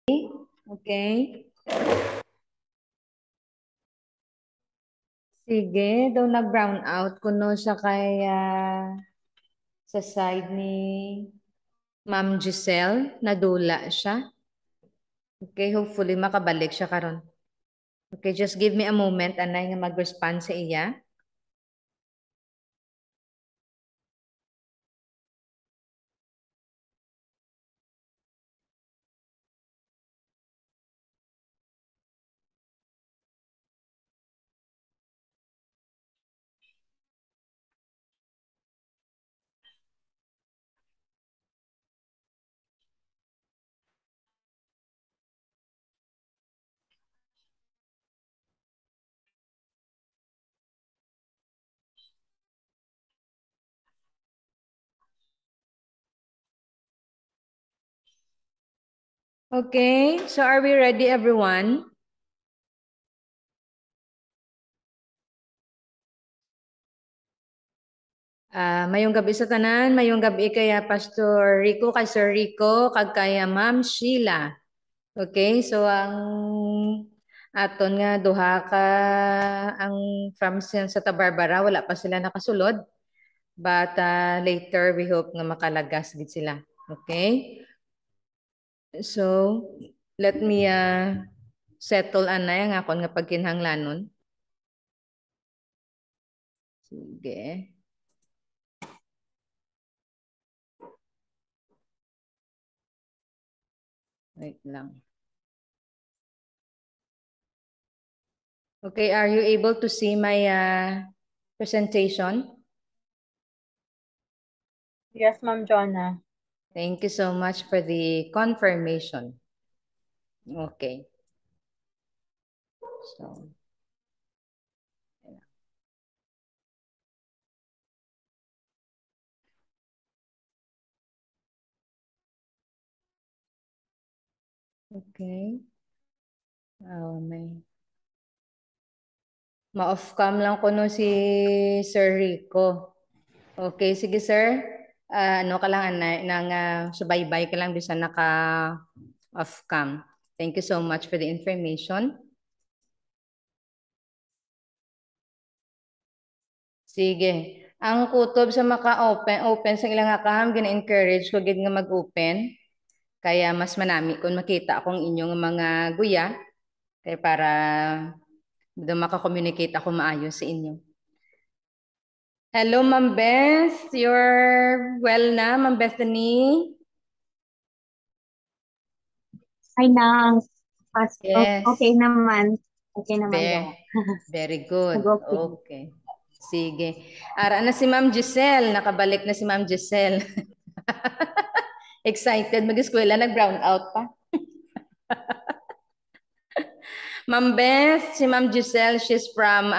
Okay. Sige, daw nag-brown out kuno siya kaya sa side ni Ma'am Giselle, nadula siya. Okay, hopefully makabalik siya karon. Okay, just give me a moment anay nga mag-respond sa iya. Okay, so are we ready everyone? Mayong gabi sa tanan, mayong gabi kaya Pastor Rico, kay Sir Rico, kag kaya Ma'am Sheila. Okay, so ang aton nga duha ka ang from Santa Barbara, wala pa sila nakasulod. But later we hope nga makalagas gid sila. Okay? So let me settle anay ang akon nga pagkinhanglanon. Sige. Wait lang. Okay, are you able to see my presentation? Yes, Ma'am Jonah. Thank you so much for the confirmation. Okay. So, okay. May ma-off cam lang ko no si Sir Rico. Okay, sige sir. Ano ka lang, nang subaybay ka lang bisa naka-off cam. Thank you so much for the information. Sige. Ang kutob sa open sa ilang account, gina-encourage ko gid nga mag-open. Kaya mas manami kung makita akong inyong mga guya. Kaya para maka-communicate ako maayos sa inyo. Hello, Ma'am Beth. You're well na, Ma'am Bethany? Hi, Nang. Yes. Okay naman. Okay naman daw. Very good. Nag-okay. Okay. Sige. Ara na si Ma'am Giselle. Nakabalik na si Ma'am Giselle. Excited. Mag-eskwela. Nag-brown out pa. Ma'am Beth, si Ma'am Giselle, she's from,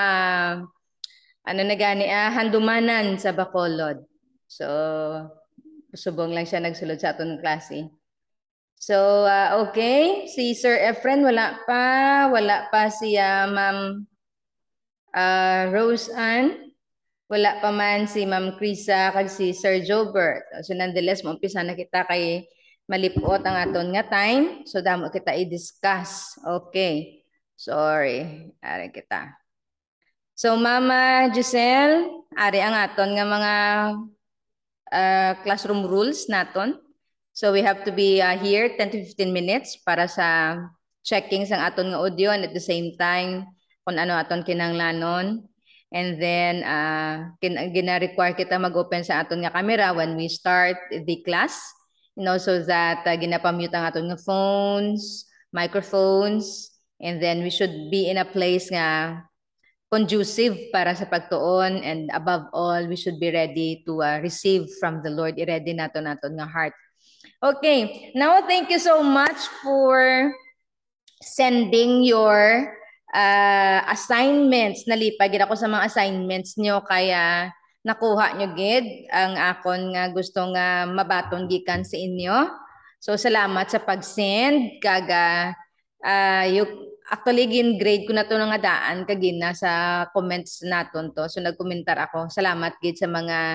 Handumanan sa Bacolod. So, subong lang siya nagsulod sa atong klase. So, okay. Si Sir Efren, wala pa. Wala pa si Ma'am Rose Ann. Wala pa man si Ma'am Krisa kag si Sir Jobert. So, nonetheless, maumpisa na kita kay malipot ang aton nga time. So, damo kita i-discuss. Okay. Sorry. Ari kita. So, Mama Giselle, ari ang aton nga mga classroom rules naton. So we have to be here 10 to 15 minutes para sa checking sang aton nga audio and at the same time kung ano aton kinanglanon. And then gina-require kita mag-open sa aton nga camera when we start the class. And also that ginapamute ang aton nga phones, microphones, and then we should be in a place nga conducive para sa pagtuon, and above all we should be ready to receive from the Lord. I-ready naton nga heart. Okay, now thank you so much for sending your assignments. Nalipag ako sa mga assignments nyo kaya nakuha nyo gid ang akon nga gusto nga mabaton gikan sa inyo. So salamat sa pag-send kaga actually grade ko na to nga daan kagina sa comments naton to. So nagkomentar ako. Salamat gid sa mga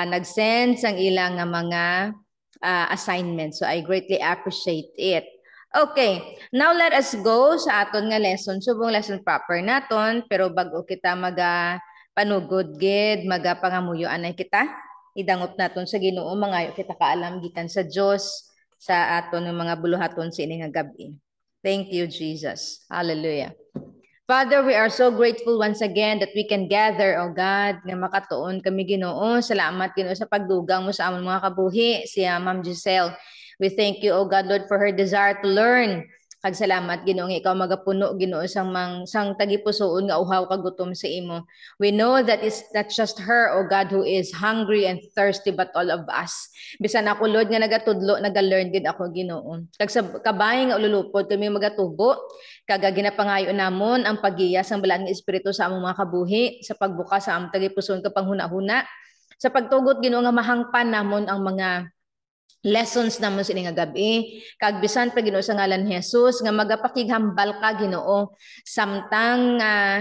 nag-send sang ilang nga mga assignments. So I greatly appreciate it. Okay, now let us go sa aton nga lesson. Subong lesson proper naton, pero bago kita panugod gid, pangamuyoan na kita. Idangop naton sa Ginoo, mangayo kita kaalam gikan sa Dios sa aton nga mga buluhaton sa ini nga gabi. Thank you, Jesus. Hallelujah. Father, we are so grateful once again that we can gather, O God, nga makatuon kami Ginoo. Salamat Ginoo sa pagdugang mo sa among mga kabuhi, siya Ma'am Giselle. We thank you, O God, Lord, for her desire to learn. Kag salamat Ginoo nga ikaw magapuno Ginoo sang tagipusoon nga uhaw kag gutom sa imo. We know that it's not just her, O God, who is hungry and thirsty, but all of us. Bisan ako Lord nga nagatudlo, naga-learn gid ako Ginoo. Kag sa kabay nga ululupod kami magatubo, kag ginapangayo namon ang pagiya sang balaan nga espiritu sa among mga kabuhi, sa pagbukas sa among tagipusoon kapang huna-huna, sa pagtugot Ginoo nga mahangpan namon ang mga lessons namon sa ini nga gabi, kag bisan pa Ginoo sa ngalan ni Jesus nga magapakighambal ka Ginoo samtang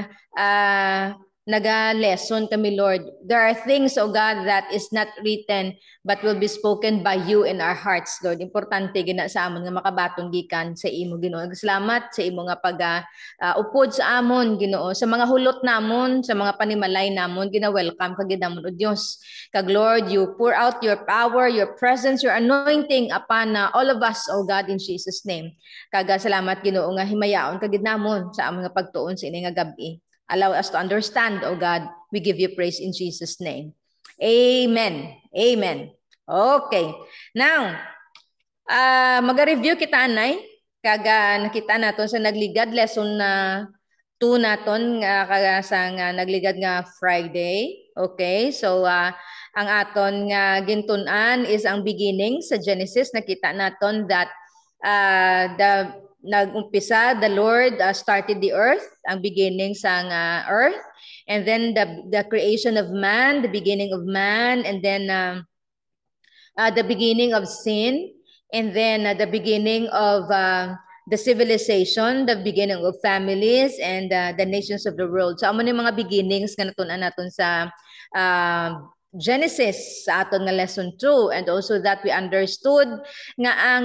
naga-lesson kami Lord. There are things, O God, that is not written but will be spoken by you in our hearts, Lord. Importante gina sa amon nga makabatong gikan sa imo Ginoo. Salamat sa imo nga upod sa amon Ginoo, sa mga hulot namon, sa mga panimalay namon, gina-welcome kag ginamon o Dios. Kag Lord, you pour out your power, your presence, your anointing upon all of us, O God, in Jesus' name. Kag salamat Ginoo nga himayaon kag ginamon sa among nga pagtuon sa ini nga gabi. Allow us to understand, O God. We give you praise in Jesus' name. Amen. Amen. Okay. Now, mag-review kita, Anay. Kag nakita naton sa nagligad lesson na 2 naton sa nagligad nga Friday. Okay? So, ang aton nga gintun-an is ang beginning sa Genesis. Nakita naton that nag-umpisa, the Lord started the earth, ang beginning sa earth, and then the creation of man, the beginning of man, and then the beginning of sin, and then the beginning of the civilization, the beginning of families, and the nations of the world. So amo ni mga beginnings nga natun-an naton sa Genesis sa aton nga lesson 2, and also that we understood nga ang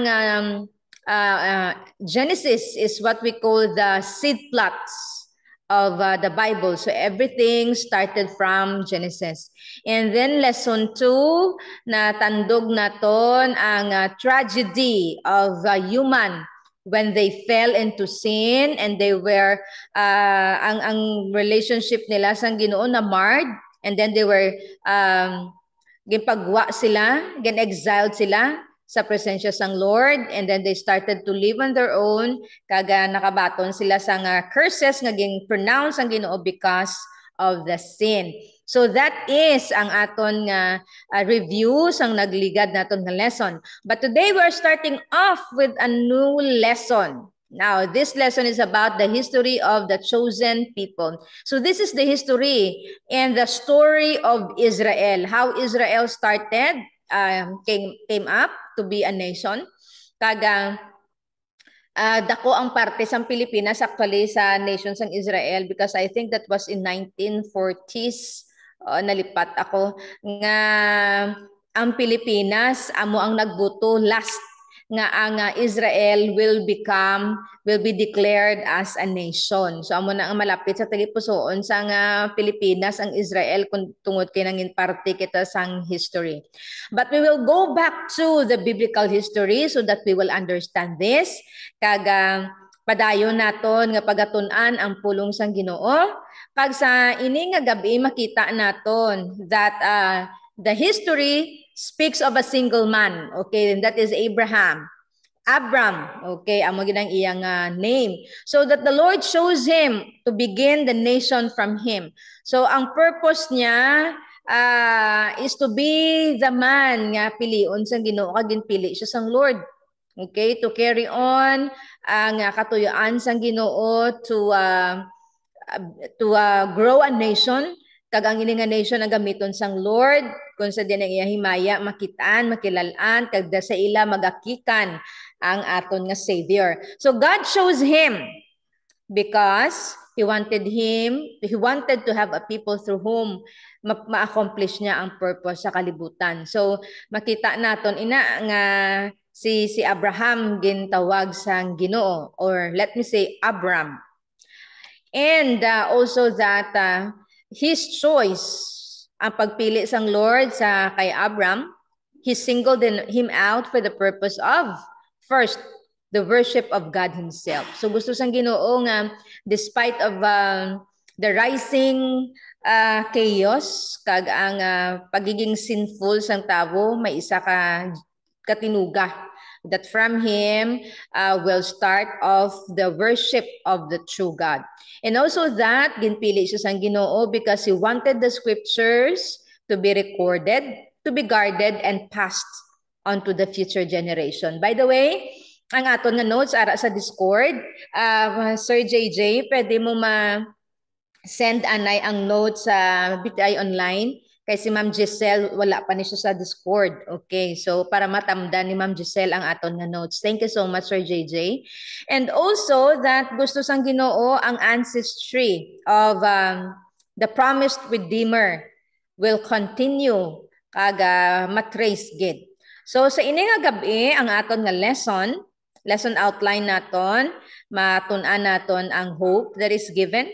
Genesis is what we call the seed plots of the Bible. So everything started from Genesis. And then lesson 2, na tandog naton ang tragedy of human when they fell into sin and they were ang relationship nila sang Ginoo na marred, and then they were ginpagwa sila, gin-exiled sila sa presensya sang Lord, and then they started to live on their own, kaga nakabaton sila sa curses nga ging-pronounce ang Ginoo because of the sin. So that is ang aton nga review sang nagligad naton nga lesson. But today we're starting off with a new lesson. Now, this lesson is about the history of the chosen people. So this is the history and the story of Israel, how Israel started, came up to be a nation. Kaga dako ang parte sang Pilipinas actually sa nation sang Israel, because I think that was in 1940s. Nalipat ako nga ang Pilipinas amo ang nagbuto last nga ang Israel will be declared as a nation. So amo na ang malapit sa tagipusoon sa Pilipinas ang Israel kung tungod kay nangin parte kita sang history. But we will go back to the biblical history so that we will understand this. Kaga padayon naton nga pagatun-an ang pulong sang Ginoo. Kag sa ini nga gabi makita naton that the history speaks of a single man, okay, and that is Abraham. Okay, amo ginang iyang name. So that the Lord chose him to begin the nation from him. So ang purpose niya is to be the man nga pilion sang Ginoo, kag ginpili siya sang Lord. Okay, to carry on ang katuyoan sang Ginoo to grow a nation. Kag ang ini nga nation ang gamiton sang Lord kung sa diyan ang iya himaya makitaan, makilalan, kag sa ila magakikan ang aton nga Savior. So God chose him because He wanted to have a people through whom ma-accomplish niya ang purpose sa kalibutan. So makita naton ina nga si Abraham gintawag sang Ginoo, or let me say Abram. And also that his choice, ang pagpili sang Lord sa kay Abram, he singled him out for the purpose of, first, the worship of God himself. So gusto sang Ginoo nga, despite of the rising chaos, kag ang pagiging sinful sang tao, may isa ka katinuga, that from him will start off the worship of the true God. And also that, ginpili siya sang Ginoo because he wanted the scriptures to be recorded, to be guarded, and passed on to the future generation. By the way, ang aton nga notes ara sa Discord, Sir JJ, pwede mo ma-send anay ang notes sa BTI Online. Kay si Ma'am Giselle, wala pa ni siya sa Discord. Okay, so para matamdan ni Ma'am Giselle ang aton nga notes. Thank you so much, Sir JJ. And also that gusto sang Ginoo ang ancestry of the promised Redeemer will continue kag matrace gid. So sa ini nga gabi, ang aton nga lesson outline naton, matun-an naton ang hope that is given.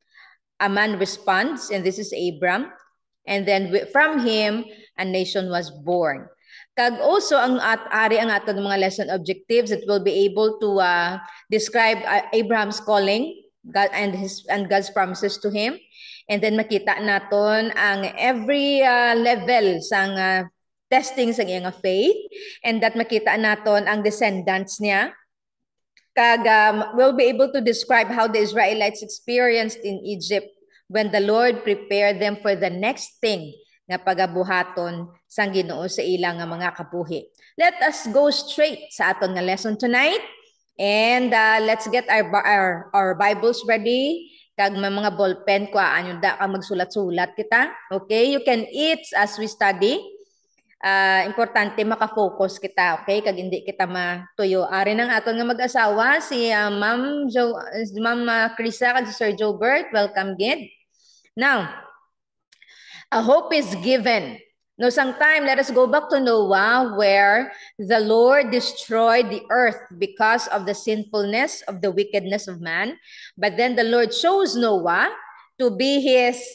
A man responds, and this is Abram. And then from him, a nation was born. Kag also ang aton mga lesson objectives that will be able to describe Abraham's calling, God and God's promises to him. And then makita naton ang every level sang testing sa iyang faith, and that makita naton ang descendants niya. Kag we'll be able to describe how the Israelites experienced in Egypt when the Lord prepared them for the next thing nga pagabuhaton sang Ginoo sa ilang mga kabuhi. Let us go straight sa aton nga lesson tonight, and let's get our Bibles ready. Kag may mga ballpen ko anyo da ka magsulat-sulat kita. Okay, you can eat as we study. Importante makafocus kita, okay? Kag hindi kita matuyo. Ari nang aton nga mag-asawa si Ma'am Krisa kag si Sir Jobert. Welcome gid. Now, a hope is given. No, sometime let us go back to Noah, where the Lord destroyed the earth because of the sinfulness of the wickedness of man. But then the Lord chose Noah to be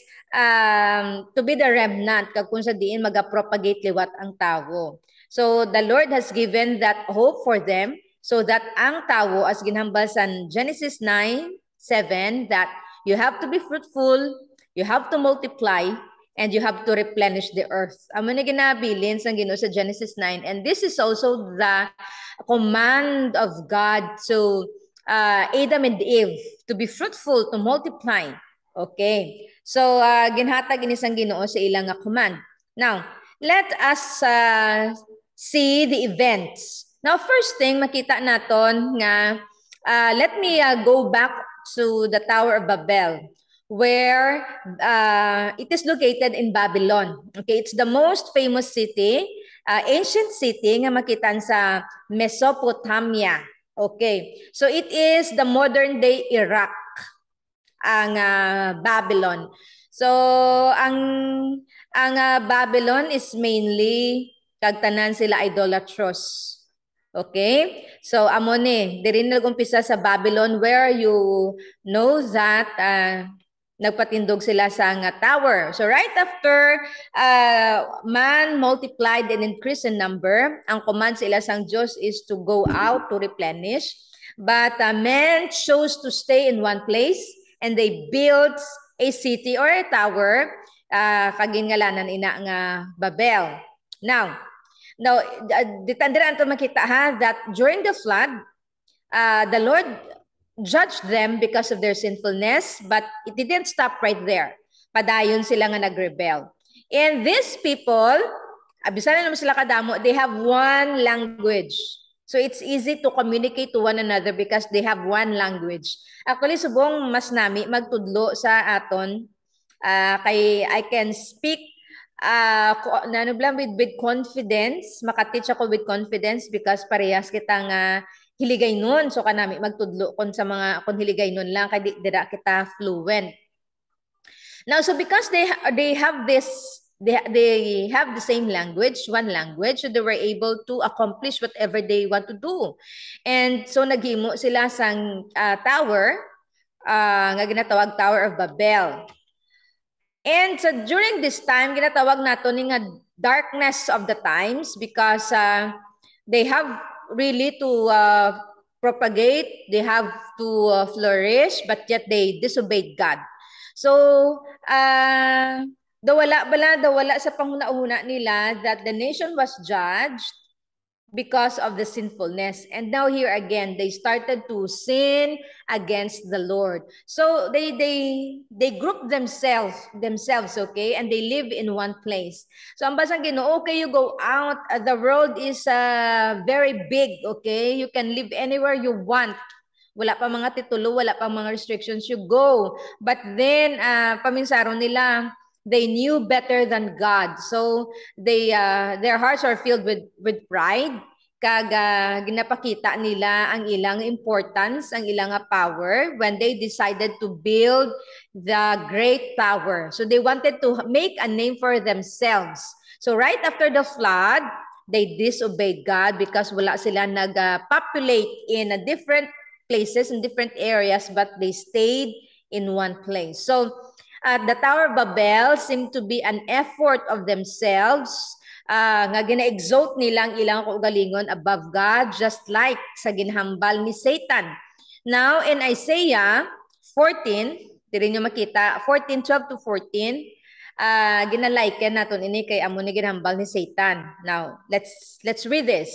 to be the remnant, kag kung sa diin magapropagate liwat ang tao. So the Lord has given that hope for them, so that ang tao, as ginhambal sa Genesis 9:7, that you have to be fruitful, you have to multiply, and you have to replenish the earth. Amo na ginabilin sa Ginoo sa Genesis 9. And this is also the command of God to Adam and Eve, to be fruitful, to multiply. Okay. So ginhatag ini sang Ginoo sa ilang command. Now, let us see the events. Now, first thing makita naton nga let me go back to the Tower of Babel, where it is located in Babylon. Okay, it's the most famous city, ancient city nga makitan sa Mesopotamia. Okay, so it is the modern day Iraq, ang Babylon. So ang Babylon is mainly kagtanan sila idolatrous. Okay? So amo ni diri nagumpisa sa Babylon, where you know that nagpatindog sila sa tower. So right after man multiplied and increased in number, ang command sila sang Diyos is to go out to replenish. But men chose to stay in one place, and they built a city or a tower, kagingalanan ina nga Babel. Now, ditandira anto makita ha, that during the flood, the Lord judged them because of their sinfulness, but it didn't stop right there. Padayon sila nga nagrebel. And these people, abisan na naman sila kadamo, they have one language. So it's easy to communicate to one another because they have one language. Actually, subong mas nami magtudlo sa aton, kay I can speak with confidence, makateach ako with confidence because parehas kitang hiligay nun. So kanami magtudlo kon sa mga kon hiligay nun lang kay dira kita fluent. Now, so because they have this they have the same language, one language, so they were able to accomplish whatever they want to do. And so naghimo sila sang tower nga ginatawag Tower of Babel. And so during this time, ginatawag nato ni nga darkness of the times because they have really to propagate, they have to flourish, but yet they disobeyed God. So, dawala sa panghuna-una nila that the nation was judged because of the sinfulness. And now here again, they started to sin against the Lord. So they group themselves, okay? And they live in one place. So ang basang Ginoo, okay, you go out. The world is very big, okay? You can live anywhere you want. Wala pa mga titulo, wala pa mga restrictions. You go. But then, paminsaro nila, they knew better than God. So they their hearts are filled with pride. Kaga ginapakita nila ang ilang importance, ang ilang power when they decided to build the great tower. So they wanted to make a name for themselves. So right after the flood, they disobeyed God because wala sila nag-populate in a different places, in different areas, but they stayed in one place. So the Tower of Babel seemed to be an effort of themselves nga gina-exalt nilang ilang kaugalingon above God, just like sa ginhambal ni Satan. Now, in Isaiah 14, diri nyo makita, 14:12 to 14, ginaliken naton ini kay amo ni ginhambal ni Satan. Now, let's read this.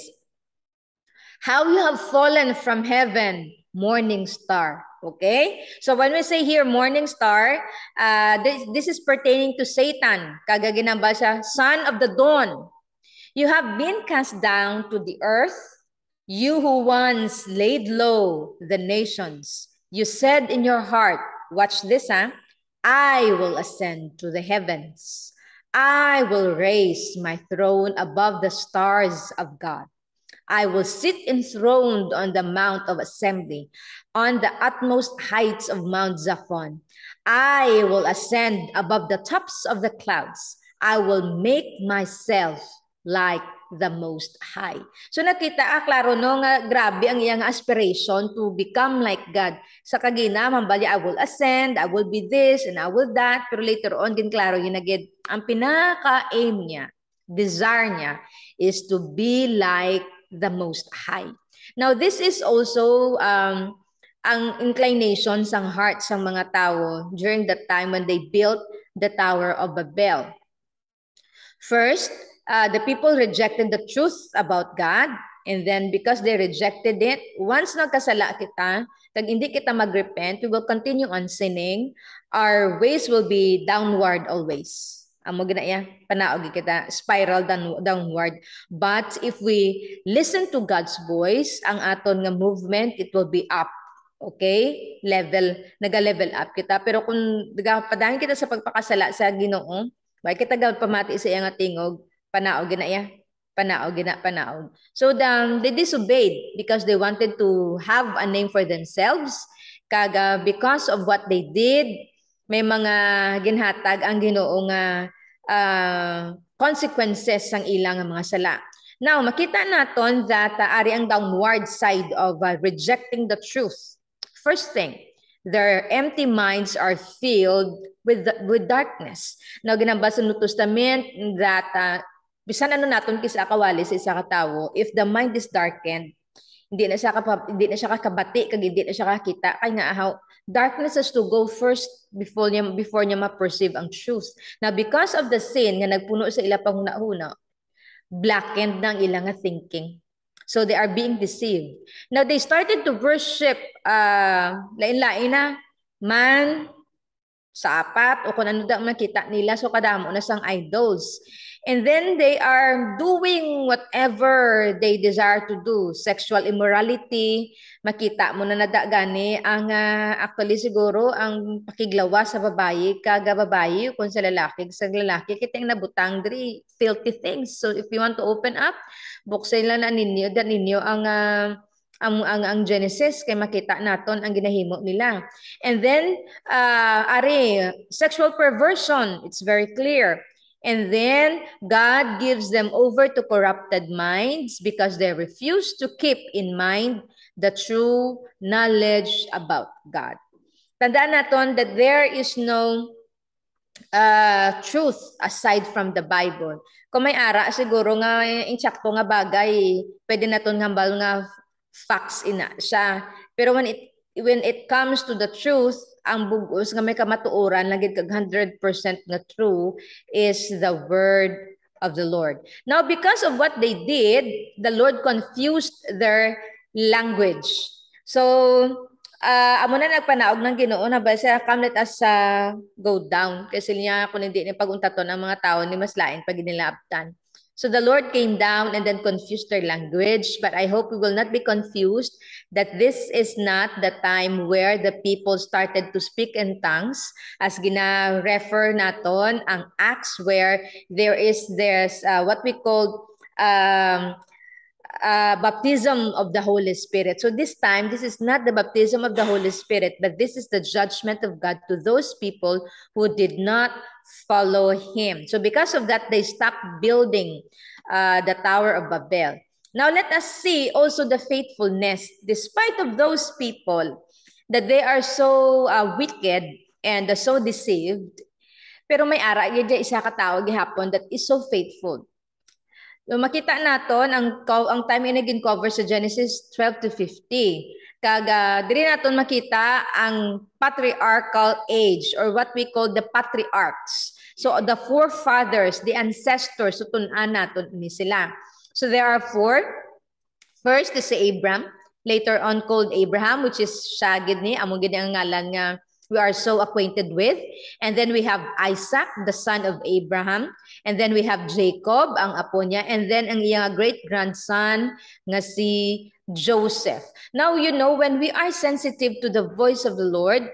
How you have fallen from heaven, morning star. Okay? So when we say here morning star, this is pertaining to Satan. Kagaginamba siya, son of the dawn. You have been cast down to the earth, you who once laid low the nations. You said in your heart, watch this, I will ascend to the heavens. I will raise my throne above the stars of God. I will sit enthroned on the Mount of Assembly, on the utmost heights of Mount Zaphon. I will ascend above the tops of the clouds. I will make myself like the Most High. So nakita klaro no nga grabe ang iyang aspiration to become like God. Sa kagina mambali, I will ascend, I will be this, and I will that. Pero later on, din klaro yun agad. Ang pinaka-aim niya, desire niya, is to be like the Most High. Now, this is also ang inclination sang heart sang mga tao during that time when they built the Tower of Babel. First, the people rejected the truth about God, and then because they rejected it, once nagkasala kita, tag hindi kita magrepent, we will continue on sinning. Our ways will be downward always. Amo ginaya panaog kita spiral downward. But if we listen to God's voice, ang aton nga movement, it will be up. Okay? Naga-level up kita. Pero kung padahin kita sa pagpakasala sa Ginoo, why kita gawad pamati sa iyang tingog, panaog ginaya. Panaog. So they disobeyed because they wanted to have a name for themselves. Kaga because of what they did, may mga ginhatag ang Ginoo nga consequences sang ilang mga sala. Now, makita naton that ari ang downward side of rejecting the truth. First thing, their empty minds are filled with darkness. Now, ginambasa sa New Testament that bisan ano naton kisa kawali sa isa ka tawo, if the mind is darkened, hindi na siya kakabati, kag hindi na siya kakita, kay nga how darkness has to go first before niya ma-perceive ang truth. Now, because of the sin nga nagpuno sa ila panghuna-huna, blackened na ang ilang thinking. So they are being deceived. Now, they started to worship lain-lain na man, sapat, o kung ano daw makita nila, so kadamo na sang idols. And then they are doing whatever they desire to do. Sexual immorality, makita mo na nadagani ang actually siguro ang pakiglawa sa babayi, kaga babayi kung sa lalaki kita yung nabutang diri filthy things. So if you want to open up, buksan lang na ninyo ang Genesis kay makita naton ang ginahimo nila. And then sexual perversion, it's very clear. And then God gives them over to corrupted minds because they refuse to keep in mind the true knowledge about God. Tandaan natin that there is no truth aside from the Bible. Kung may ara, siguro nga insakto nga bagay, pwede naton ngambal nga facts ina siya. Pero when it comes to the truth, ang bugos nga may kamatuoran, lagi kag 100% na true, is the word of the Lord. Now, because of what they did, the Lord confused their language. So, amo na nagpanaog ng Ginoo na ba siya, come let us go down. Kasi niya kung hindi ni paguntaton ang mga tao ni mas lain pag inilabtan. So the Lord came down and then confused their language. But I hope we will not be confused that this is not the time where the people started to speak in tongues. As gina-refer naton ang Acts where there is this what we call baptism of the Holy Spirit. So this time, this is not the baptism of the Holy Spirit, but this is the judgment of God to those people who did not follow Him. So because of that, they stopped building the Tower of Babel. Now let us see also the faithfulness, despite of those people, that they are so wicked and so deceived. Pero may ara, yun isa ka tao gihapon that is so faithful. So makita naton ang time inagin cover sa Genesis 12 to 50. Kaga diri naton makita ang patriarchal age or what we call the patriarchs. So the forefathers, the ancestors, so tun-an naton ini sila. So there are four. First is si Abram, later on called Abraham, which is siya gid ni amo gid ang ngalan nga we are so acquainted with. And then we have Isaac, the son of Abraham. And then we have Jacob, ang apo niya. And then ang iyang great-grandson nga si Joseph. Now, you know, when we are sensitive to the voice of the Lord,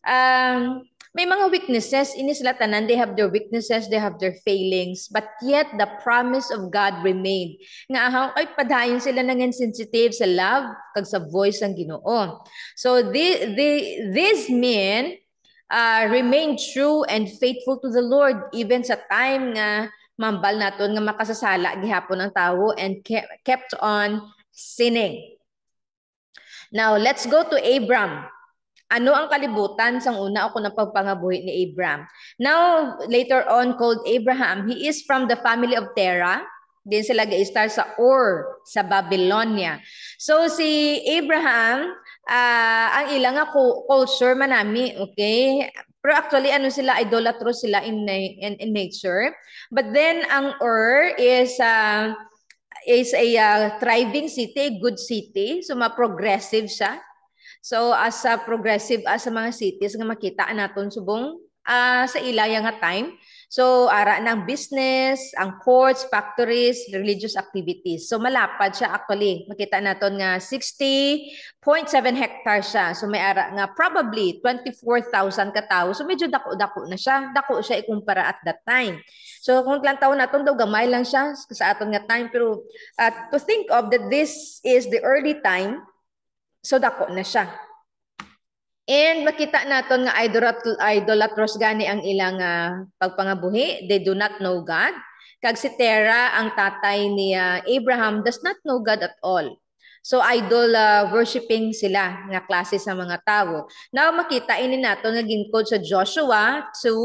may mga weaknesses, ini sila tanan, they have their weaknesses, they have their failings, but yet the promise of God remained. Nga ahaw, ay padayon sila nang sensitive sa love, kag sa voice ng Ginoo. So these men remain true and faithful to the Lord, even sa time nga mambal naton nga makasasala gihapon ang tawo and kept on sinning. Now, let's go to Abram. Ano ang kalibutan sang una ako ng pagpangabuhi ni Abram? Now, later on called Abraham, he is from the family of Terah. Din sila ga-start sa Ur, sa Babylonia. So, si Abraham, ang ilang culture manami, okay? Pero actually, ano sila, idolatros sila in nature. But then, ang Ur is a thriving city, good city. So, ma-progressive siya. So as progressive as sa mga cities nga makita naton subong sa ilaya nga time. So ara ng business, ang ports, factories, religious activities. So malapad siya actually. Makita naton nga 60.7 hectares siya. So may ara nga probably 24,000 ka tawo. So medyo dako-dako na siya. Dako siya ikumpara at that time. So kung ilang taon naton daw gamay lang siya sa aton nga time, pero to think of that this is the early time. So dako na siya. And makita naton nga idolatros gani ang ilang pagpangabuhi. They do not know God. Kag si Terah, ang tatay ni Abraham, does not know God at all. So idol worshiping sila nga klase sa mga tao. Now makita ini naton nga ginkod sa Joshua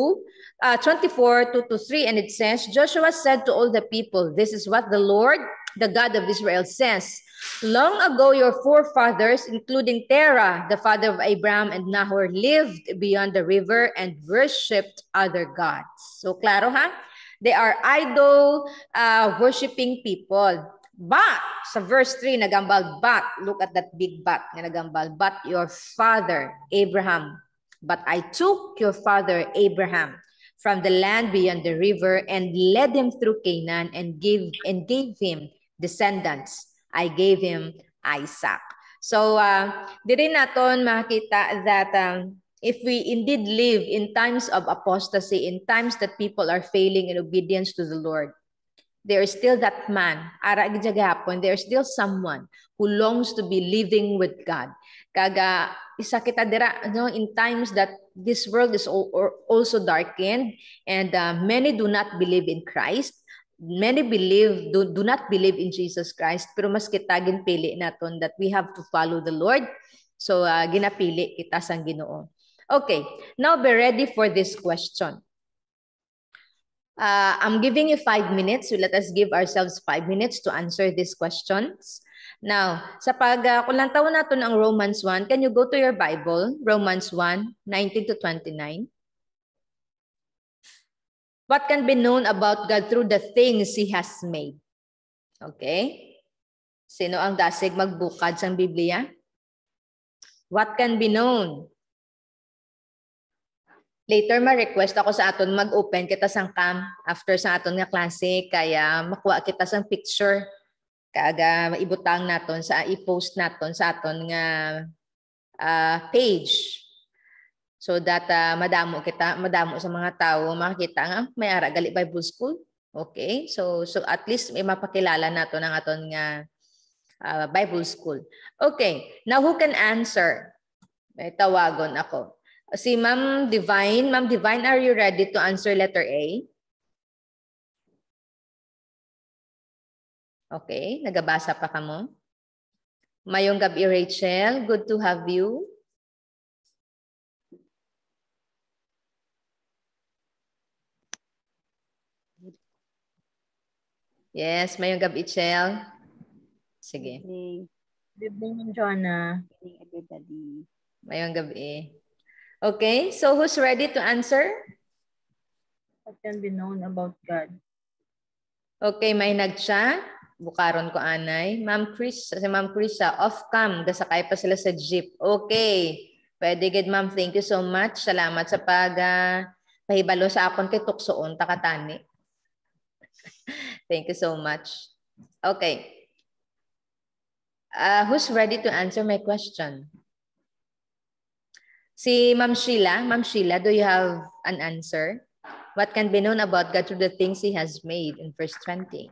2:24 to 3, and it says, Joshua said to all the people, this is what the Lord, the God of Israel says. Long ago, your forefathers, including Terah, the father of Abraham and Nahor, lived beyond the river and worshipped other gods. So, klaro ha? They are idol worshiping people. But, sa verse 3, nagambal, but, look at that big but, nagambal, but your father, Abraham, but I took your father, Abraham, from the land beyond the river and led him through Canaan and gave him descendants. I gave him Isaac. So, diri naton makita that if we indeed live in times of apostasy, in times that people are failing in obedience to the Lord, there is still that man, ara gid gihapon, there is still someone who longs to be living with God. Kaga isa kita dira, no, in times that this world is also darkened and many do not believe in Christ. Many do not believe in Jesus Christ, pero mas kita ginpili naton that we have to follow the Lord. So ginapili kita sang Ginoo. Okay, now be ready for this question. I'm giving you 5 minutes, so let us give ourselves 5 minutes to answer these questions. Now, sa kulantaw natin ang Romans 1, can you go to your Bible, Romans 1, 19 to 29? What can be known about God through the things He has made? Okay? Sino ang dasig magbukad sa Biblia? What can be known? Later, ma-request ako sa aton mag-open kita sang cam after sa aton nga klase, kaya makuha kita sang picture. Kaga maibutang naton sa i-post naton sa aton nga page. So that madamo sa mga tao makita nga may ara gali Bible School. Okay? So at least may mapakilala nato ng aton nga Bible School. Okay, now who can answer? May tawagon ako. Si Ma'am Divine. Ma'am Divine, are you ready to answer letter A? Okay, nagabasa pa ka mo? Mayong gabi, Rachel. Good to have you. Yes, mayong gabi, Chel. Sige. Good evening, Jonah. Good evening, everybody. Mayong gabi. Okay, so who's ready to answer? What can be known about God? Okay, may nag-chat. Bukaron ko anay. Ma'am Chris, si Ma'am Chrisa, off-cam. Gasakay pa sila sa jeep. Okay. Pwede, good ma'am. Thank you so much. Salamat sa pahibalo sa akon kay Tuksoon, Takatani. Thank you so much. Okay. Who's ready to answer my question? Si Ma'am Sheila. Ma'am Sheila, do you have an answer? What can be known about God through the things He has made in verse 20?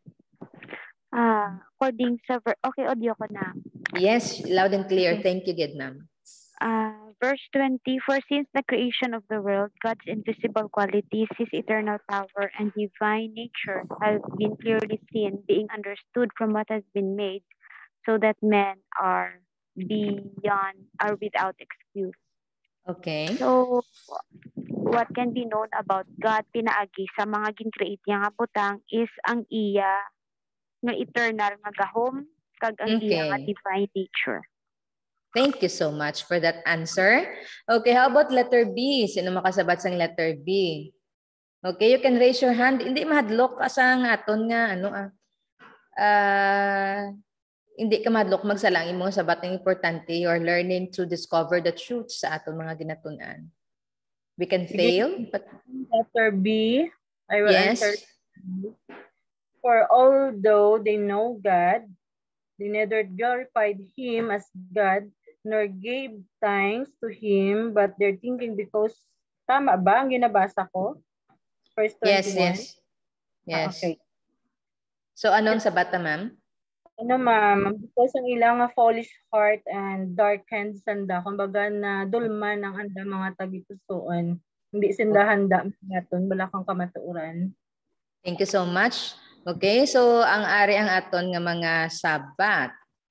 According sa okay, audio ko na. Yes, loud and clear. Okay. Thank you, good ma'am. Verse 20, for since the creation of the world, God's invisible qualities, His eternal power and divine nature have been clearly seen, being understood from what has been made, so that men are without excuse. Okay. So, what can be known about God pinaagi sa mga gin-create niya nga butang is ang iya nga eternal nga gahom kag ang iya nga Okay. divine nature. Thank you so much for that answer. Okay, how about letter B? Sino makasabat sang letter B? Okay, you can raise your hand. Hindi mahadlok ka sa aton nga hindi ka mahadlok magsalang imo sabat ng importante. You are learning to discover the truth sa aton mga ginatunan. We can fail, but Letter B, I will yes. answer. For although they know God, they neither glorified Him as God, nor gave thanks to Him, but they're thinking because, tama ba ang ginabasa ko? Verse 21? Yes. Okay. So anong sabata, ma'am? Ano ma'am, because ang ilang foolish heart and darkened sanda, kumbaga na dulman ang anda mga tagipusoon, hindi sinda handa naton bala kang kamatuoran. Thank you so much. Okay, so ang ari ang aton nga mga sabat.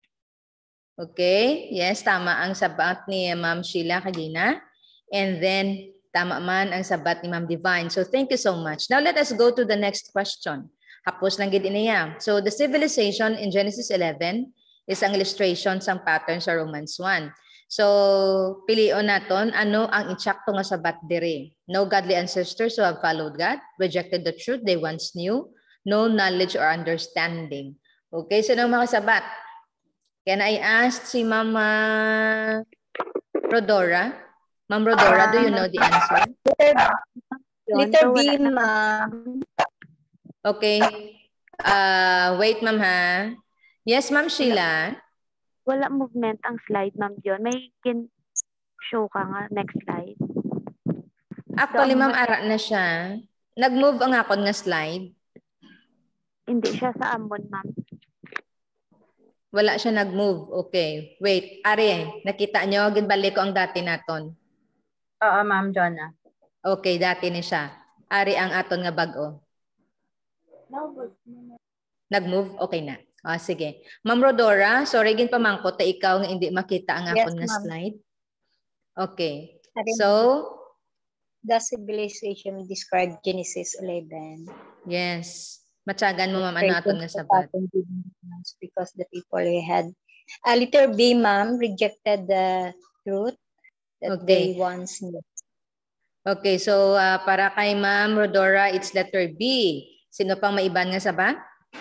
Okay, yes, tama ang sabat ni Ma'am Sheila kagina. And then, tama man ang sabat ni Ma'am Divine. So thank you so much. Now let us go to the next question. Hapos lang gid iniya. So the civilization in Genesis 11 is ang illustration sang pattern sa Romans 1. So pilion naton ano ang insakto nga sabat diri. No godly ancestors who have followed God, rejected the truth they once knew, no knowledge or understanding. Okay, so nang mga sabat. Can I ask si Mama Rodora? Ma'am Rodora, do you know the answer? Letter B, ma'am. Okay. Wait, ma'am ha. Yes, Ma'am Sheila. Wala movement ang slide, Ma'am Dion. May show ka nga next slide. Actually, ma'am, ara na siya. Nag-move ang akon nga slide. Hindi siya sa Ammon, ma'am. Wala siya nag-move. Okay. Wait. Ari, nakita nyo? Ginbalik ko ang dati naton. Oo, Ma'am Jonah. Okay, dati ni siya. Ari ang aton nga bag-o. Nag-move? Okay na. Sige. Ma'am Rodora, sorry gin pamangkot ta ikaw nga hindi makita ang Yes, akon nga ma'am. slide. Okay. Ari, So, the civilization described Genesis 11. yes. Matyagan mo, ma'am, ano aton nga sabat? Because the people had letter B, ma'am, rejected the truth that Okay. they once knew. Okay, so para kay Ma'am Rodora, it's letter B. Sino pang maiban nga sabat?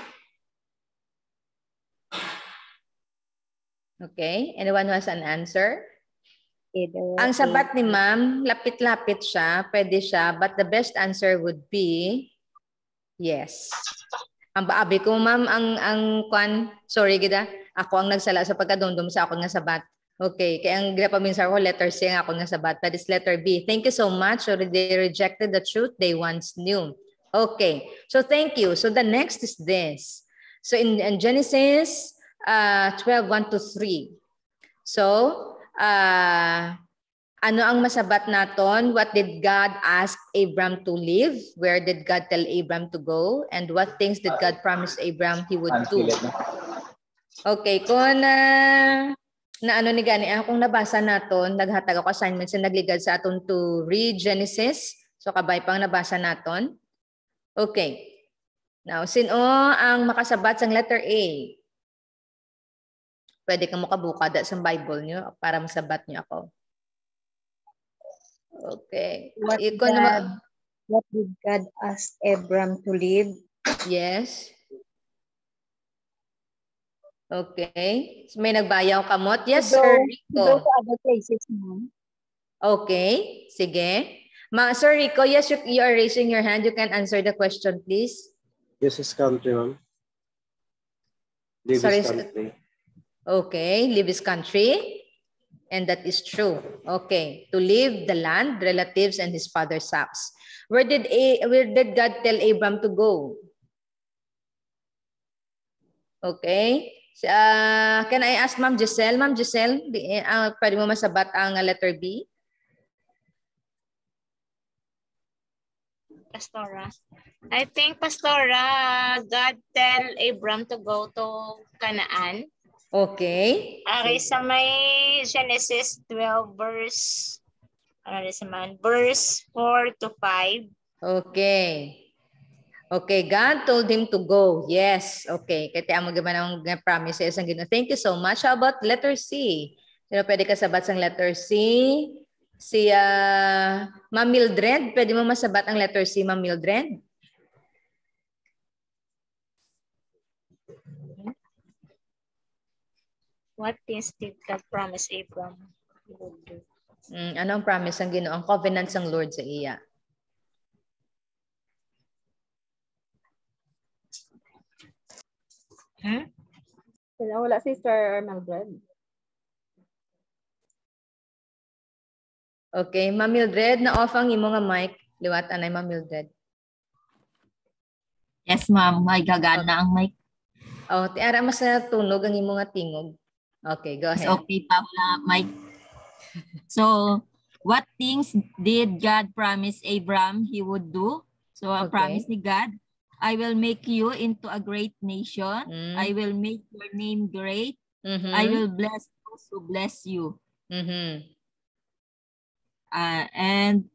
Okay, anyone who has an answer? Either Ang A, sabat ni Ma'am, lapit-lapit siya, pwede siya, but the best answer would be yes. Ang baabi ko, Ma'am, ang kwan, sorry gida, ako ang nagsala sa pagkadumdum sa ako nga sabat. Okay, kaya ang ginapaminsan ko, letter C ang ako nga sabat, but it's letter B. Thank you so much. So they rejected the truth they once knew. Okay, so thank you. So the next is this. So in Genesis 12:1-3. So, ano ang masabat naton? What did God ask Abram to live? Where did God tell Abram to go? And what things did God promise Abram he would do? Okay, kung na ano ni gani akong nabasa naton, naghatag ako assignments na nagligad sa aton to read Genesis. So kabay pang nabasa naton. Okay. Now, sino ang makasabat sa letter A? Pwede kang makabukad sa Bible nyo para masabat nyo ako. Okay. What did God ask Abram to live? Yes. Okay. So may nagbayaw kamot? Yes, sir. Go Rico. to other places, ma'am. Okay. Sige. Sir Rico, yes, you are raising your hand. You can answer the question, please. Yes, his country, ma'am. Live Sorry, his country. Okay. Leave his country. And that is true. Okay. To leave the land, relatives, and his father's house. Where did God tell Abram to go? Okay. Can I ask Ma'am Giselle? Ma'am Giselle, pwede mo masabat ang letter B? Pastora. I think, Pastora, God tell Abram to go to Canaan. Okay. Ari sa may Genesis 12 verse 4-5. Okay. Okay, God told him to go. Yes. Okay. Kaya mo gaman ang promises ang Ginoo. Thank you so much. How about letter C? Sino pwede ka sabat sang letter C? Si Ma'am Mildred, pwede mo masabat ang letter C, Ma'am Mildred? What things did God promise Abram he would do? Ano ang promise ang Ginoo? Ang covenant ng Lord sa iya. Wala si Sir Mildred. Okay, Ma'am Mildred, na-off ang imo nga mic. Liwat anay, Ma'am Mildred. Yes, ma'am. May gagana ang mic. Oh, tiara mas tunog ang imo nga tingog. Okay, go ahead. Okay pa wala mic. So, what things did God promise Abram he would do? So, a Okay. promise ni God, I will make you into a great nation. I will make your name great. I will bless those who bless you. And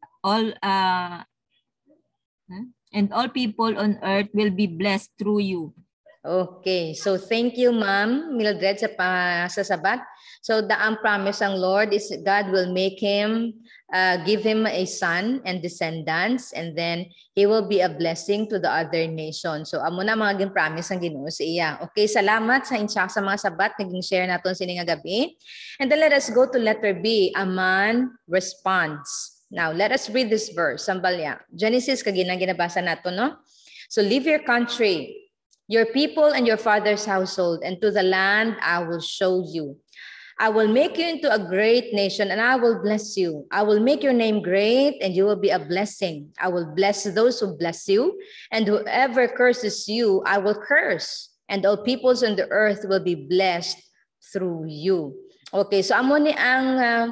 all people on earth will be blessed through you. Okay, so thank you, Ma'am Mildred, sa sasabat. So ang promise ng Lord is God will make him, give him a son and descendants, and then he will be a blessing to the other nation. So amo na mga gin promise ng Ginoo sa iya. Okay, salamat sa insight sa mga sabat naging share naton sini nga gabi. And then let us go to letter B. A man responds. Now, let us read this verse. Sambalya. Genesis kagina ginabasa nato, no? So leave your country, your people and your father's household, and to the land I will show you. I will make you into a great nation and I will bless you. I will make your name great and you will be a blessing. I will bless those who bless you, and whoever curses you, I will curse. And all peoples on the earth will be blessed through you. Okay, so amo ni ang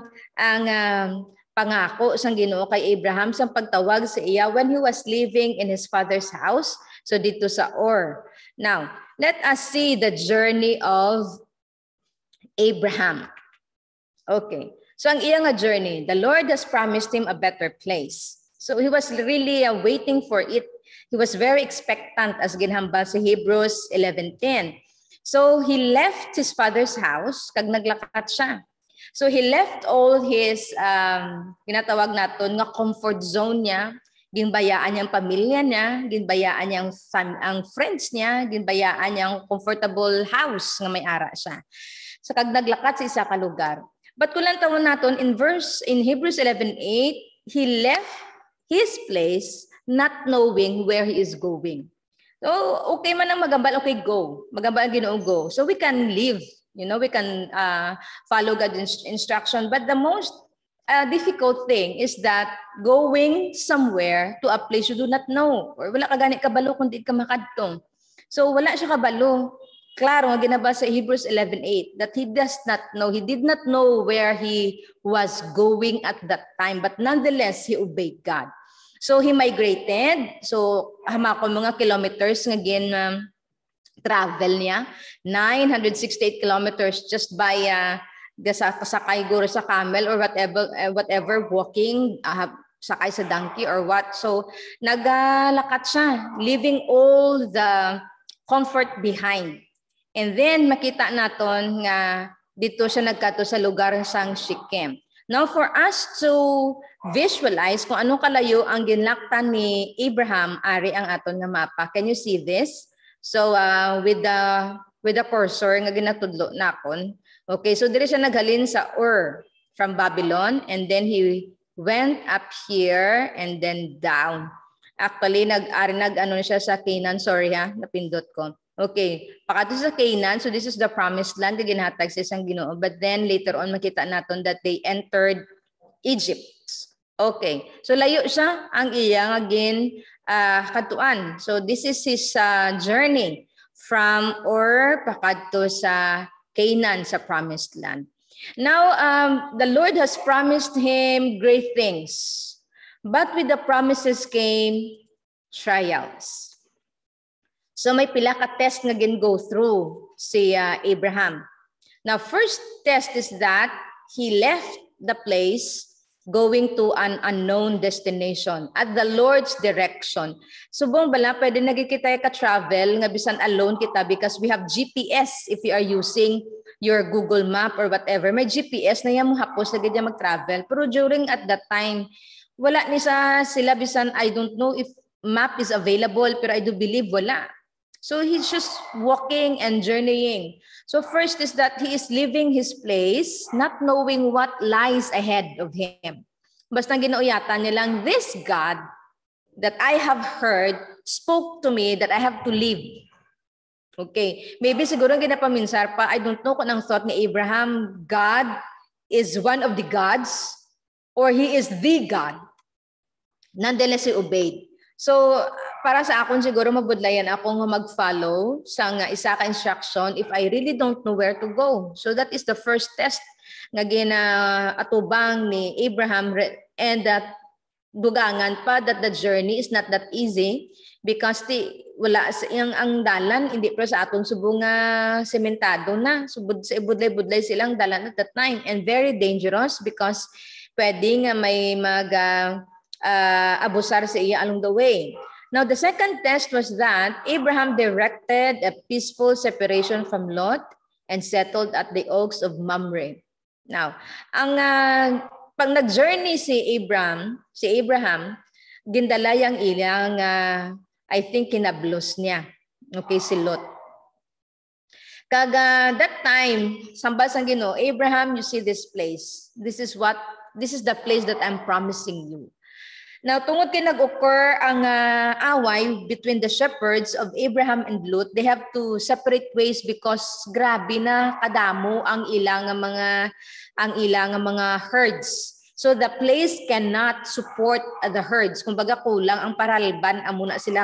pangako sang Ginoo kay Abraham sa pagtawag sa iya when he was living in his father's house. So dito sa Ur. Now, let us see the journey of Abraham. Okay. So ang iyang journey, the Lord has promised him a better place. So he was really waiting for it. He was very expectant as ginhambal sa Hebrews 11:10. So he left his father's house kag naglakat siya. So he left all his ginatawag naton nga comfort zone niya. Ginbayaan niyang pamilya niya, ginbayaan niyang ang friends niya, ginbayaan niyang comfortable house nga may ara siya. So kag naglakat sa isa ka lugar. But kung lang tawon naton in Hebrews 11:8, he left his place not knowing where he is going. So okay man ang magambal, okay go. Magambal ang Ginoo, go. So we can live, we can follow God's instruction. But the most difficult thing is that going somewhere to a place you do not know, or wala ka gani kabalo kung di ka makadtong. So wala siya kabalo. Klaro nga ginabasa sa Hebrews 11:8 that he did not know where he was going at that time, but nonetheless he obeyed God. So he migrated. So hamakon mga kilometers nga travel niya, 968 kilometers just by sakay guro sa camel or whatever walking, sakay sa donkey or what. So naglakat siya, leaving all the comfort behind. And then makita naton nga dito siya nagkato sa lugar sang Shechem. Now for us to visualize kung anong kalayo ang ginlaktan ni Abraham, ari ang aton nga mapa. Can you see this? So with the cursor nga ginatudlo nakon. Okay, so diri siya naghalin sa Ur from Babylon, and then he went up here and then down. Actually nag-ano siya sa Canaan, sorry napindot ko. Okay, pakato sa Canaan, so this is the promised land na ginhatag sa isang Ginoo. But then later on makita naton that they entered Egypt. Okay, so layo siya ang iyang katuan. So this is his journey from Ur pakadto sa Canaan, sa promised land. Now, the Lord has promised him great things, but with the promises came trials. So may pila ka test nga go through si Abraham. Now, first test is that he left the place going to an unknown destination at the Lord's direction. Subong bala, pwede nagkikita ka travel nga bisan alone kita because we have GPS if you are using your Google Map or whatever. May GPS na yan mo hapos na ganyan mag-travel. Pero during at that time, wala ni sila bisan, I don't know if map is available, pero I do believe wala. So he's just walking and journeying. So first is that he is leaving his place, not knowing what lies ahead of him. Basta ginauyatan niya lang, this God that I have heard spoke to me that I have to live. Okay, maybe siguro ginapaminsar pa, I don't know kung ang thought ni Abraham, God is one of the gods or he is the God. Nonetheless, he obeyed. So, para sa akon siguro mabudlayan ako nga mag-follow sa isa ka instruction if I really don't know where to go. So that is the first test nga ginaatubang ni Abraham, and that dugangan pa that the journey is not that easy because wala ang dalan hindi pa sa atong subong sementado na. Subod sa budlay-budlay silang dalan at that time, and very dangerous because pwedeng may abusar sa iya along the way. Now, the second test was that Abraham directed a peaceful separation from Lot and settled at the oaks of Mamre. Now, pag nag-journey si Abraham, gindalay ang ilang, I think, kinablos niya. Okay, si Lot. That time, sambal sang Ginoo, Abraham, you see this place. This is the place that I'm promising you. Now, tungod kay nag-occur ang away between the shepherds of Abraham and Lot, they have to separate ways because grabe na kadamo ang ilang mga herds. So the place cannot support the herds. Kumbaga kulang ang paralban, amo na sila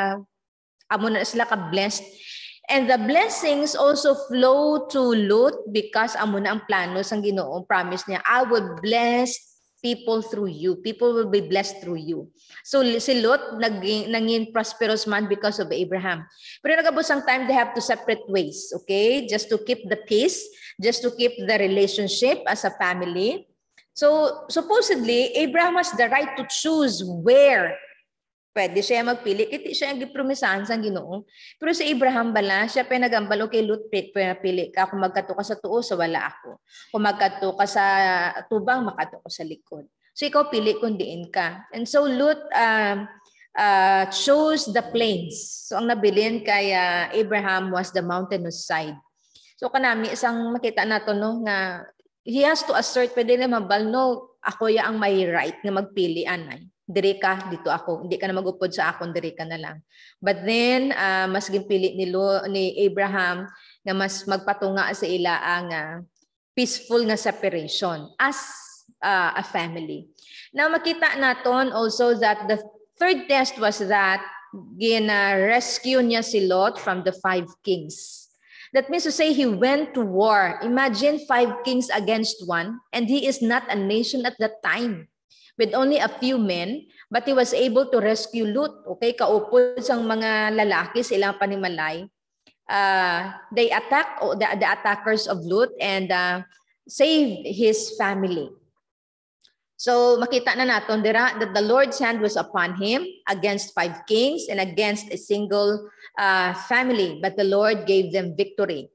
ka blessed. And the blessings also flow to Lot because amo na ang plano sang Ginoo, promise niya, I will bless people through you. People will be blessed through you. So si Lot naging prosperous man because of Abraham. Pero nagabot sang time they have to separate ways, okay? Just to keep the peace, just to keep the relationship as a family. So supposedly Abraham has the right to choose where pwede siya magpili. Kiti siya ang gipromisahan sa Ginoo. Pero si Abraham bala, siya pinagambal, okay, Lot, pili ka. Kung magkato ka sa tuo, so wala ako. Kung magkato ka sa tubang, makato ko sa likod. So ikaw pili kung diin ka. And so Lot chose the plains. So ang nabilin kay Abraham was the mountainous side. So kanami, isang makita nato no, nga he has to assert, pwede na mabal, no, ako ya ang may right na magpili, anay. Diri ka, dito ako. Hindi ka na mag-upod sa akon, diri ka na lang. But then, mas ginpili ni Abraham na mas magpatunga sa ila ang peaceful na separation as a family. Now, makita naton also that the third test was that gina-rescue niya si Lot from the 5 kings. That means to say he went to war. Imagine 5 kings against 1, and he is not a nation at that time, with only a few men, but he was able to rescue Lot. Okay, kaupod sang mga lalaki sa ilang panimalay. They attacked the attackers of Lot and saved his family. So makita na naton dira that the Lord's hand was upon him against 5 kings and against a single family, but the Lord gave them victory.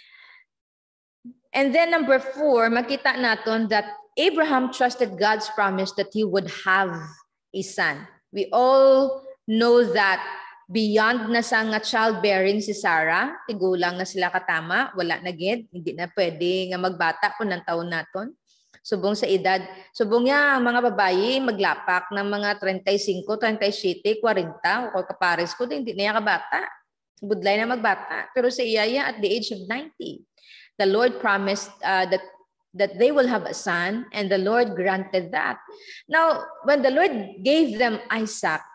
And then number 4, makita naton that Abraham trusted God's promise that he would have a son. We all know that beyond na sa nga childbearing si Sarah, tigulang na sila katama, wala na gid, hindi na pwede nga magbata kung ng taon naton. Subong sa edad, subong niya ang mga babayi maglapak ng mga 35, 37, 40, o kapares ko, hindi na niya kabata. Budlay na magbata. Pero sa iya at the age of 90, the Lord promised that they will have a son, and the Lord granted that. Now, when the Lord gave them Isaac,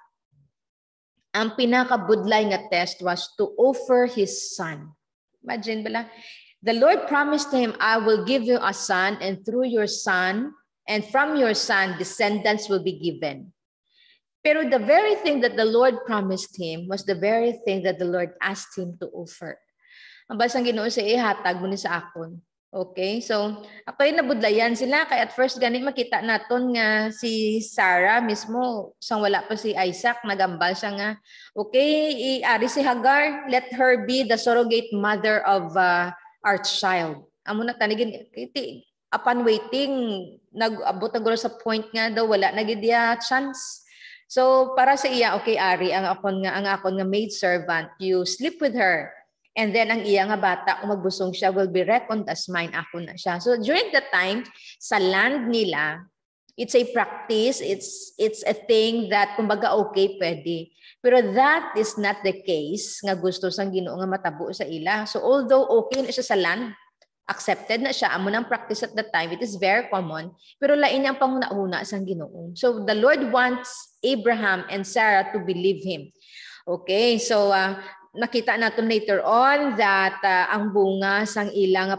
ang pinakabudlay nga test was to offer his son. Imagine bala, the Lord promised him, I will give you a son, and through your son, and from your son, descendants will be given. Pero the very thing that the Lord promised him was the very thing that the Lord asked him to offer. Ang basang Ginoo sa ihatag mo ni sa akon. Okay, so ako'y nabudlayan sila kaya at first gani makita naton nga si Sarah mismo sang wala pa si Isaac, nagambal siya nga okay, iari si Hagar, let her be the surrogate mother of our child. Amo na tanigin kiti upon waiting nag-abot na sa point nga daw wala na gid dia chance. So para sa iya, okay, ari ang akon nga maid servant, you sleep with her. And then ang iya nga bata, kung magbusong siya, will be reckoned as mine, ako na siya. So during that time, sa land nila, it's a practice, it's a thing that kumbaga okay, pwede. Pero that is not the case nga gusto sang Ginoo nga matabo sa ila. So although okay na siya sa land, accepted na siya, amo nang practice at that time, it is very common, pero lain ang panghuna-huna sang Ginoo. So the Lord wants Abraham and Sarah to believe him. Okay, so nakita natin later on that ang bunga sang ilang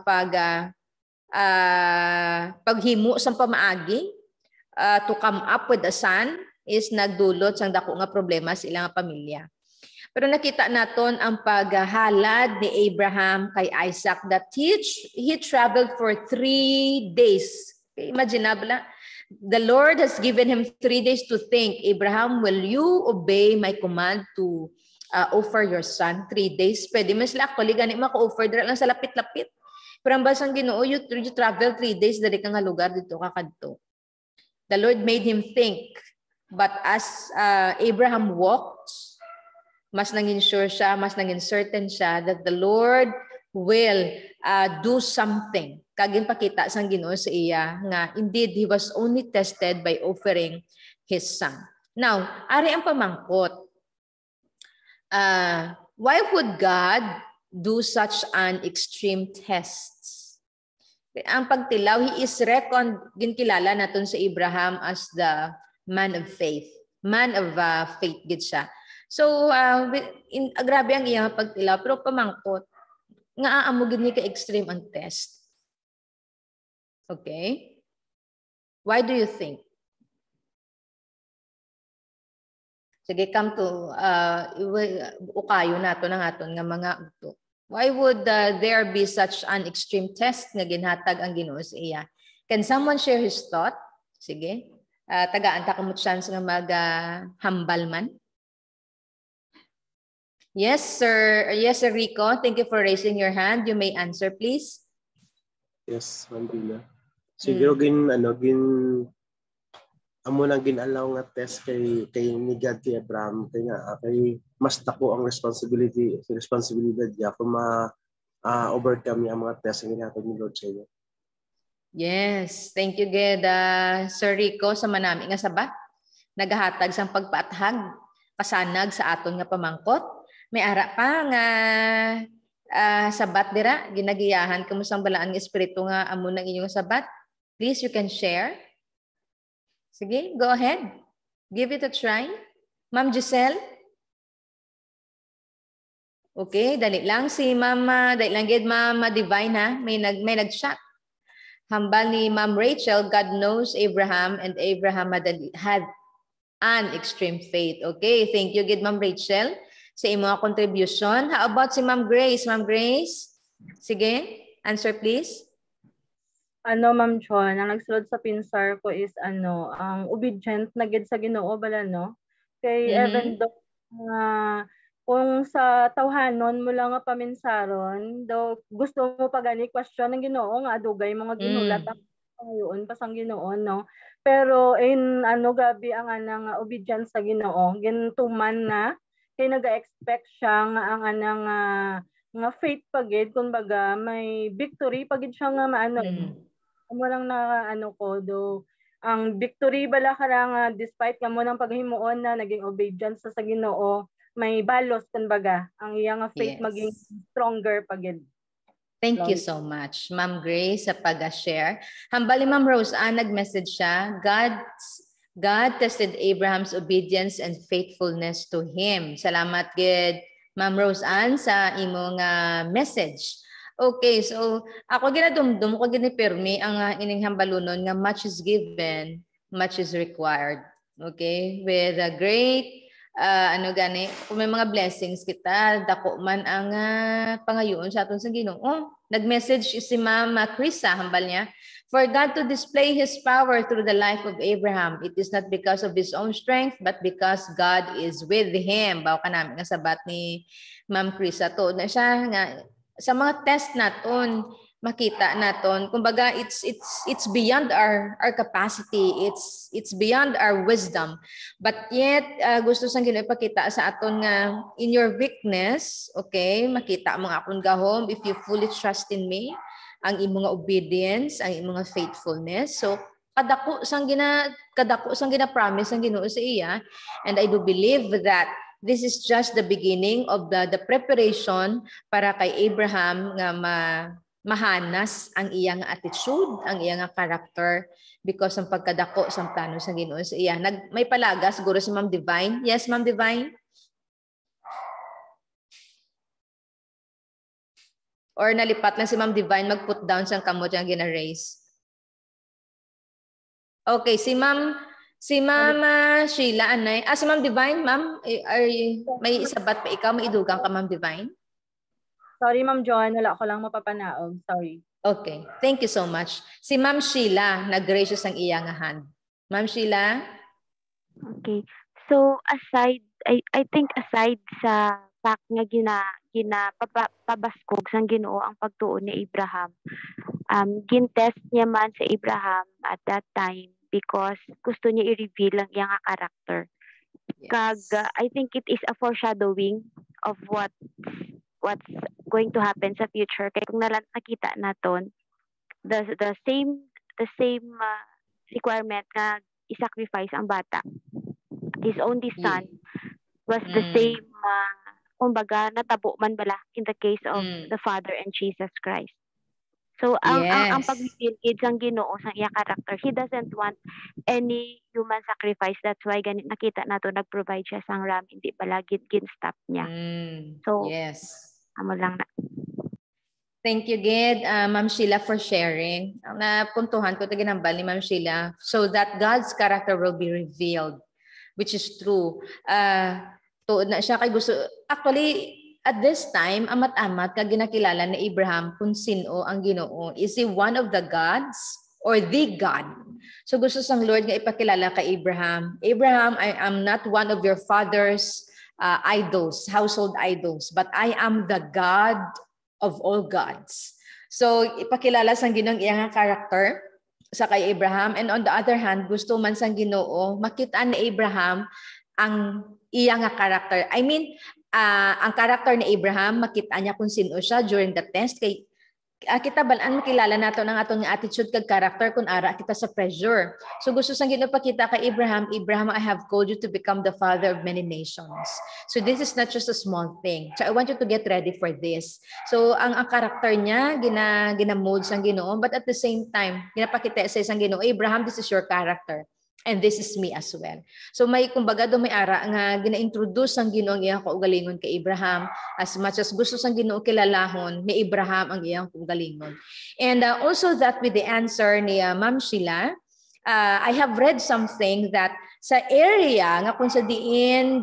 paghimo sang pamaagi to come up with a son is nagdulot sang dako nga problema sa ilang pamilya. Pero nakita naton ang paghalad ni Abraham kay Isaac that he traveled for 3 days. Okay, imaginable. The Lord has given him 3 days to think, Abraham, will you obey my command to offer your son? 3 days. Pwede man sila actually gani maka-offer dira lang sa lapit-lapit. Pero ang basang Ginoo, you travel 3 days dari ka nga lugar dito kakadto. The Lord made him think. But as Abraham walked, mas nangin sure siya, mas nangin certain siya that the Lord will do something. Kagin pakita sang Ginoo sa iya nga indeed he was only tested by offering his son. Now, ari ang pamangkot. Why would God do such an extreme test? Ang pagtilaw, he is reckoned, ginkilala natin sa Abraham as the man of faith. Man of faith, gid siya. So, grabe ang iyang pagtilaw, pero pamangkot, nga aamugin ni ka-extreme ang test. Okay? Why do you think? Sige, come to, ukayo nato ng aton nga mga uto. Why would there be such an extreme test nga ginhatag ang Ginoo sa iya? Can someone share his thought? Sige. Tagaan ta kamot chance nga mag-hambal man. Yes, sir. Yes, sir Rico. Thank you for raising your hand. You may answer, please. Yes, Mandila. Siguro amo nang ginalaw nga test kay ni God kay Abraham kay mas dako ang responsibilidad niya kung overcome niya ang mga test nga ginhatag ni Lord sa iyo. Yes, thank you gid Sir Rico sa manami nga sabat. Nagahatag sang pagpaathag kasanag sa aton nga pamangkot. May ara pa nga sabat dira ginagiyahan kamo sang balaan nga espiritu nga amo nang inyong sabat. Please, you can share. Sige, go ahead. Give it a try. Ma'am Giselle? Okay, dali lang si Mama, dali lang gid Mama Divine ha. May nag-chat. Hambal ni Ma'am Rachel, God knows Abraham and Abraham had an extreme faith. Okay, thank you gid Ma'am Rachel sa imong contribution. How about si Ma'am Grace? Ma'am Grace? Sige, answer please. Ma'am John, ang nagsulod sa pinsar ko is ang obedient na gid sa Ginoo bala no. Kay even though kung sa tawhanon mo lang nga paminsaron, do gusto mo pa gani question ng Ginoo nga adugay mga ginulat ngayon pasang Ginoo no. Pero in gabi ang anang obedience sa Ginoo, gintuman na kay naga-expect siya nga ang anang nga faith pagid kumbaga may victory pagid siya nga maano. Amo lang na ko do ang victory bala karang despite kamo nang paghimuon na naging obedience sa Ginoo, may balos kumbaga ang iyang faith maging stronger pagid. Thank you so much, Ma'am Grace, sa pag-share. Hambali Ma'am Rose, nag-message siya, God tested Abraham's obedience and faithfulness to him. Salamat gid Ma'am Rose Ann sa imong message. Okay, so ako ginadumdum ko ginipirmi ang ining hambalunon nga much is given, much is required. Okay, with a great kung may mga blessings kita, dako man ang pangayoon sa aton sa Ginoo. Nag-message si Ma'am Krisa, hambal niya, for God to display His power through the life of Abraham, it is not because of his own strength, but because God is with him. Bawa ka namin nga sabat ni Ma'am Krisa to na siya nga sa mga test naton makita naton kumbaga it's beyond our capacity, it's beyond our wisdom, but yet gusto sang Ginoo ipakita sa aton nga in your weakness, okay, makita mo nga akong gahom if you fully trust in me, ang imong obedience, ang imong faithfulness. So kadako sang gina-promise ang Ginoo sa iya, and I do believe that this is just the beginning of the preparation para kay Abraham nga mahanas ang iyang attitude, ang iyang character because ng pagkadako sa plano sa Ginoo sa iya. May palaga siguro si Ma'am Divine. Yes, Ma'am Divine? Or nalipat lang si Ma'am Divine mag-put down sa kamot yung gina-raise? Okay, si Ma'am Sheila, anay. Si Ma'am Divine, Ma'am, may isabat pa ikaw, may idugang ka, Ma'am Divine? Sorry, Ma'am Joan, wala ko lang mapapanaog. Sorry. Okay, thank you so much. Si Ma'am Sheila, nag-gracious ang iyang hand. Ma'am Sheila? Okay. So, I think aside sa fact nga pabaskog sang Ginoo ang pagtuon ni Abraham, gintest niya man sa Abraham at that time because gusto niya i-reveal ang iyang character. Yes. I think it is a foreshadowing of what's going to happen sa future. Kaya kung nakita naton the same requirement na i-sacrifice ang bata his only son was the same, kumbaga, natabo man bala in the case of the Father and Jesus Christ. So, ang pagpipilkid sang Ginoo sang iya character, he doesn't want any human sacrifice. That's why ganit nakita nato nag-provide siya sang ram, hindi pala gin-stop niya. So, amo lang na. Thank you, Gid, Ma'am Sheila, for sharing. Ang napuntuhan ko taginambal ni Ma'am Sheila, so that God's character will be revealed, which is true. Tuod na siya kay gusto, actually, at this time, amat-amat ka ginakilala ni Abraham kung sino ang Ginoo. Is he one of the gods or the God? So gusto sang Lord nga ipakilala kay Abraham, Abraham, I am not one of your father's idols, household idols, but I am the God of all gods. So ipakilala sang Ginoo iyang character sa kay Abraham, and on the other hand, gusto man sang Ginoo makita ni Abraham ang iyang character. I mean, ang character ni Abraham, makita niya kung sino siya during the test. Kay kita balaan makilala nato ng atong attitude kag character kung ara kita sa pressure. So gusto sang Ginoo pakita kay Abraham, Abraham, I have called you to become the father of many nations. So this is not just a small thing. So I want you to get ready for this. So ang character niya ginamold sang Ginoo, but at the same time, ginapakita sa isang Ginoo, Abraham, this is your character. And this is me as well. So may kumbaga do may ara nga gina-introduce ang Ginoo ang iyang kaugalingon kay Abraham, as much as gusto sang Ginoo kilalahon ni Abraham ang iyang kaugalingon. And also that with the answer ni Ma'am Sheila, I have read something that sa area nga kung sa diin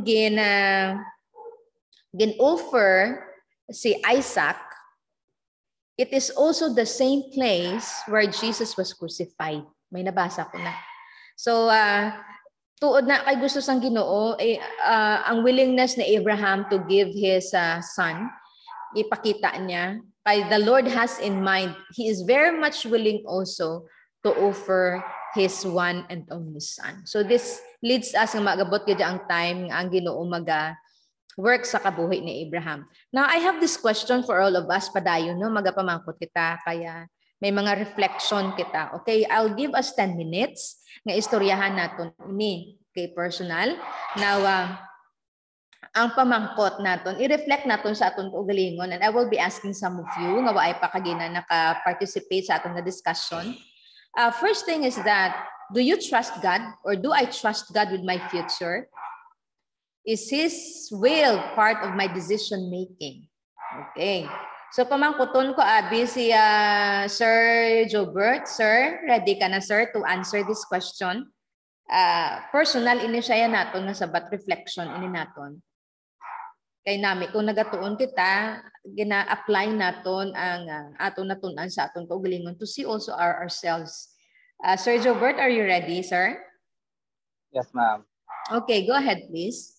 gin-offer si Isaac, it is also the same place where Jesus was crucified. May nabasa ko na. So, tuod na kay gusto sang Ginoo, ang willingness ni Abraham to give his son, ipakita niya, kay the Lord has in mind, He is very much willing also to offer His one and only son. So this leads us nga magabot gyud ang time nga ang Ginoo work sa kabuhi ni Abraham. Now, I have this question for all of us, padayon, no? Magapamangkot kita, kaya may mga reflection kita. Okay, I'll give us 10 minutes nga istoryahan naton ini kay personal. Now, ang pamangkot naton, i-reflect naton sa aton kaugalingon, and I will be asking some of you nga waay pa kagina naka-participate sa aton na discussion. First thing is that, do you trust God, or do I trust God with my future? Is His will part of my decision making? Okay. So pamangkuton ko abi si Sir Jobert. Sir, ready ka na sir to answer this question? Personal ini siya naton nga sabat reflection ini naton. Kay nami kung nagatuon kita, gina-apply naton ang aton natunan sa aton kaugalingon to see also ourselves. Sir Jobert, are you ready, sir? Yes, ma'am. Okay, go ahead please.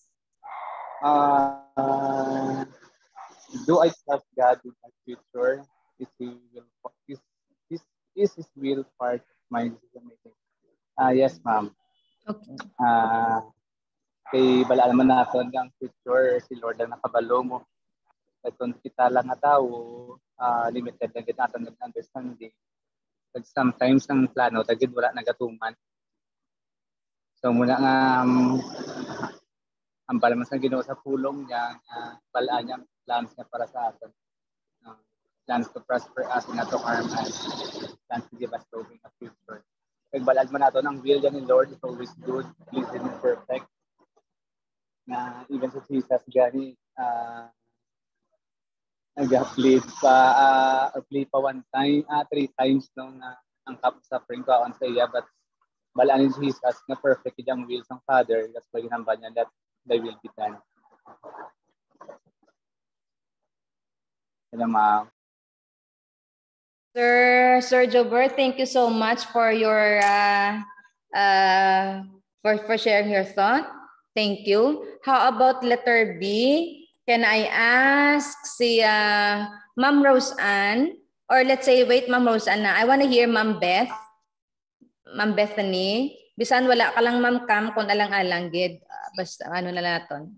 Do I trust God with my future? Is His will part of my decision making? Yes, ma'am. Okay. Kay balaan man natin ang future, si Lord ang nakabalo mo. Kung kita lang na tao, limited na kita natin nag-understanding. Sometimes ang plano, tagid wala nagatuman. So muna nga, ang balaman sa Ginoo sa pulong niya, balaan niya, plans niya para sa atin. Plans to prosper us and not to harm us. Plans to give us hope in the future. Pagbalad man natin, ang will ni Lord is always good, pleasing and perfect. Na even sa Jesus, gani, nag-plead pa 3 times nung ang cup of suffering ko on sa iya, but balaan ni Jesus na perfect yung will ng Father, that's why ginamba niya that they will be done. Hello, ma'am. Sir Jobert, thank you so much for your for sharing your thought. Thank you. How about letter B? Can I ask si Ma'am Rose Ann, or let's say wait, Ma'am Rose Ann na. I want to hear Ma'am Beth. Ma'am Bethany. Bisan wala ka lang Ma'am Cam kung alang-alang gid. Basta ano na naton.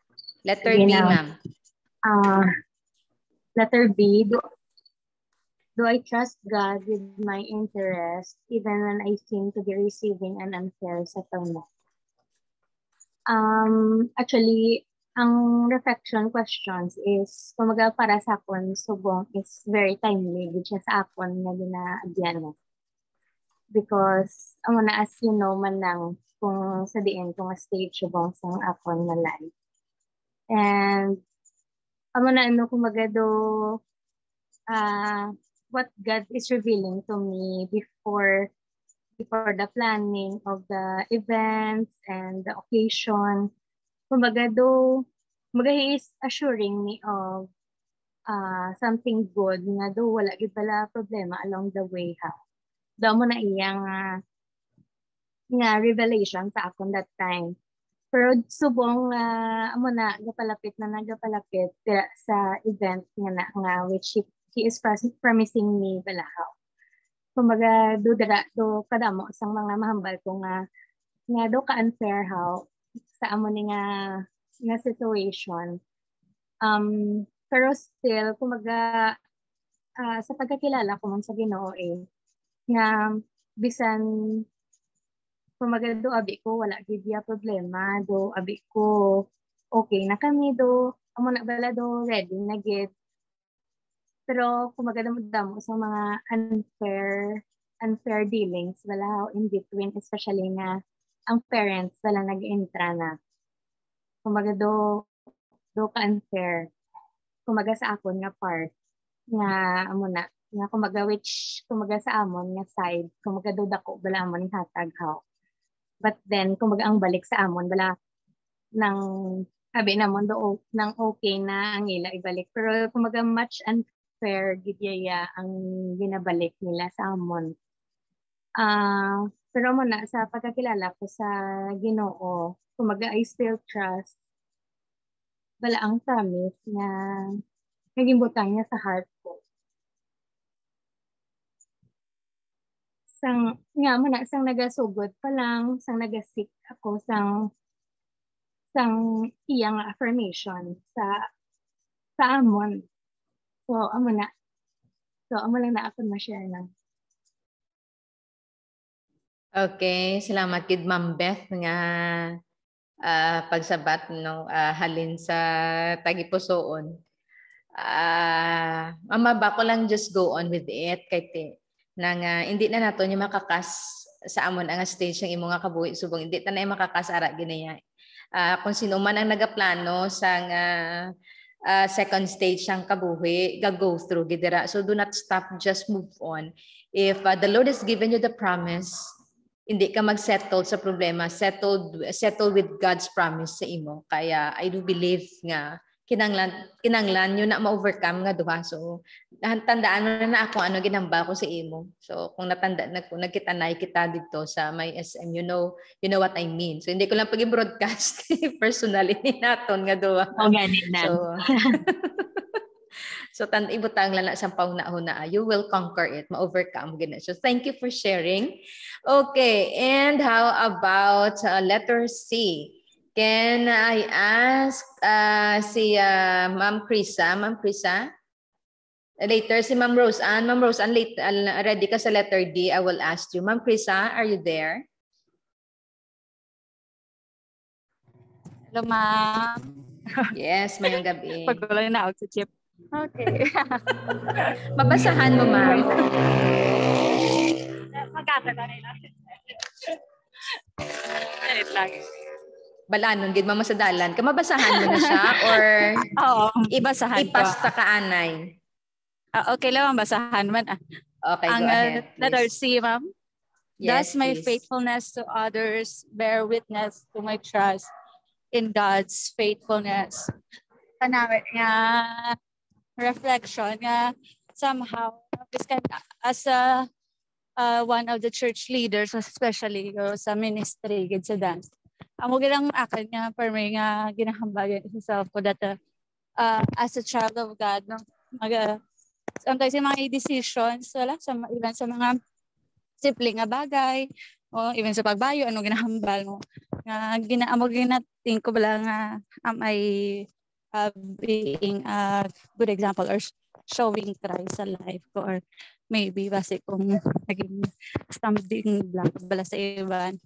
Letter B, ma'am. Letter B, Do I trust God with my interest even when I seem to be receiving an unfair settlement? Actually, ang reflection questions is, kumaga para sa akon, subong is very timely, which is sa akon na ginaagyan. Because, amo na as you know man lang, kung sa diin, kung stage subong sa akon na life. And, amo na ano, kumaga do, what God is revealing to me before the planning of the events and the occasion. Kumbaga He is assuring me of something good nga do wala gid pala problema along the way ha. Do mo na iyang nga revelation sa akon that time. Pero subong amo na gapalapit sa event nga which he is promising me balahaw. Kumbaga do kadamo sang mga mahambal ko nga do ka unfair how sa amo ni nga situation. Pero still kumbaga sa pagkakilala ko man sa Ginoo nga bisan kumbaga do abi ko wala gid problema, do abi ko okay na kami, do amo na bala do ready na gid. Pero kumaga damo sa mga unfair dealings wala in between, especially nga ang parents wala nag-entra na. Kumaga do ka unfair. Kumaga sa akon nga part nga amo na nga kumaga which kumaga sa amon nga side kumaga do dako bala amon ni hatag how. But then kumaga ang balik sa amon bala nang abi namon do nang okay na ang ila ibalik. Pero kumaga much unfair gidyaya ang ginabalik nila sa amon. Pero mo na sa pagkakilala ko sa Ginoo, kumaga I still trust bala ang promise na naging butang niya sa heart ko. Sang nagasugod pa lang, sang nagasik ako sang iyang affirmation sa amon. So amo lang na ako ma-share na. Okay, salamat gid Ma'am Beth nga pagsabat no halin sa tagipusoon. Mama ba ko lang just go on with it kay nang hindi na nato niya makakas sa amon ang stage ng imo nga kabuhi subong hindi ta na makakas ara ginaya. Kung sino man ang nagaplano sang second stage sang kabuhi go through gidira. So do not stop, just move on. If the Lord has given you the promise, hindi ka mag-settle sa problema, settle with God's promise sa imo. Kaya I do believe nga kinanglan nyo na ma-overcome nga duha. So tandaan mo na ako ano ginamba ko sa imo. So kung nagkitanay kita dito sa may SM, you know what I mean. So hindi ko lang pag-broadcast personally naton nga duha. O ganit na. So ibutang lang na sa pauna-una, you will conquer it, ma-overcome gina. So thank you for sharing. Okay, and how about letter C? Can I ask si Ma'am Krisa? Ma'am Krisa? Later si Ma'am Rose Ann. Ma'am Rose Ann, ready ka sa letter D? I will ask you. Ma'am Krisa, are you there? Hello, Ma'am. Yes, mayong gabi. Pagkulang na ako sa chip. Okay. Mabasahan mo, Ma'am. Magkakalanay natin. Ganit lang. Balanon, gid mama sa dalan. Kamabasahan mo na siya or oo, ibasahan ko. Ipasta ka anay. Okay lang, basahan man. Okay, go ahead. Letter C, Ma'am. Yes, Does my please. faithfulness to others bear witness to my trust in God's faithfulness? Kanawit nga reflection nga somehow as one of the church leaders, especially sa ministry gid sa dance. Amo gilang akin nga permi nga ginahambagan sa self ko that as a child of God no sometimes yung mga decisions wala even sa mga simple nga bagay o even sa pagbayo ano ginahambal mo nga ginaamo ginating ko bala nga am I being a good example or showing try sa life ko or maybe base kung naging stumbling block bala sa iban.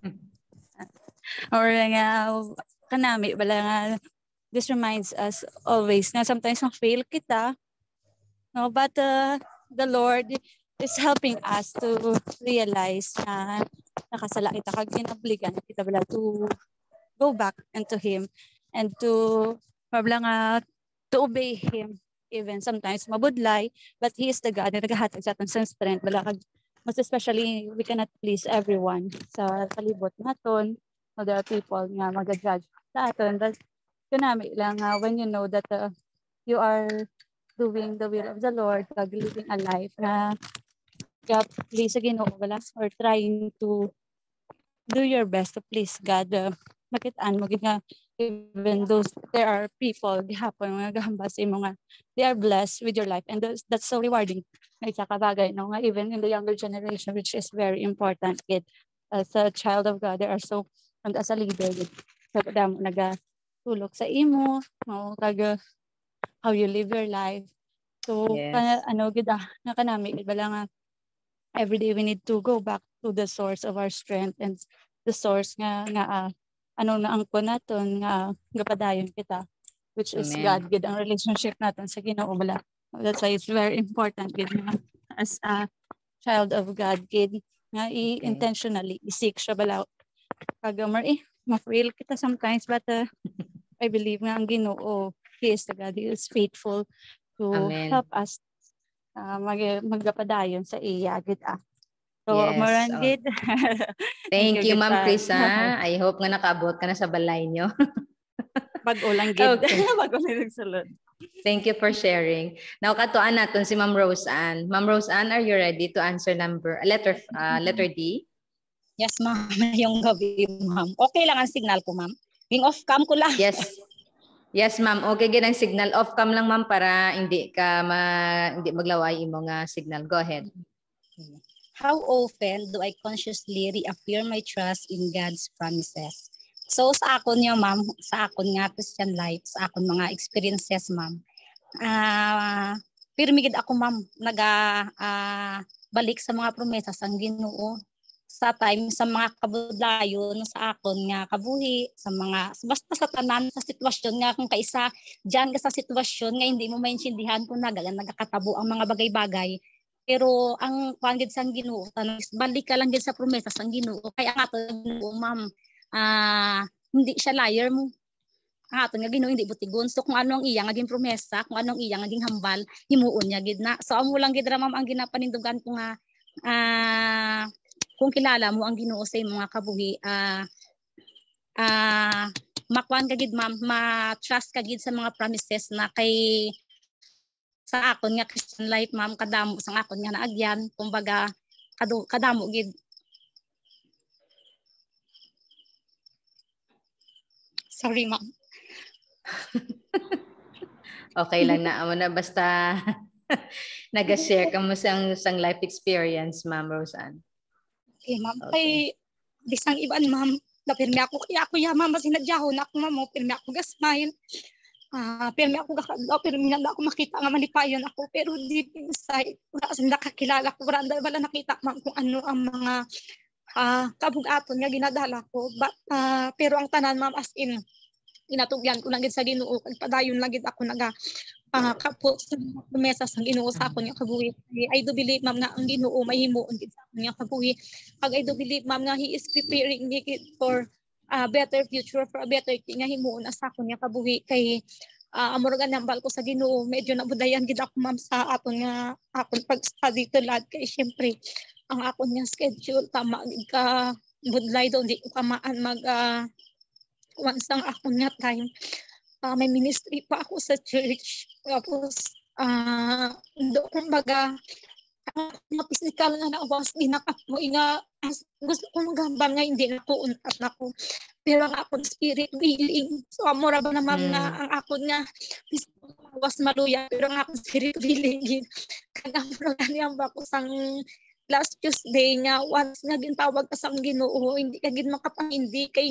Or nga kanami bala nga this reminds us always na sometimes ma-fail kita, no, but the Lord is helping us to realize na nakasala kita kag ginabligan kita bala to go back into Him and to mabla nga to obey Him even sometimes mabudlay, but He is the God na nagahatag sa aton sa strength bala kag most especially we cannot please everyone sa palibot naton. So there are people nga mag-judge sa aton, but kanami lang when you know that you are doing the will of the Lord, kag living a life na please sa Ginoo wala or trying to do your best to please God. Makitaan mo gid nga even those there are people gihapon nga gahambas imo nga they are blessed with your life, and that's so rewarding. Nga isa ka bagay no nga even in the younger generation, which is very important kid as a child of God, there are so and as a leader gid so damo nagatulok sa imo no kag how you live your life. So Yes. ano gid nga kanami gid bala nga every day we need to go back to the source of our strength and the source nga ano na ang ko naton nga gapadayon kita, which is Amen. God gid ang relationship naton sa Ginoo bala. That's why it's very important gid nga as a child of God gid nga intentionally i-seek siya bala kag ma-fail kita sometimes, but I believe nga ang Ginoo He is the God, He is faithful to Amen. help us magapadayon sa iya gid So, Yes. maran Oh. gid. Thank you, gid Ma'am sa- Chris. I hope nga nakaabot ka na sa balay nyo. Bag-o lang gid. Okay. Bag-o lang nagsulod. Thank you for sharing. Now, katuan natin si Ma'am Roseanne. Ma'am Roseanne, are you ready to answer letter D? Yes, ma'am. Yung gabi, ma'am. Okay lang ang signal ko, ma'am. Yung off-cam ko lang. Yes. Yes, ma'am. Okay gid ang signal. Off cam lang, ma'am, para hindi hindi maglaway imo nga signal. Go ahead. How often do I consciously reaffirm my trust in God's promises? So sa akon niya, ma'am, sa akon nga Christian life, sa akon mga experiences, ma'am, pirmigid ako, ma'am, balik sa mga promesa sang Ginoo sa time sa mga kabudlayon sa akon nga kabuhi, sa mga basta sa tanan sa sitwasyon nga kung kaisa diyan ka sa sitwasyon nga hindi mo maintindihan kung nagakatabo ang mga bagay-bagay. Pero ang pangid sang Ginoo balik ka lang gid sa promesa sang Ginoo. Kaya ang aton Ginoo, ma'am, hindi siya liar mo. Ang aton nga Ginoo hindi butigon. So kung ano ang iya nga gin promesa, kung ano ang iya nga gin hambal, himuon niya gid na. So amo lang gid ra, ma'am, ang ginapanindugan ko nga kung kilala mo ang Ginoo sa imong mga kabuhi, makuan ka gid, ma'am, ma-trust ka gid sa mga promises na kay sa akon nga Christian life, ma'am, kadamo sang akon nga naagyan, kumbaga kadamo gid. Sorry, ma'am. Okay lang na. Amo na basta nag-share ka mo sang life experience, Ma'am Roseanne. Okay, ma'am. Okay. Kay bisang iban, ma'am, napirmi ako kaya ako ma'am, sinadyaho na ako, ma'am, pirmi ako ga-smile. Pirmi ako kakadlaw, pero minang ako makita nga malipayon ako, pero deep inside wala sa nakakilala ko, wala nakita, ma'am, kung ano ang mga kabugaton nga ginadala ko, pero ang tanan, ma'am, as in inatugyan ko lang gid sa Ginoo, kag padayon lang gid ako kapot sa promesa sa Ginoo sa akon nga kabuhi. I do believe, ma'am, nga ang Ginoo mahimuon gid sa akon nga kabuhi. Kag I do believe, ma'am, nga He is preparing me for a better future, for a better thing nga himuon sa akon nga kabuhi. Kay amorgan nambal ko sa Ginoo, medyo nabudayan gid ako, ma'am, sa akon pag-study to lad. Kay syempre ang akon nga schedule tama gid ka budlay daw, di ko kamaan once ang akon nga time. May ministry pa ako sa church. Tapos kumbaga physical nga nawas ginakapoy nga gusto ko maghambal nga hindi na ko untat na ko, pero ang akong spirit willing. So amora ba na, ma'am, nga ang akon nga physical was maluya, pero ang akong spirit willing gid. Kaya amora ganyan ba ko sang last Tuesday nga once nga gintawag ka sang Ginoo, hindi ka gid makapangindi kay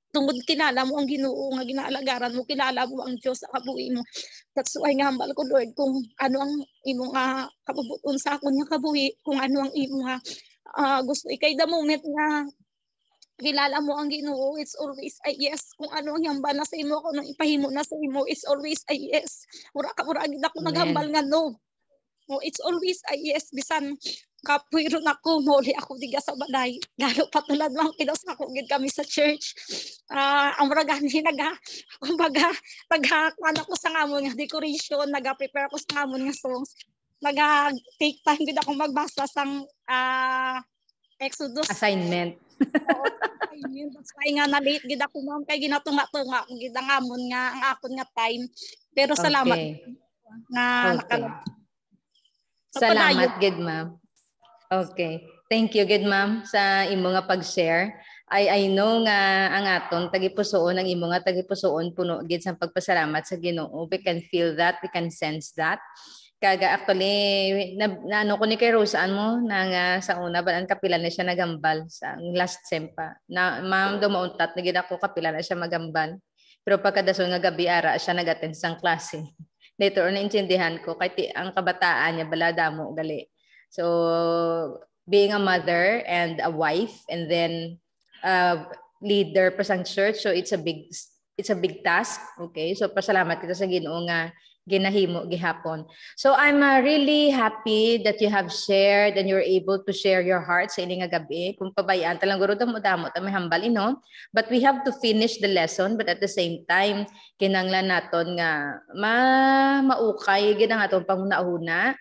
tungod kilala mo ang Ginoo nga ginaalagaran mo, kilala mo ang Dios sa kabuhi mo. That's why nga hambal ko Lord kung ano ang imo nga kabubuton sa akon nga kabuhi, kung ano ang imo nga gusto ikay the moment nga kilala mo ang Ginoo, it's always a yes. Kung ano ang hambal na sa imo, kung anong ipahimo na sa imo, it's always a yes. Mura gid ako naghambal nga no. Oh, it's always a yes. Bisan kapuiron ako, muli ako diga sa balay. Lalo patulad mga kilos ako gid kami sa church. Ang mura gani kumbaga naghakuan ako sa ngamon nga decoration, naga-prepare ako sa ngamon nga songs. Take time gid ako magbasa sang Exodus. Assignment. Oo, assignment. That's why nga na-late gid ako ma'am kay ginatunga-tunga ako gid ang ngamon nga ang akon nga time. Pero salamat na Salamat gid ma'am. Okay. Thank you gid ma'am sa imo nga pag-share. I know nga ang aton tagipusoon ang imo nga tagipusoon puno gid sa pagpasalamat sa Ginoo. We can feel that, we can sense that. Kaga actually na ano ko ni kay Rosaan mo na sa una ba ang kapila na siya nagambal sa last sempa. Na ma'am dumauntat na gid ako kapila na siya magambal. Pero pagkadason nga gabi ara siya nag-attend sang klase. Later on naintindihan ko kay ang kabataan niya balada mo gali. So being a mother and a wife and then leader pa sang church, so it's a big task. Okay, so pasalamat kita sa Ginoo nga ginahimo gihapon. So I'm really happy that you have shared and you're able to share your heart sa ini nga gabi. Kung pabayaan talang guro damo ta may hambal ino, but we have to finish the lesson, but at the same time kinanglan naton nga maukay gid ang aton pangunahuna,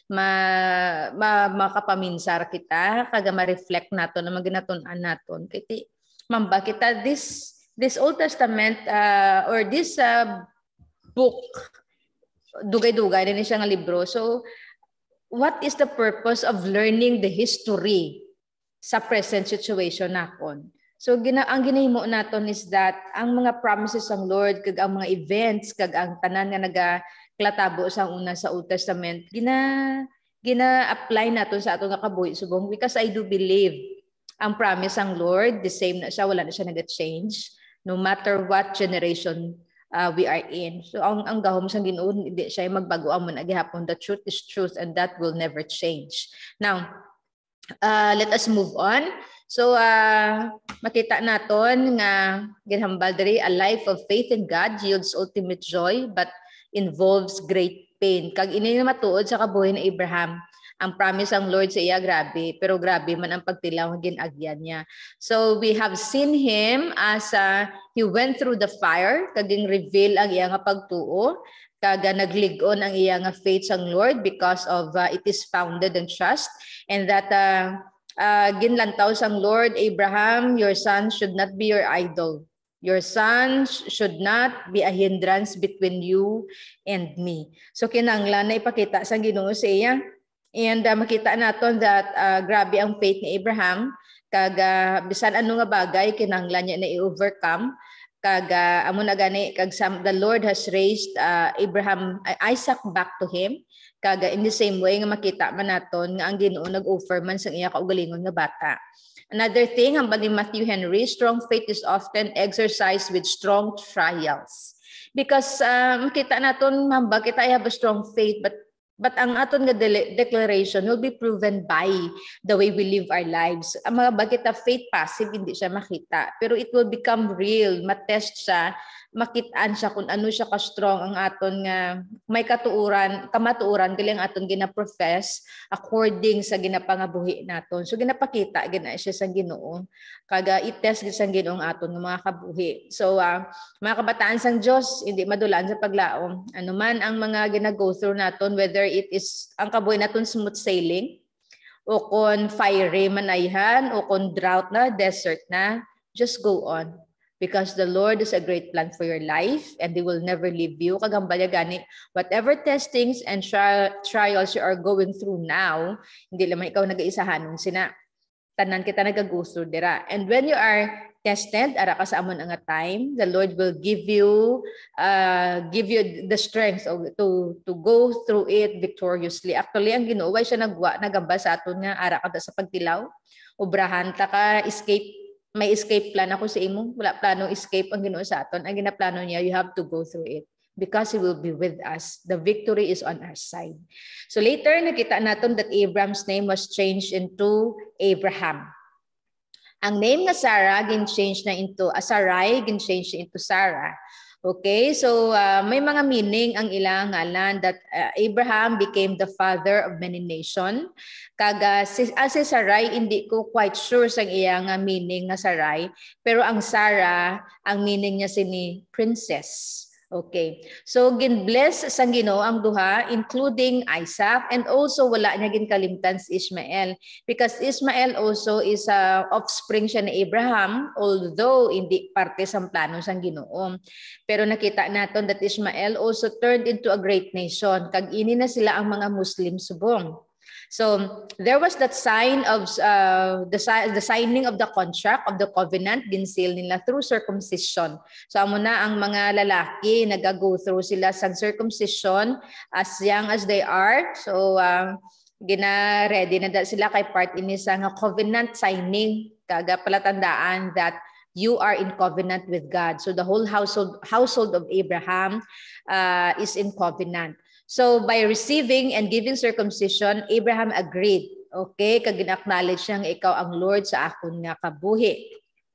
makapaminsar kita kaga ma-reflect naton na maginatun-an naton kay mamba kita this Old Testament or this book dugay-dugay din siya nga libro. So what is the purpose of learning the history sa present situation nakon? So ang ginahimo naton is that ang mga promises ng Lord kag ang mga events kag ang tanan nga nagaklatabo sa una sa Old Testament gina-apply naton sa aton nga kabuhi subong, because I do believe ang promise ng Lord the same na siya, wala na siya nag-change no matter what generation we are in. So ang gahom sa Ginoo hindi siya magbago amon agihapon. The truth is truth and that will never change. Now let us move on. So makita naton nga ginhambal diri, a life of faith in God yields ultimate joy but involves great pain. Kag ini matuod sa kabuhi ni Abraham, ang promise ang Lord sa iya grabe, pero grabe man ang pagtilaw nga ginagyan niya. So we have seen him as he went through the fire, kaging reveal ang iya nga pagtuo, kaga nagligon ang iya nga faith sang Lord because of it is founded in trust, and that ginlantaw sang Lord, Abraham, your son should not be your idol. Your son should not be a hindrance between you and me. So kinanglan na ipakita sang Ginoo sa iya. And makita naton that grabe ang faith ni Abraham, kaga bisan ano nga bagay kinahanglan niya na i-overcome, kaga amo na gani kag the Lord has raised Isaac back to him, kaga in the same way nga makita man naton nga ang Ginoo nag-offer man sang iya kaugalingon nga bata. Another thing hambal ni Matthew Henry, strong faith is often exercised with strong trials, because makita naton mamba kita I have a strong faith, but ang aton nga declaration will be proven by the way we live our lives. Ang mga bagita faith passive hindi siya makita, pero it will become real, matest siya, makitaan siya kung ano siya ka-strong ang aton nga may kamatuuran gali ang aton gina-profess according sa ginapangabuhi naton. So ginapakita gina siya sa Ginoo, kaga i-test gid sang Ginoo ang aton nga mga kabuhi. So mga kabataan sang Dios, hindi madulaan sa paglaom. Ano man ang mga gina-go through naton, whether it is ang kabuhi naton smooth sailing o kon fiery manayhan o kon drought na, desert na, just go on. Because the Lord is a great plan for your life and He will never leave you. Kagambala gani, whatever testings and trials you are going through now, hindi lamang ikaw nag-iisahanon sina. Tanan kita nag-go through dira. And when you are tested, ara ka sa amon nga time, the Lord will give you the strength to go through it victoriously. Actually, ang Ginoo siya nagamba sa aton nga ara ka sa pagtilaw. Obrahan ta ka escape may escape plan ako sa imo. Wala planong escape ang Ginoo sa aton. Ang ginaplano niya, you have to go through it because He will be with us. The victory is on our side. So later, nakita natin that Abraham's name was changed into Abraham. Ang name nga Sarah, gin-change na into Sarai, gin-change na into Sarah. Okay, so may mga meaning ang ilang ngalan that Abraham became the father of many nations. Kaga si Sarai, hindi ko quite sure sa iyang meaning nga Sarai, pero ang Sarah, ang meaning niya sini princess. Okay, so gin-bless sang Ginoo ang duha, including Isaac, and also wala niya ginkalimtan si Ishmael, because Ishmael also is a offspring siya ni Abraham, although hindi parte sa plano sang Ginoo. Pero nakita naton that Ishmael also turned into a great nation, kag ini na sila ang mga Muslim subong. So there was that sign of the signing of the contract of the covenant ginseal nila through circumcision. So amo na ang mga lalaki nag-go through sila sa circumcision as young as they are. So gina-ready na sila kay part ini sa covenant signing, kaga palatandaan that you are in covenant with God. So the whole household of Abraham is in covenant. So by receiving and giving circumcision, Abraham agreed. Okay, kag gin-acknowledge niya nga ikaw ang Lord sa akon nga kabuhi.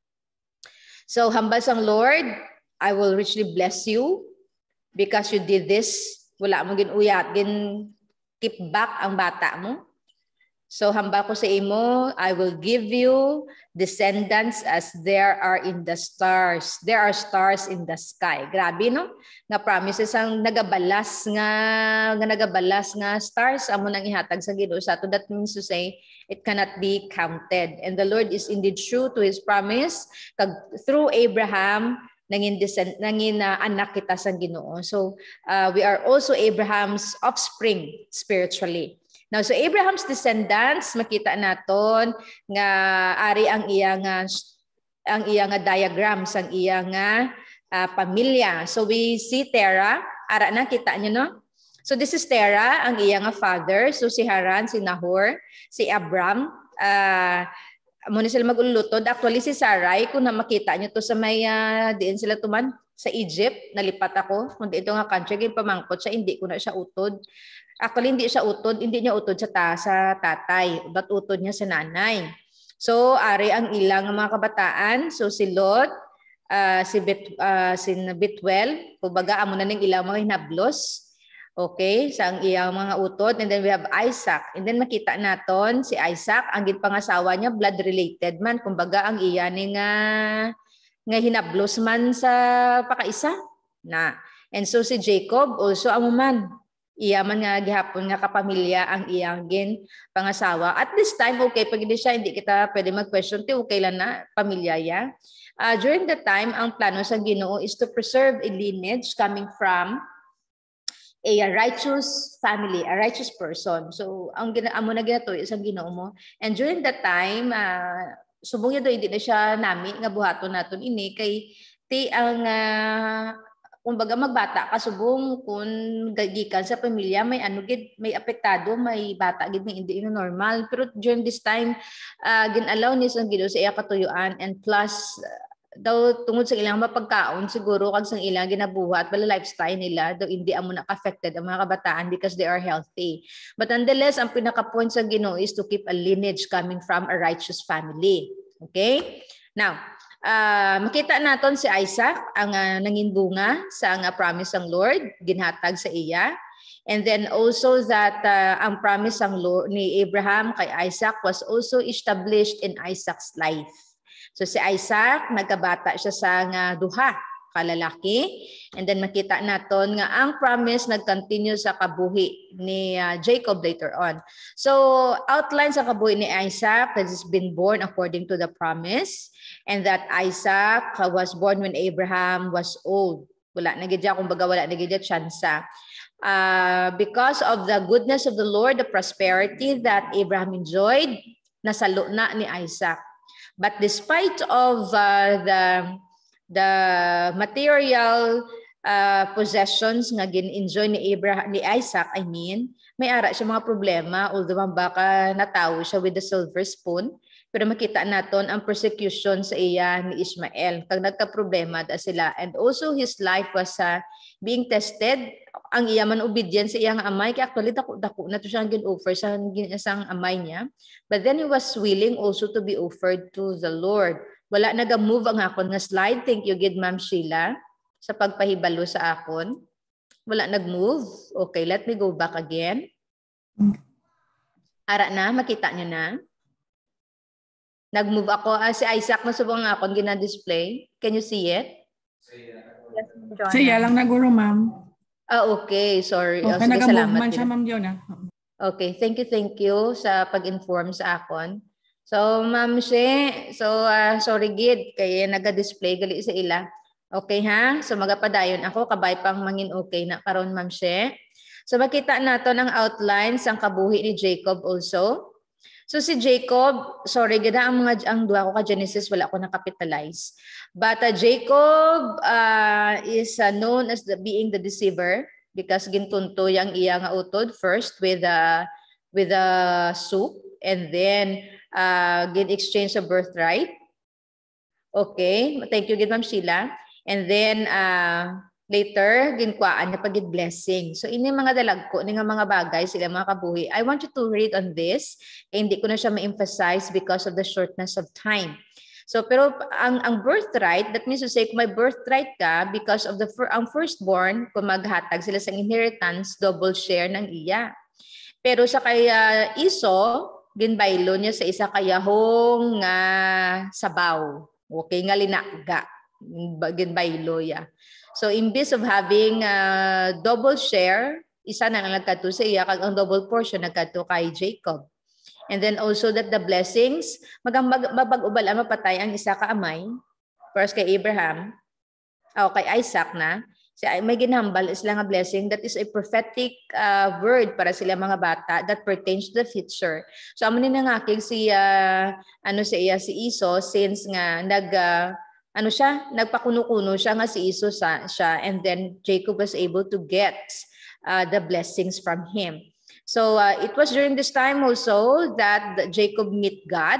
So hambal sang Lord, I will richly bless you because you did this. Wala mo ginuyat, keep back ang bata mo. So hambal ko sa imo, I will give you descendants as there are in the stars. There are stars in the sky. Grabe no? Nga promises ang nagabalas nga stars amo nang ihatag sa Ginoo sa ato. That means to say it cannot be counted. And the Lord is indeed true to His promise. Kag through Abraham nangin anak kita sa Ginoo. So we are also Abraham's offspring spiritually. Now, so Abraham's descendants, makita naton nga ari ang iyang diagrams, ang iyang pamilya. So we see Terah, ara na kita niyo no? So this is Terah, ang iyang father. So si Haran, si Nahor, si Abram, muna sila mag-ulutod. Actually si Sarai, kung na makita niyo to sa may diin sila tuman sa Egypt, nalipat ako. Kung dito nga country, pamangkot siya, hindi ko na siya utod. Actually, hindi niya utod sa tatay, but utod niya sa nanay. So, ari ang ilang mga kabataan. So, si Lot, si Bethuel, kumbaga, amo na ning ilang mga hinablos. Okay, sa ang iyang mga utod. And then we have Isaac. And then makita naton si Isaac, ang ginpangasawa niya, blood related man. Kumbaga, ang iya ni nga hinablos man sa pakaisa. Na. And so, si Jacob, also amo man. Iya man nga gihapon nga kapamilya ang iyang pangasawa. At this time, okay, pag hindi siya, hindi kita pwede mag-question, okay lang na, pamilya ya. During the time, ang plano sa Ginoo is to preserve a lineage coming from a righteous family, a righteous person. So, ang amo na ginato sa Ginoo mo. And during that time, subong niya do, hindi na siya nami, nga buhaton naton ini, kay ang kumbaga magbata ka subong kung gikan sa pamilya may may apektado, may bata gid nga hindi normal, pero during this time ginalaw ni sang Ginoo sa iya katuyuan, and plus daw tungod sa ilang mapagkaon siguro kag sang ilang ginabuhat wala lifestyle nila daw hindi amo na affected ang mga kabataan because they are healthy. But nonetheless, ang pinaka point sa Ginoo is to keep a lineage coming from a righteous family. Okay, now makita naton si Isaac ang nangin bunga sa promise ng Lord ginhatag sa iya, and then also that ang promise ng Lord ni Abraham kay Isaac was also established in Isaac's life. So si Isaac nagkabata siya sa duha kalalaki, and then makita naton nga ang promise nag-continue sa kabuhi ni Jacob later on. So outline sa kabuhi ni Isaac that has been born according to the promise, and that Isaac was born when Abraham was old. Wala na gidya, kumbaga wala na gidya tsansa. Because of the goodness of the Lord, the prosperity that Abraham enjoyed, nasalo na ni Isaac. But despite of the material possessions nga gin-enjoy ni Isaac, may ara siya mga problema, although baka natawo siya with the silver spoon, Pero makita naton ang persecution sa iya ni Ishmael kag nagka-problema da sila, and also his life was being tested. Ang iya man obedience sa iyang amay, kaya actually dako na to siyang gin-offer sa isang amay niya, but then he was willing also to be offered to the Lord. Wala naga-move ang akon nga slide. Thank you gid Ma'am Sheila sa pagpahibalo sa akon. Wala nag-move. Okay, let me go back again. Ara na, makita niyo na. Nag-move ako. Si Isaac na subong akon gina-display. Can you see it? Siya lang na guro, ma'am. Okay. Sorry. Okay, sige, salamat. Man siya, ma'am Diona. Okay, thank you sa pag-inform sa akon. So, Ma'am She, sorry gid kay naga-display gali sa ila. Okay ha? So magapadayon ako kabay pang mangin okay na karon Ma'am She. So makita nato ang outline sang kabuhi ni Jacob also. So si Jacob, sorry gida ang duha ko ka Genesis wala ko na-capitalize. But Jacob is known as being the deceiver because gintunto yang iya nga utod first with a soup, and then gin exchange a birthright. Okay, thank you gid Ma'am Sheila. And then later ginkuaan niya pagid blessing. So ini mga dalagko ni nga mga bagay sila mga kabuhi. I want you to read on this. Hindi ko na siya ma-emphasize because of the shortness of time. So pero ang birthright, that means to say kung may birthright ka because of ang firstborn, kung maghatag sila sa inheritance, double share ng iya. Pero sa kay Esau, ginbaylo niya sa isa kayahong nga sabaw. Okay nga linaga. Ginbaylo ya. So imbes of having double share, isa na nagkadto sa iya kag ang double portion nagkadto kay Jacob. And then also that the blessings mabag-ubal ang mapatay ang isa ka amay. First kay Abraham, kay Isaac na. May ginhambal sila nga blessing that is a prophetic word para sila mga bata that pertains to the future. So amo ni nangaking si si Esau since nga nagpakuno-kuno siya nga si Esau siya, and then Jacob was able to get the blessings from him. So it was during this time also that Jacob meet God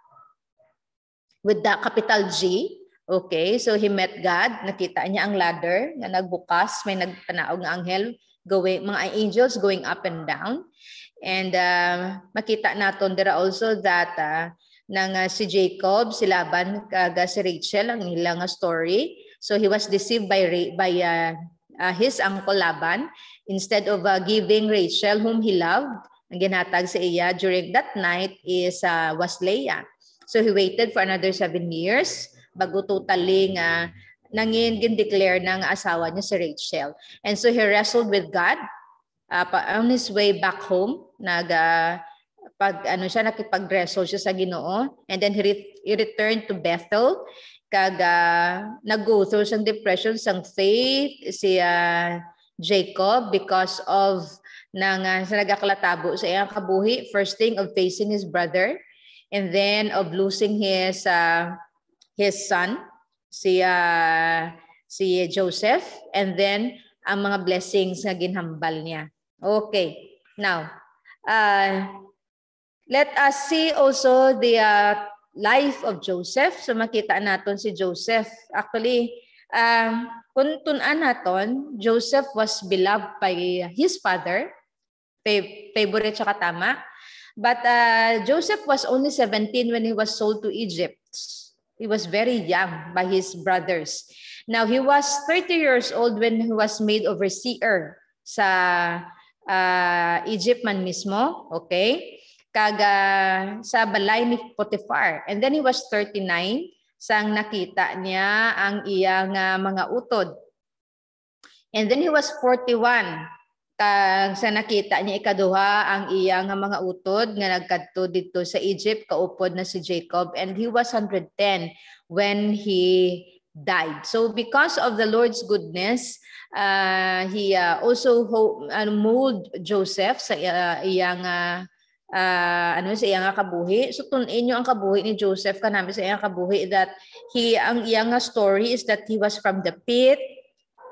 with the capital G. Okay, so he met God, nakita niya ang ladder na nagbukas, may nagpanaog nga anghel, mga angels going up and down. And makita naton dira also that si Jacob, si Laban, kaga si Rachel ang ilang story. So he was deceived by his uncle Laban. Instead of giving Rachel whom he loved, ang ginhatag sa iya during that night was Leah. So he waited for another 7 years bago totally gin-declare ng asawa niya si Rachel. And so he wrestled with God on his way back home. Nakipag-wrestle siya sa Ginoo, and then he returned to Bethel kag nag-go through sang depression sang faith si Jacob because of sa nagakalatabo sa iyang kabuhi, first thing of facing his brother, and then of losing his son si Joseph, and then ang mga blessings na ginhambal niya. Okay, now let us see also the life of Joseph. So makita natin si Joseph. Actually, kung tunan natin, Joseph was beloved by his father. Favorite siya katama. But Joseph was only 17 when he was sold to Egypt. He was very young by his brothers. Now, he was 30 years old when he was made overseer sa Egypt man mismo. Okay? Sa balay ni Potiphar. And then he was 39 sang nakita niya ang iyang mga utod. And then he was 41 sa nakita niya ikaduha ang iyang mga utod nga nagkadto dito sa Egypt, kaupod na si Jacob, and he was 110 when he died. So because of the Lord's goodness, he also molded Joseph sa iyang sa iyang kabuhi. So tunin niyo ang kabuhi ni Joseph kanami sa iyang kabuhi that ang iyang story is that he was from the pit,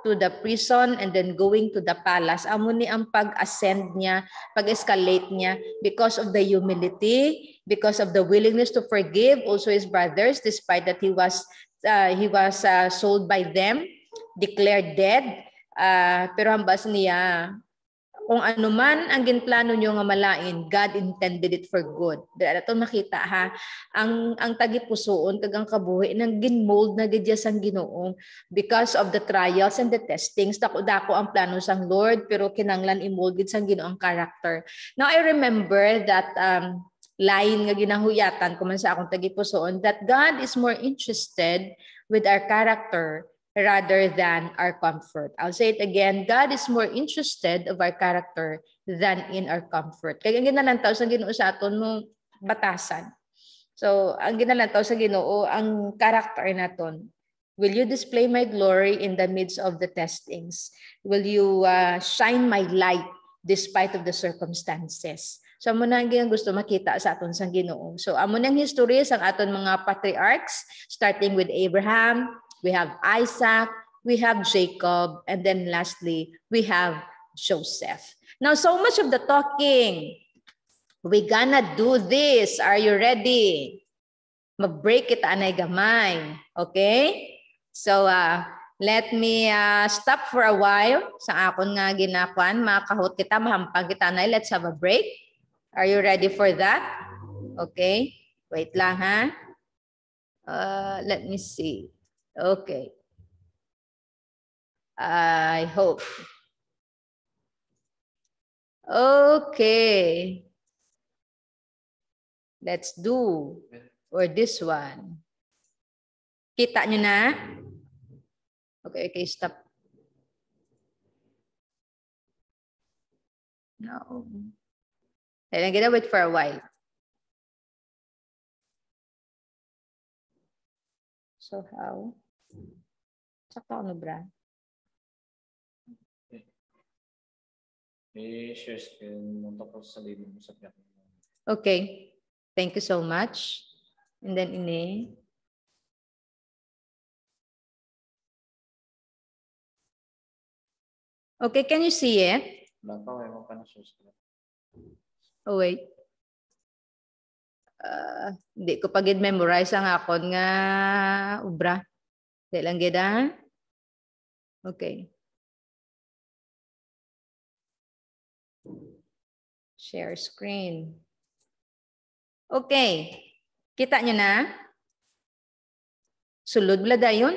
to the prison and then going to the palace. Amo ni ang pag-ascend niya, pag-escalate niya because of the humility, because of the willingness to forgive also his brothers despite that he was sold by them, declared dead. Pero hambas niya, kung ano man ang ginplano nyo nga malain, God intended it for good. Dito makita ha, ang tagipusoon, kagang kabuhi, nang ginmold na gadya sang Ginoo because of the trials and the testings. Dako ang plano sang Lord, pero kinanglan imold gid sang Ginoo ang character. Now I remember that line nga ginahuyatan ko man sa akong tagipusoon, that God is more interested with our character rather than our comfort. I'll say it again, God is more interested of our character than in our comfort. Kaya ang ginalantaw sa Ginoo sa aton mo batasan. So, ang ginalantaw sa Ginoo, ang character naton. Will you display my glory in the midst of the testings? Will you shine my light despite of the circumstances? So, amo na ang gusto makita sa aton sa Ginoo. So, amo nang history sa aton mga patriarchs, starting with Abraham, we have Isaac, we have Jacob, and then lastly, we have Joseph. Now, so much of the talking. We gonna do this. Are you ready? Mag-break it anay gamay. Okay? So, let me stop for a while. Sa akon nga ginakuan, makahot kita, mahampag kita anay. Let's have a break. Are you ready for that? Okay. Wait lang ha. Let me see. Okay. I hope. Okay. Let's do for this one. Kita nyo na? Okay, stop. No. I'm gonna wait for a while. So how? Sakto ano bra? Share screen mo tapos sa libro mo sa piyak. Okay. Thank you so much. And then ini. Okay, can you see it? Oh wait. Hindi ko pagid memorize ang akon nga ubra. Di lang gid ha? Okay. Share screen. Okay. Kita nyo na? Sulod bala dayon.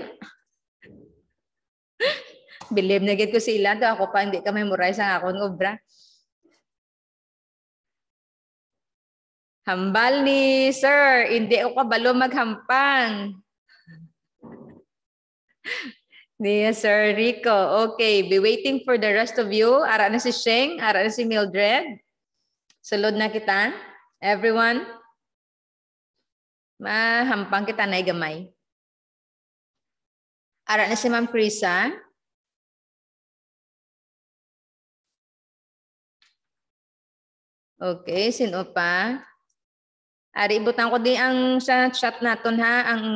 Believe na gid ko sila. Ako pa hindi ka memorize ang akon ubra. Hambal ni sir, hindi ako kabalo maghampang. Ni Sir Rico. Okay, be waiting for the rest of you. Ara na si Sheng, ara na si Mildred. Sulod na kita. Everyone. Mahampang kita na gamay. Ara na si Ma'am Krisa. Okay, sino pa? Ari, ibutan ko din ang sa chat naton ha, ang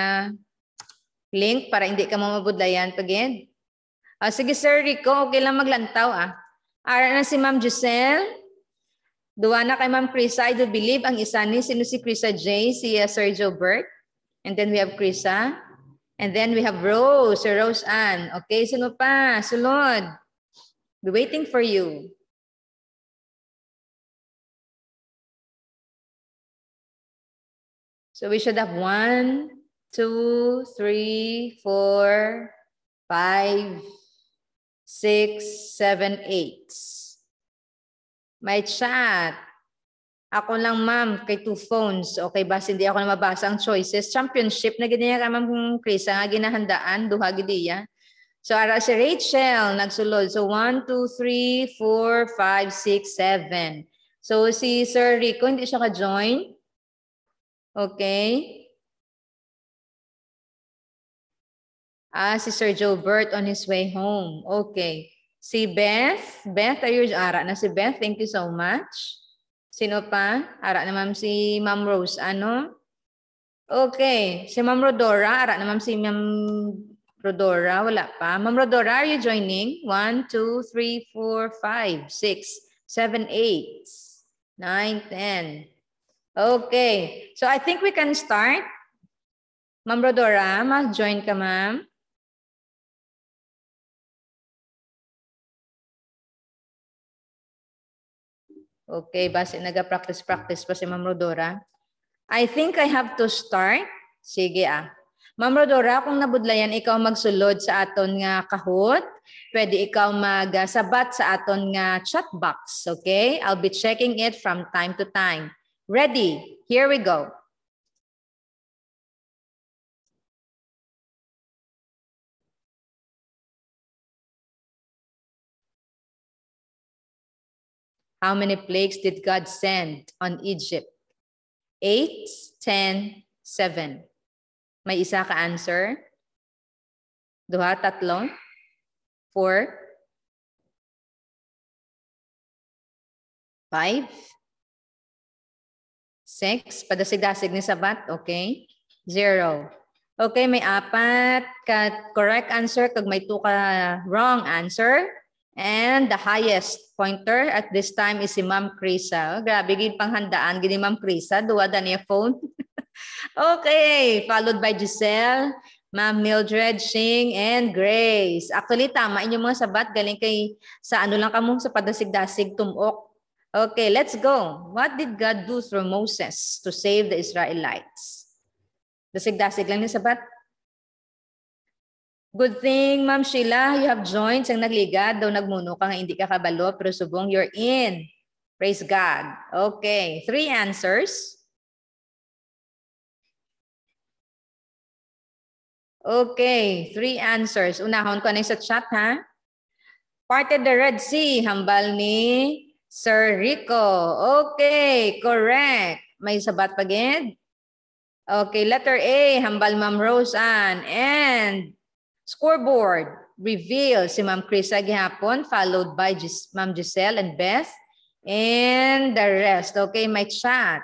link para hindi ka mamabudlayan pagin. Sige Sir Rico, okay lang maglantaw Ara na si Ma'am Giselle. Duwa na kay Ma'am Krisa, I do believe ang isa ni, sino si Krisa J, si Sir Jobert. And then we have Krisa. And then we have Rose, Sir Rose Ann. Okay, sino pa? Sulod. Be waiting for you. So we should have 1, 2, 3, 4, 5, 6, 7, 8. May chat. Ako lang ma'am, kay 2 phones. Okay ba? Hindi ako na mabasa ang choices. Championship na ganyan ka ma'am Chris. Nga ginahandaan. Duha gidiya. So ara si Rachel nagsulod. So 1, 2, 3, 4, 5, 6, 7. So si Sir Rico hindi siya ka-join. Okay. Si Sir Jobert on his way home. Okay. Si Beth. Beth, are you ara na si Beth? Thank you so much. Sino pa? Ara na ma'am si Ma'am Rose. Ano? Okay. Si Ma'am Rodora. Ara na ma'am si Ma'am Rodora, wala pa. Ma'am Rodora, are you joining? 1, 2, 3, 4, 5, 6, 7, 8, 9, 10. Okay. So I think we can start. Ma'am Rodora, mag-join ka, ma'am. Okay, base naga-practice pa si Ma'am Rodora. I think I have to start. Sige Ma'am Rodora, kung nabudlayan ikaw magsulod sa aton nga kahot, pwede ikaw magsabat sa aton nga chat box, okay? I'll be checking it from time to time. Ready? Here we go. How many plagues did God send on Egypt? 8, 10, 7. May isa ka answer? Duha, tatlo? 4? 5? 6? Padasig-dasig ni sabat, okay? 0. Okay, may 4 ka correct answer kag may 2 ka wrong answer. And the highest pointer at this time is si Ma'am Krisa. Grabe, gid panghandaan gid ni Ma'am Krisa, duwa da niya phone. Okay, followed by Giselle, Ma'am Mildred, Shing, and Grace. Actually, tama inyong mga sabat. Galing kay sa ano lang kamo sa padasig-dasig tumok. Okay, let's go. What did God do through Moses to save the Israelites? Dasig-dasig lang ni sabat. Good thing, Ma'am Sheila, you have joined. Sang nagligad, daw nagmuno ka nga hindi ka kabalo, pero subong you're in. Praise God. Okay, 3 answers. Okay, 3 answers. Unahon ko na sa chat, ha? Parted the Red Sea, hambal ni Sir Rico. Okay, correct. May sabat pa gid? Okay, letter A, hambal Ma'am Roseanne. And scoreboard, reveal si Ma'am Krisa gihapon, followed by Ma'am Giselle and Beth. And the rest. Okay, may chat.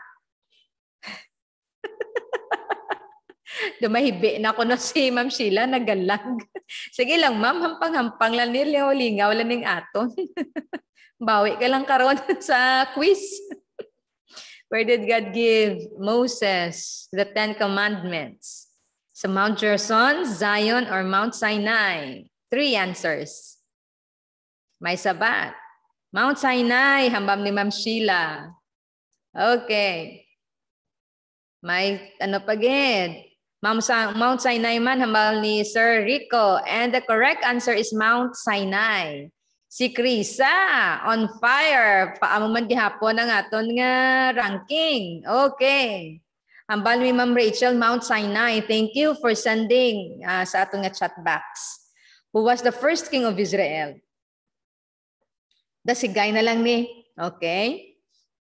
Dumahibi na ko na si Ma'am Sheila, nagalag. Sige lang, ma'am, hampang-hampang lang nila, wala ning aton. Bawi ka lang karon sa quiz. Where did God give Moses the 10 Commandments? Sa Mount Gerizim, Zion, or Mount Sinai? 3 answers. May sabat. Mount Sinai, hambam ni Ma'am Sheila. Okay. May ano pa gid? Mount Sinai man, hambal ni Sir Rico. And the correct answer is Mount Sinai. Si Krisa, on fire. Paamo man gihapon ang aton nga ranking. Okay. Hambal ni Ma'am Rachel, Mount Sinai. Thank you for sending sa aton nga chat box. Who was the first king of Israel? Dasigay na lang ni. Okay.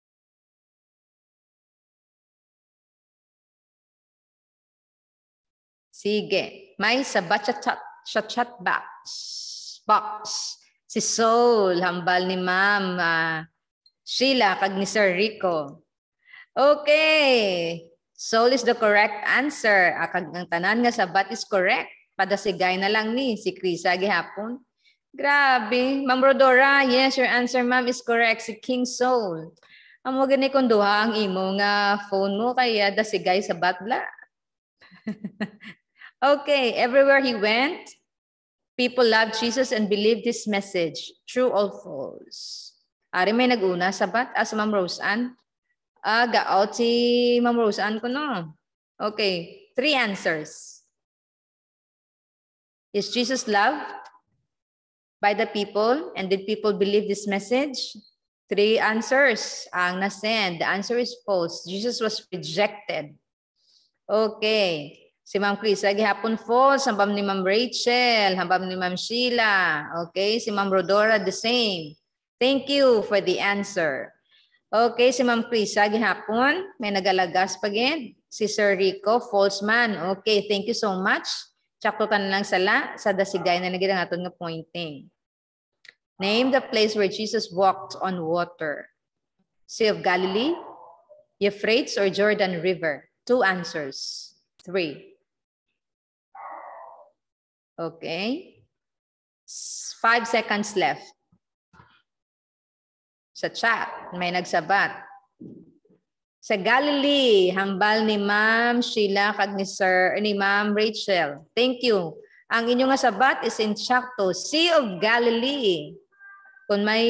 Sige. May sabat sa chat box. Si Soul, hambal ni Ma'am Sheila, kag ni Sir Rico. Okay. Soul is the correct answer. Kag ang tanan nga sabat is correct. Padasigay na lang ni si Krisa gihapon. Grabe. Ma'am Rodora, yes, your answer, ma'am, is correct. Si King Soul. Amo gani kung duha ang imo nga phone mo kaya dasigay sa batla. Okay, everywhere he went, people loved Jesus and believed his message. True or false? Ari may nag-una sabat as Ma'am Roseanne. Ga-out si Ma'am Roseanne ko no. Okay, 3 answers. Is Jesus loved by the people? And did people believe this message? 3 answers ang nasend. The answer is false. Jesus was rejected. Okay. Si Ma'am Krisa, gihapon false. Hambam ni Ma'am Rachel. Hambam ni Ma'am Sheila. Okay. Si Ma'am Rodora, the same. Thank you for the answer. Okay. Si Ma'am Krisa, gihapon. May nagalagas pa gid. Si Sir Rico, false man. Okay. Thank you so much. Tsakto ka na lang sa dasigay na naging aton nga pointing. Name the place where Jesus walked on water. Sea of Galilee, Euphrates, or Jordan River? 2 answers. 3. Okay. 5 seconds left. Sa chat, may nagsabat. Sa Galilee, hambal ni Ma'am Sheila kag ni Ma'am Rachel. Thank you. Ang inyong nga sabat is in Chacto, Sea of Galilee. Kung may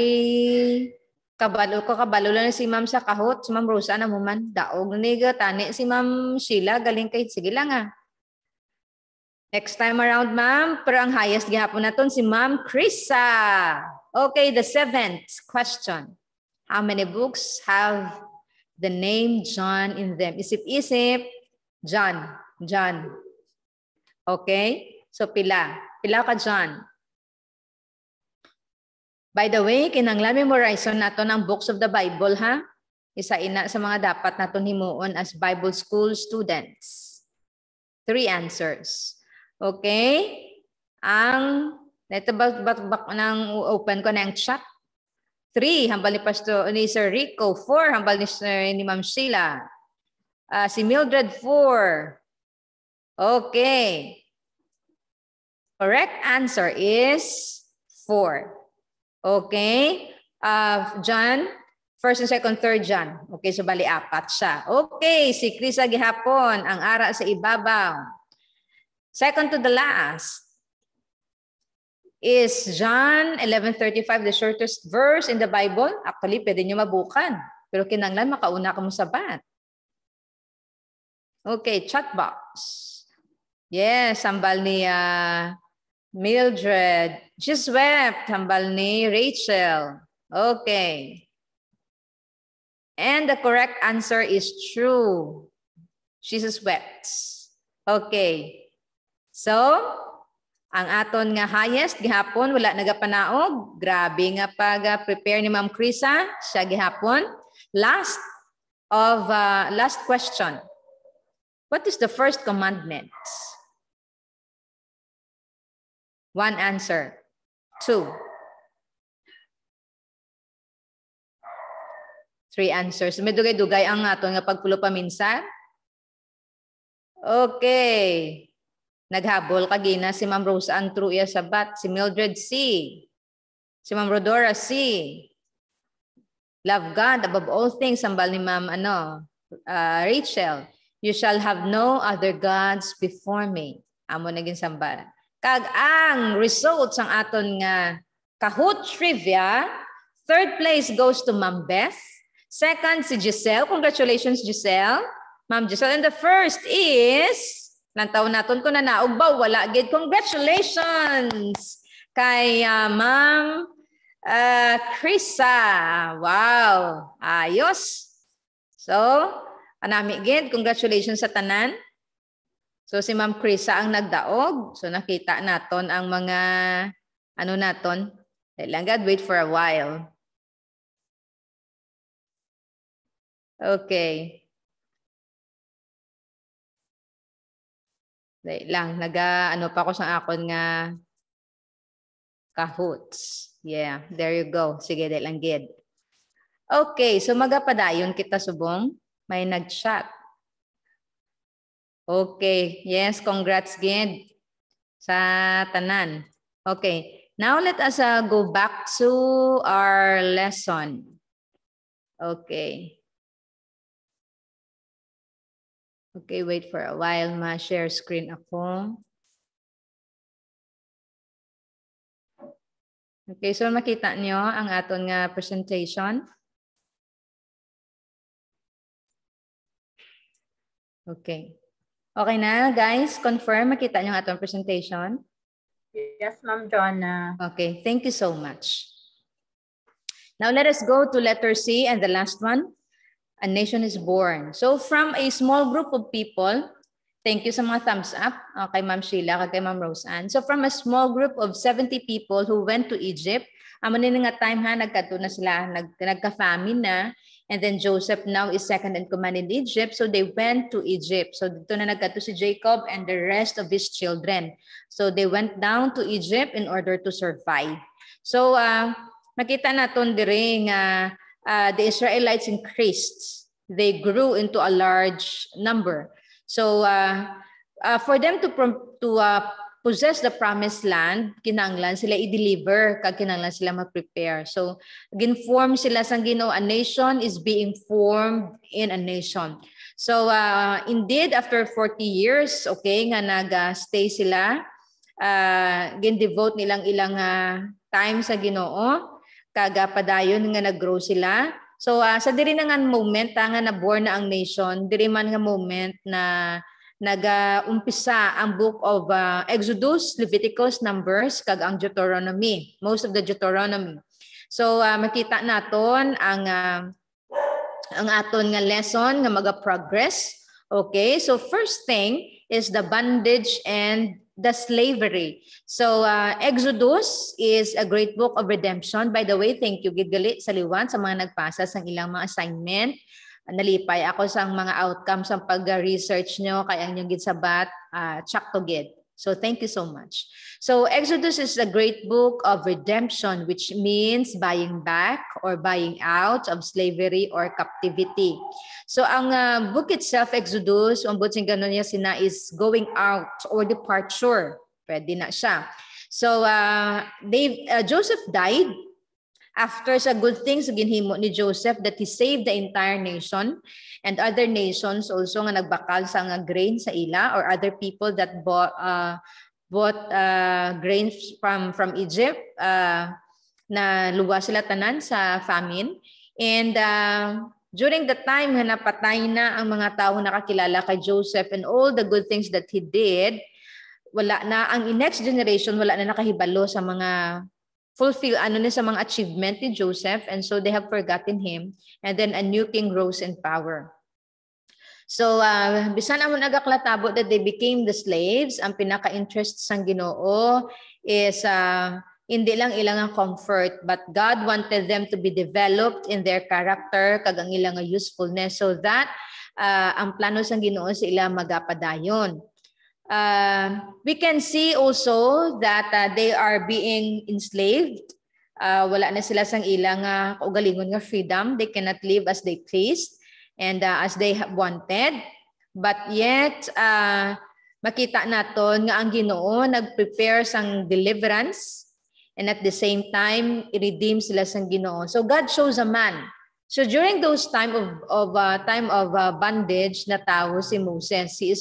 kabalo lang si Ma'am sa kahot, si Ma'am Rosa na mo man, daog niga, tani si Ma'am Sheila, galing kay, sige lang ah. Next time around, Ma'am, pero ang highest gihapon naton si Ma'am Krisa. Okay, the 7th question. How many books have the name John in them? Isip-isip, John. Okay? So, pila ka John. By the way, kinanglan memorization nato ng books of the Bible, ha? Isa ina sa mga dapat naton himuon as Bible school students. 3 answers. Okay? Ito bak nang open ko na ang chat. 3, hambal ni Sir Rico. 4, hambal ni Ma'am Sheila. Si Mildred, 4. Okay. Correct answer is 4. Okay. John, 1st and 2nd, 3rd John. Okay, so bali 4 siya. Okay, si Krisa gihapon, ang ara sa ibabaw. Second to the last is John 11:35, the shortest verse in the Bible. Actually, pwede nyo mabukan. Pero kinanglan, makauna ka mo sabat. Okay, chat box. Yes, hambal ni Mildred. She swept. Hambal ni Rachel. Okay. And the correct answer is true. She swept. Okay. So, ang aton nga highest gihapon wala nagapanaog. Grabe nga pag-prepare ni Ma'am Krisa, siya gihapon. Last question. What is the first commandment? 1 answer. 2. 3 answers. May dugay-dugay ang aton nga pagpulo paminsan. Okay. Naghabol kagina si Ma'am Rosa ang true iya sabat, si Mildred C. Si Ma'am Rodora C. Love God above all things, sambal ni Ma'am Rachel. You shall have no other gods before me. Amo naging sambal. Kag ang results ang aton nga Kahoot trivia, 3rd place goes to Ma'am Beth. 2nd si Giselle. Congratulations, Giselle. Ma'am Giselle. And the 1st is lantaw naton ko na naugbaw, wala gid. Congratulations kay Ma'am Krisa. Wow, ayos. So, anami gid, congratulations sa tanan. So si Ma'am Krisa ang nagdaog. So nakita naton ang mga naton. Lang God, wait for a while. Okay. Lang, pa ako sa akon nga Kahoots. Yeah, there you go. Sige, lang gid. Okay, so magapadayon kita subong. May nag-chat. Okay, yes, congrats gid sa tanan. Okay, now let us go back to our lesson. Okay. Okay, wait for a while. Ma-share screen ako. Okay, so makita niyo ang aton nga presentation. Okay. Okay na, guys? Confirm, makita niyo ang aton presentation? Yes, Ma'am Joanna. Okay, thank you so much. Now let us go to letter C and the last one. A nation is born. So from a small group of people, thank you sa mga thumbs up kay Ma'am Sheila, kay Ma'am Roseanne. So from a small group of 70 people who went to Egypt, amo ni nga time nagkadto na sila, nagka-famine na, and then Joseph now is second in command in Egypt, so they went to Egypt. So dito na nagkadto si Jacob and the rest of his children. So they went down to Egypt in order to survive. So nakita naton diri nga the Israelites increased. They grew into a large number. So for them to possess the promised land, kinanglan sila i-deliver, kag kinanglan sila mag-prepare. So, ginform sila sang Ginoo, a nation is being formed in a nation. So, indeed, after 40 years, okay, nga nag-stay sila, gin-devote nilang ilang time sa Ginoo, kag padayon nga nag-grow sila. So, sa diri na nga moment, nga na-born na ang nation, diri man nga moment na nag-umpisa ang book of Exodus, Leviticus, Numbers, kag ang Deuteronomy, most of the Deuteronomy. So makita naton ang aton nga lesson nga maga-progress. Okay, so first thing is the bondage and the slavery. So Exodus is a great book of redemption. By the way, thank you Gidgali sa liwan sa mga nagpasa sa ilang mga assignment. Nalipay ako sa mga outcomes ng pag-research nyo kaya ang yung gitsabat, check to get. So thank you so much. So Exodus is a great book of redemption, which means buying back or buying out of slavery or captivity. So ang book itself, Exodus, ang butsing ganun niya sina is going out or departure. Pwede na siya. So Joseph died. After sa good things ginhimo ni Joseph that he saved the entire nation and other nations also nga nagbakal sa nga grain sa ila or other people that bought grains from Egypt na luwas sila tanan sa famine. And during the time nga napatay na ang mga tao nakakilala kay Joseph and all the good things that he did, wala na ang next generation wala na nakahibalo sa mga fulfill sa mga achievement ni Joseph, and so they have forgotten him, and then a new king rose in power. So bisan amon nagaklatabo that they became the slaves, ang pinaka-interest sang Ginoo is hindi lang ilang comfort, but God wanted them to be developed in their character kag ang ilang usefulness, so that ang plano sang Ginoo sa ila magapadayon. We can see also that they are being enslaved. Wala na sila sang ilang kaugalingon nga freedom. They cannot live as they pleased and as they wanted. But yet, makita naton nga ang Ginoo nag-prepare sang deliverance, and at the same time, i-redeem sila sang Ginoo. So God chose a man. So during those time of bondage na tao si Moses, he is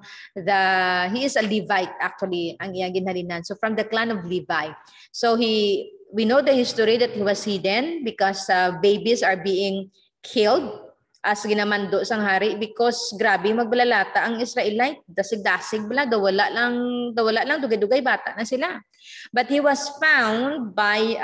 a Levite actually ang iyang ginhalinan. So from the clan of Levi. So we know the history that he was hidden because babies are being killed as ginamando sang hari because grabe magbalalata ang Israelite, dasig-dasig bala, dawala lang dugay-dugay bata na sila. But he was found by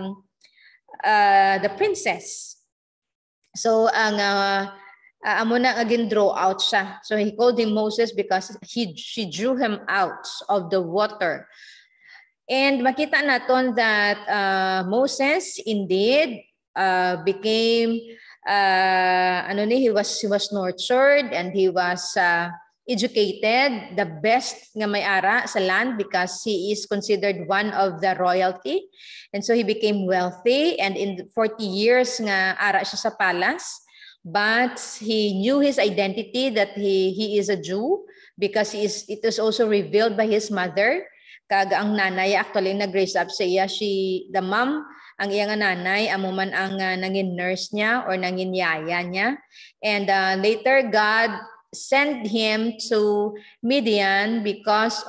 the princess. So ang amo na again draw out siya. So he called him Moses because she drew him out of the water. And makita naton that Moses indeed became he was nurtured and he was educated, the best nga may-ara sa land because he is considered one of the royalty. And so he became wealthy, and in 40 years nga ara siya sa palace, but he knew his identity that he is a Jew because it was also revealed by his mother. Kag ang nanay actually nag-raise up sa iya, the mom, ang iyang nanay, amo man ang nangin nurse niya or nangin yaya niya. And later God sent him to Midian because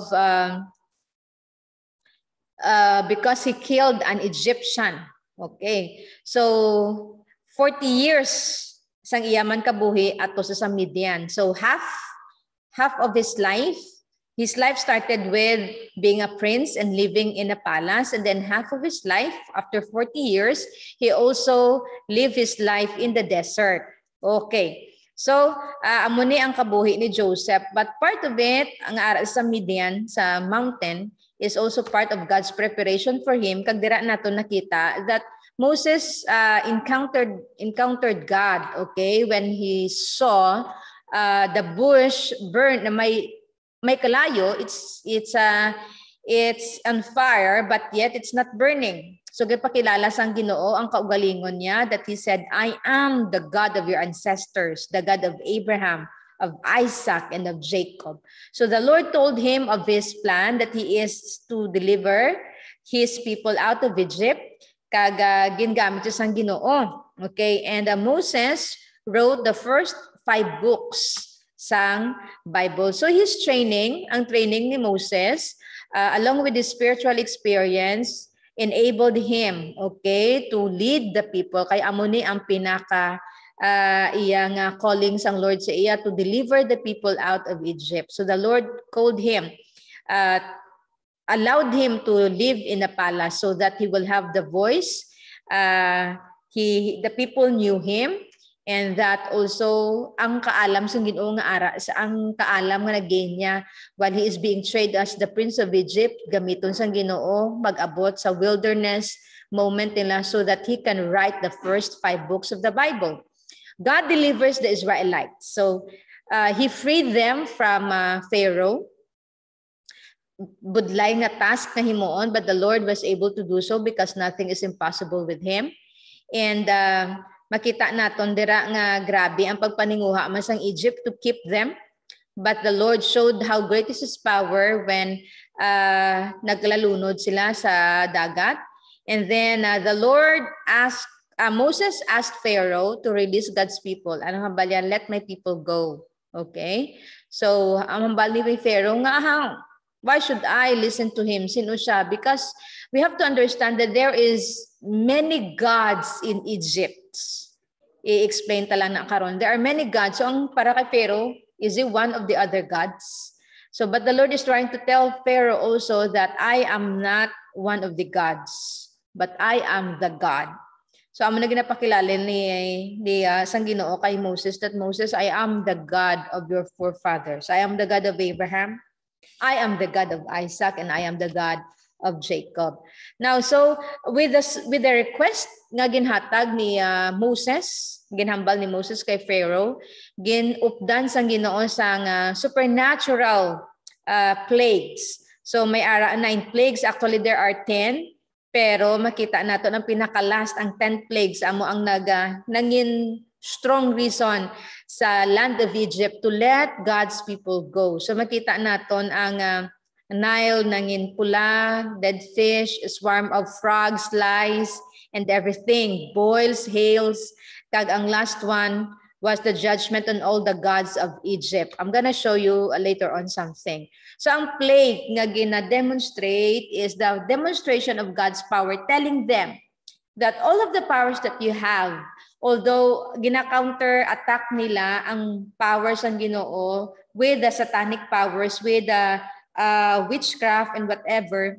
he killed an Egyptian. Okay. So 40 years sang iyaman kabuhi ato sa Midian. So half of his life started with being a prince and living in a palace, and then half of his life after 40 years he also lived his life in the desert. Okay. So, amo ni ang kabuhi ni Joseph, but part of it, ang ara sa Midian, sa mountain, is also part of God's preparation for him. Kag dira nato nakita that Moses encountered God, okay, when he saw the bush burn na may kalayo, it's on fire, but yet it's not burning. So gipakilala sang Ginoo ang kaugalingon niya that he said, I am the God of your ancestors, the God of Abraham, of Isaac, and of Jacob. So the Lord told him of his plan that he is to deliver his people out of Egypt. Kaga gingamit siya sang Ginoo. Okay, and Moses wrote the first 5 books sang Bible. So his training, ang training ni Moses, along with his spiritual experience, enabled him, okay, to lead the people. Kay amo ni ang pinaka iyang calling sang Lord sa iya to deliver the people out of Egypt. So the Lord called him, allowed him to live in a palace so that he will have the voice. The people knew him, and that also ang kaalam sang Ginoo nga ara sa ang kaalam nga nagain niya while he is being trained as the Prince of Egypt, gamiton sang Ginoo mag-abot sa wilderness moment nila so that he can write the first 5 books of the Bible. God delivers the Israelites. So he freed them from Pharaoh. Budlay nga task na himuon, but the Lord was able to do so because nothing is impossible with him. And makita naton dira nga grabe ang pagpaninguha man sang Egypt to keep them. But the Lord showed how great is his power when naglalunod sila sa dagat. And then the Lord asked, Moses asked Pharaoh to release God's people. Ano hambal yan? Let my people go. Okay? So, ang hambal ni Pharaoh nga, why should I listen to him? Sino siya? Because we have to understand that there is many gods in Egypt. I-explain talang na karon. There are many gods. So, ang para kay Pharaoh, is he one of the other gods? So, but the Lord is trying to tell Pharaoh also that I am not one of the gods, but I am the God. So, amo na ginapakilala ni sang Ginoo kay Moses that Moses, I am the God of your forefathers. I am the God of Abraham. I am the God of Isaac, and I am the God of Jacob. Now, so with the request nga ginhatag ni Moses, ginhambal ni Moses kay Pharaoh, ginupdan sang Ginoo sang supernatural plagues. So may 9 plagues. Actually, there are 10. Pero makita nato ang pinaka-last, ang 10 plagues, amo ang nangin strong reason sa land of Egypt to let God's people go. So makita naton ang Nile nangin pula, dead fish, a swarm of frogs, lice, and everything, boils, hails. Kag ang last one was the judgment on all the gods of Egypt. I'm gonna show you later on something. So ang plague nga gina-demonstrate is the demonstration of God's power, telling them that all of the powers that you have, although gina-counter attack nila ang powers ng Ginoo with the satanic powers, with the witchcraft and whatever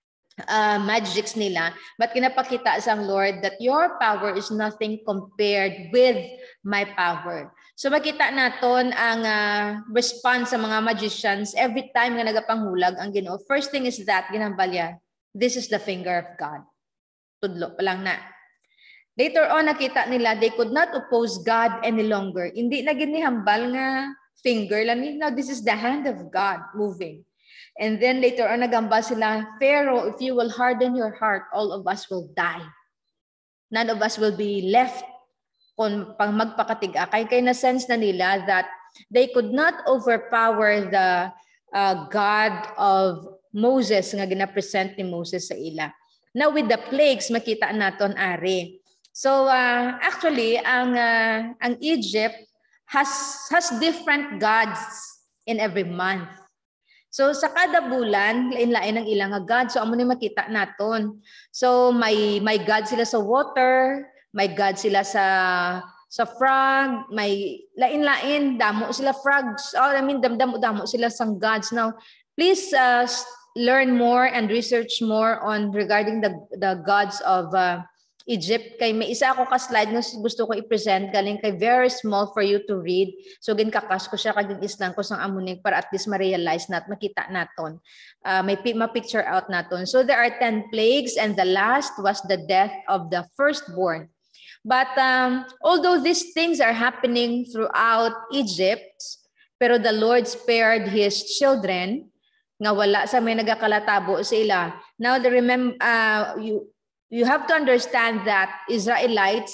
magics nila, but kinapakita sa Lord that your power is nothing compared with my power. So makita naton ang response sa mga magicians every time nga nagapanghulag ang Ginoo. First thing is that ginambalya, this is the finger of God. Tudlo pa lang na. Later on nakita nila they could not oppose God any longer. Hindi na ginihambal nga finger lang. Now this is the hand of God moving. And then later on nagamba sila, Pharaoh, if you will harden your heart, all of us will die. None of us will be left kung pang magpakatiga. Kaya na-sense na nila that they could not overpower the God of Moses nga gina-present ni Moses sa ila. Now with the plagues, makita naton ari. So actually, ang Egypt has different gods in every month. So sa kada bulan, lain-lain ang ilang God. So amo ni makita naton. So may God sila sa water, may God sila sa frog, may lain-lain, damo sila frogs. Damo sila sang gods. Now, please learn more and research more on regarding the gods of Egypt. Kay may isa ako ka-slide na gusto ko i-present galing kay very small for you to read. So ginkakas ko siya kaging islang ko sang amunig para at least ma-realize nat makita naton. May ma-picture out naton. So there are 10 plagues and the last was the death of the firstborn. But although these things are happening throughout Egypt, pero the Lord spared his children nga wala sa may nagakalatabo sa ila. Now remember you have to understand that Israelites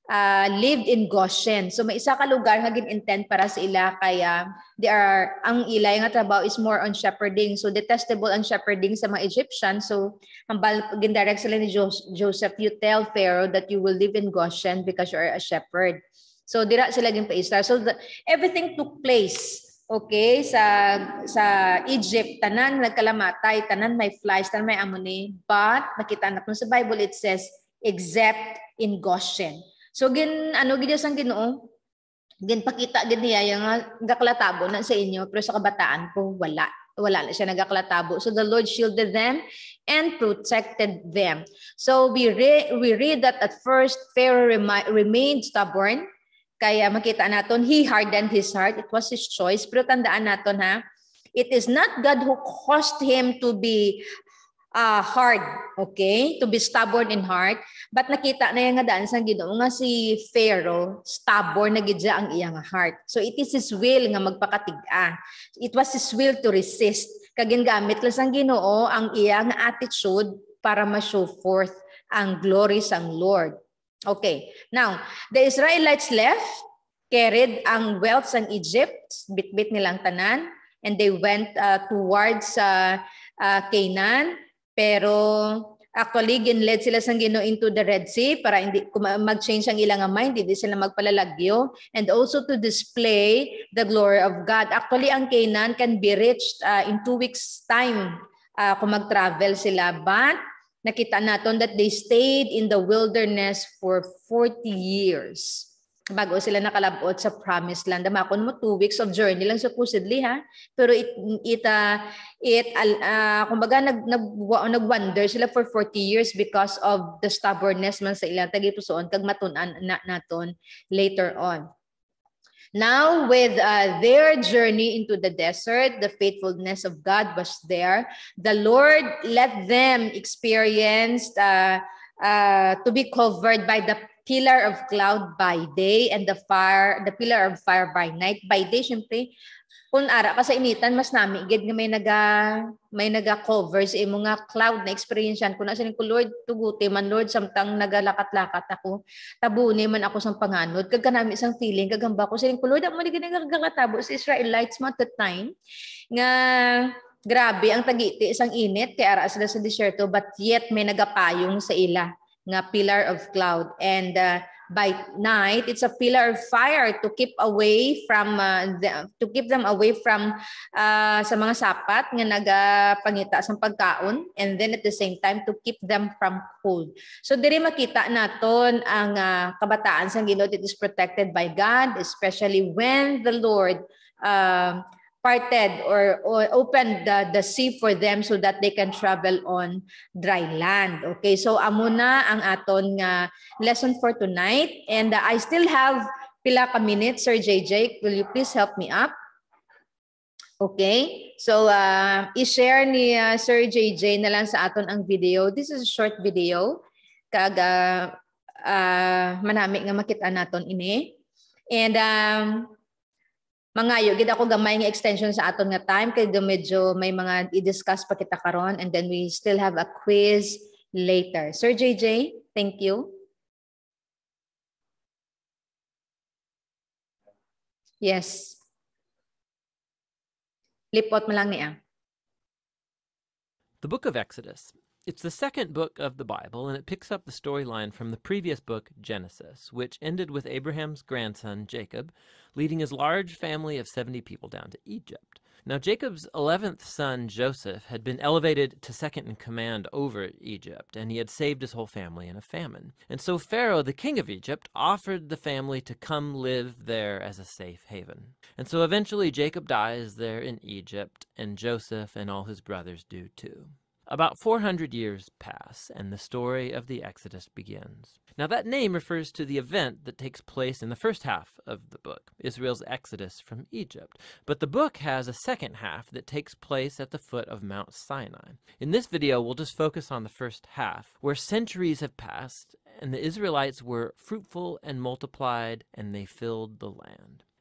lived in Goshen. So may isa ka lugar nga gin-intend para sa ila kaya ang ilay nga trabaho is more on shepherding. So detestable ang shepherding sa mga Egyptian. So gindirect sila ni Joseph, you tell Pharaoh that you will live in Goshen because you are a shepherd. So dira sila ginpaistar. So everything took place. Okay, sa Egypt, tanan nagkalamatay, tanan may flies, tanan may amoni. But nakita natin sa Bible, it says, except in Goshen. So gid sang Ginoo, ginpakita gid niya nga gaklatabo na sa inyo, pero sa kabataan ko wala na siya nagaklatabo. So the Lord shielded them and protected them. So we read that at first Pharaoh remained stubborn. Kaya makita naton, he hardened his heart. It was his choice. Pero tandaan naton it is not God who caused him to be hard, okay? To be stubborn in heart. But nakita na yung nga daan sa Ginoo nga si Pharaoh, stubborn na gidya ang iyang heart. So it is his will nga magpakatig-a. It was his will to resist. Kagingamit lang sang Ginoo ang iyang attitude para ma-show forth ang glory sang Lord. Okay, now, the Israelites left, carried ang wealth ng Egypt, bit-bit nilang tanan, and they went towards Canaan. Pero actually, ginled sila sang Ginoo into the Red Sea para hindi mag-change ang ilang mind, hindi sila magpalalagyo, and also to display the glory of God. Actually, ang Canaan can be reached in 2 weeks' time kung mag-travel sila, but nakita natin that they stayed in the wilderness for 40 years bago sila nakalabot sa promised land. Damakon mo 2 weeks of journey lang supposedly pero kumbaga nagwander sila for 40 years because of the stubbornness man sa ilang tagituson kag matun-an naton later on. Now, with their journey into the desert, the faithfulness of God was there. The Lord let them experience to be covered by the pillar of cloud by day and the pillar of fire by night. By day, syempre, kung ara ka sa initan, mas namigid nga may naga-cover sa imo nga cloud na experience yan. Kung nasa ko, Lord, tuguti man, Lord, samtang nagalakat-lakat ako, tabuni man ako sa panganod, kagkanami isang feeling, kagamba ko, ko, Lord, mo naging nagkakatabo sa Israelites mo at the time, nga grabe ang tagiti isang init, kaya ara sila sa desierto, but yet may nagapayong sa ila, nga pillar of cloud. And by night, it's a pillar of fire to keep away from them away from sa mga sapat nga nagapangita sa pagkaon, and then at the same time to keep them from cold. So diri makita naton ang kabataan sa Ginoo, it is protected by God, especially when the Lord parted or opened the sea for them so that they can travel on dry land. Okay, so amo na ang aton nga lesson for tonight, and I still have pila ka minutes. Sir JJ, will you please help me up? Okay, so i-share ni Sir JJ na lang sa aton ang video. This is a short video kag manami nga makita naton ini, and mangayo gid ako gamay nga extension sa aton nga time kay medyo may mga i-discuss pa kita karon, and then we still have a quiz later. Sir JJ, thank you. Yes. Lipot mo lang niya. The book of Exodus. It's the second book of the Bible, and it picks up the storyline from the previous book, Genesis, which ended with Abraham's grandson, Jacob, leading his large family of 70 people down to Egypt. Now, Jacob's 11th son, Joseph, had been elevated to second in command over Egypt, and he had saved his whole family in a famine. And so Pharaoh, the king of Egypt, offered the family to come live there as a safe haven. And so eventually Jacob dies there in Egypt, and Joseph and all his brothers do too. About 400 years pass, and the story of the Exodus begins. Now, that name refers to the event that takes place in the first half of the book, Israel's exodus from Egypt. But the book has a second half that takes place at the foot of Mount Sinai. In this video, we'll just focus on the first half, where centuries have passed, and the Israelites were fruitful and multiplied, and they filled the land.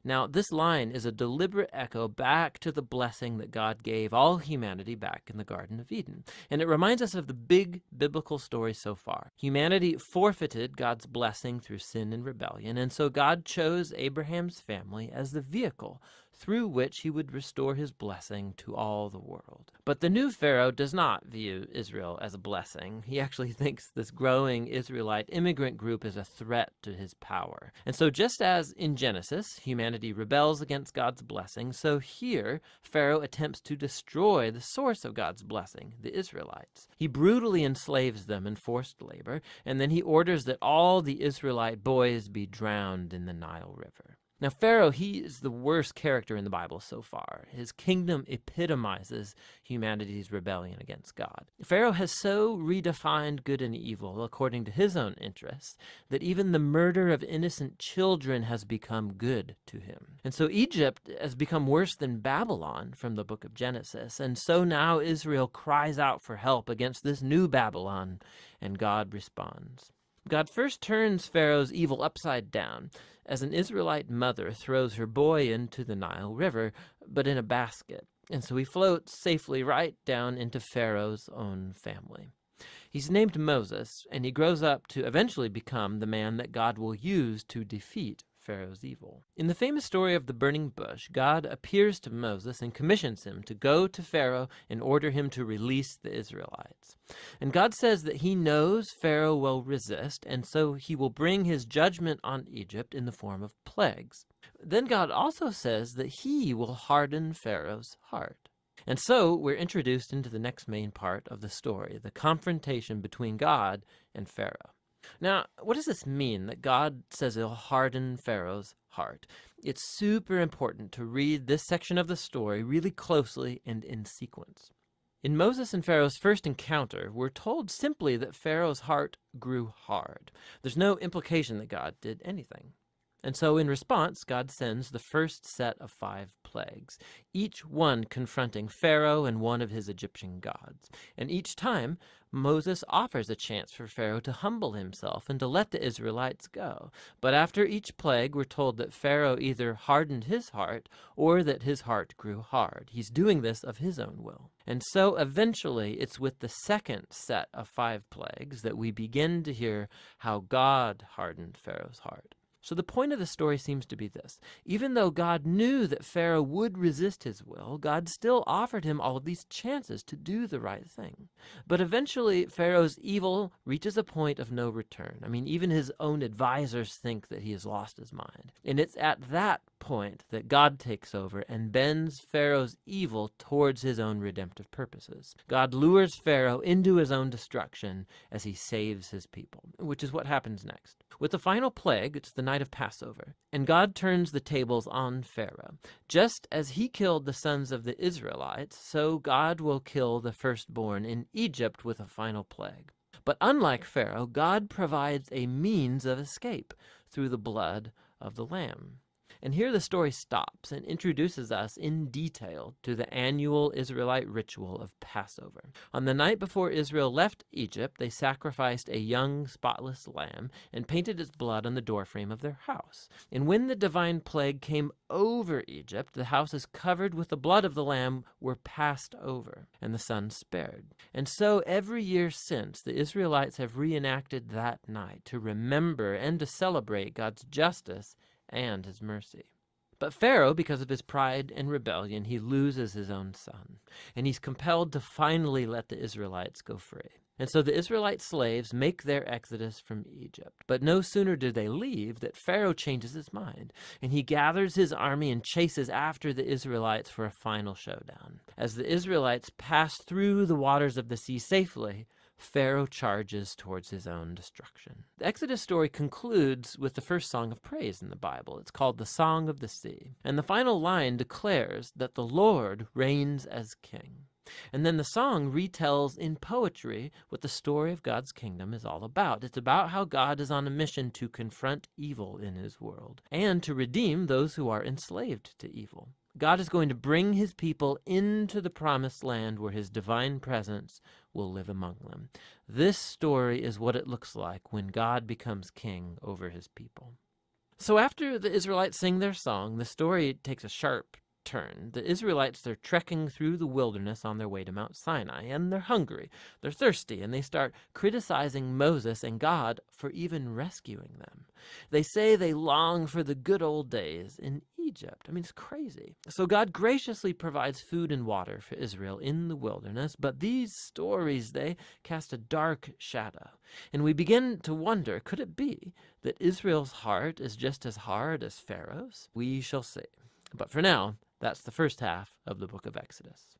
Now, this line is a deliberate echo back to the blessing that God gave all humanity back in the Garden of Eden. And it reminds us of the big biblical story so far. Humanity forfeited God's blessing through sin and rebellion, and so God chose Abraham's family as the vehicle through which he would restore his blessing to all the world. But the new Pharaoh does not view Israel as a blessing. He actually thinks this growing Israelite immigrant group is a threat to his power. And so just as in Genesis, humanity rebels against God's blessing, so here Pharaoh attempts to destroy the source of God's blessing, the Israelites. He brutally enslaves them in forced labor, and then he orders that all the Israelite boys be drowned in the Nile River. Now, Pharaoh, he is the worst character in the Bible so far. His kingdom epitomizes humanity's rebellion against God. Pharaoh has so redefined good and evil according to his own interests that even the murder of innocent children has become good to him. And so Egypt has become worse than Babylon from the book of Genesis. And so now Israel cries out for help against this new Babylon, and God responds. God first turns Pharaoh's evil upside down as an Israelite mother throws her boy into the Nile River, but in a basket. And so he floats safely right down into Pharaoh's own family. He's named Moses, and he grows up to eventually become the man that God will use to defeat Pharaoh's evil. In the famous story of the burning bush, God appears to Moses and commissions him to go to Pharaoh and order him to release the Israelites. And God says that he knows Pharaoh will resist, and so he will bring his judgment on Egypt in the form of plagues. Then God also says that he will harden Pharaoh's heart. And so we're introduced into the next main part of the story, the confrontation between God and Pharaoh. Now, what does this mean that God says he'll harden Pharaoh's heart? It's super important to read this section of the story really closely and in sequence. In Moses and Pharaoh's first encounter, we're told simply that Pharaoh's heart grew hard. There's no implication that God did anything. And so in response, God sends the first set of 5 plagues, each one confronting Pharaoh and one of his Egyptian gods. And each time, Moses offers a chance for Pharaoh to humble himself and to let the Israelites go. But after each plague, we're told that Pharaoh either hardened his heart or that his heart grew hard. He's doing this of his own will. And so eventually, it's with the second set of 5 plagues that we begin to hear how God hardened Pharaoh's heart. So the point of the story seems to be this. Even though God knew that Pharaoh would resist his will, God still offered him all of these chances to do the right thing. But eventually, Pharaoh's evil reaches a point of no return. I mean, even his own advisors think that he has lost his mind. And it's at that point that God takes over and bends Pharaoh's evil towards his own redemptive purposes. God lures Pharaoh into his own destruction as he saves his people, which is what happens next. With the final plague, it's the night of Passover, and God turns the tables on Pharaoh. Just as he killed the sons of the Israelites, so God will kill the firstborn in Egypt with a final plague. But unlike Pharaoh, God provides a means of escape through the blood of the Lamb. And here the story stops and introduces us in detail to the annual Israelite ritual of Passover. On the night before Israel left Egypt, they sacrificed a young, spotless lamb and painted its blood on the doorframe of their house. And when the divine plague came over Egypt, the houses covered with the blood of the lamb were passed over, and the sun spared. And so every year since, the Israelites have reenacted that night to remember and to celebrate God's justice and his mercy. But Pharaoh, because of his pride and rebellion, he loses his own son, and he's compelled to finally let the Israelites go free. And so the Israelite slaves make their exodus from Egypt. But no sooner do they leave that Pharaoh changes his mind, and he gathers his army and chases after the Israelites for a final showdown. As the Israelites pass through the waters of the sea safely, Pharaoh charges towards his own destruction. The Exodus story concludes with the first song of praise in the Bible. It's called the Song of the Sea. And the final line declares that the Lord reigns as king. And then the song retells in poetry what the story of God's kingdom is all about. It's about how God is on a mission to confront evil in his world and to redeem those who are enslaved to evil. God is going to bring his people into the promised land where his divine presence will live among them. This story is what it looks like when God becomes king over his people. So after the Israelites sing their song, the story takes a sharp turn. The Israelites, they're trekking through the wilderness on their way to Mount Sinai, and they're hungry, they're thirsty, and they start criticizing Moses and God for even rescuing them. They say they long for the good old days in Egypt. I mean, it's crazy. So God graciously provides food and water for Israel in the wilderness, but these stories, they cast a dark shadow. And we begin to wonder, could it be that Israel's heart is just as hard as Pharaoh's? We shall see. But for now, that's the first half of the book of Exodus.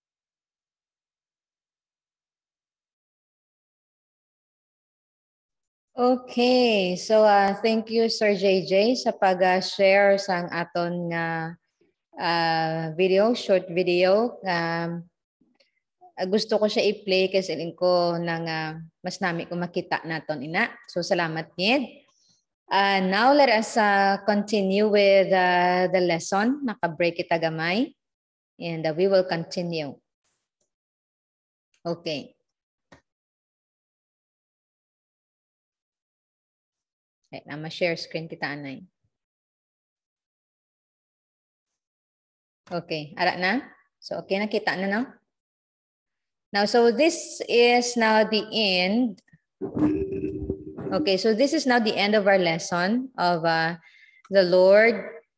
Okay, so thank you Sir JJ sa pag-share sang aton nga video, short video. Gusto ko siya i-play kasi ko nang mas nami ko makita naton ina. So salamat ngid. Now let us continue with the lesson. Naka-break kita gamay. And we will continue. Okay. Okay, na ma-share screen kita anay. Okay, ara na? So okay na kita na no? Now so this is now the end. Okay, so this is now the end of our lesson of the Lord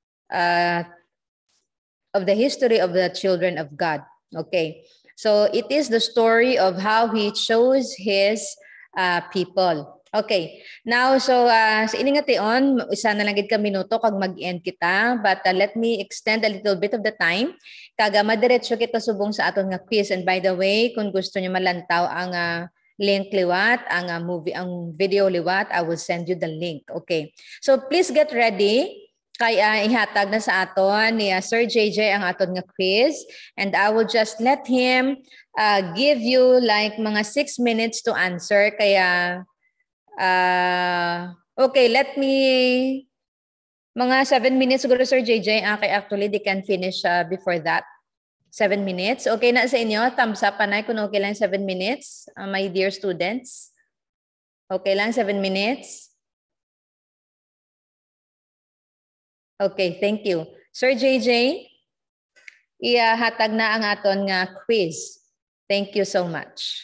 of the history of the children of God. Okay, so it is the story of how He chose His people. Okay, now so sa iningation, isa na lang gid ka minuto kag mag-end kita, but let me extend a little bit of the time. Kaga madiretso kita subong sa aton nga quiz. And by the way, kung gusto niyo malantaw ang link liwat, ang video liwat, I will send you the link. Okay, so please get ready. Kay ihatag na sa aton ni Sir JJ ang aton nga quiz, and I will just let him give you like mga 6 minutes to answer. Kaya okay, let me mga 7 minutes siguro Sir JJ. Okay, actually they can finish before that. 7 minutes. Okay na sa inyo? Thumbs up panay kung okay lang 7 minutes, my dear students. Okay lang 7 minutes? Okay, thank you. Sir JJ, ihatag na ang aton nga quiz. Thank you so much.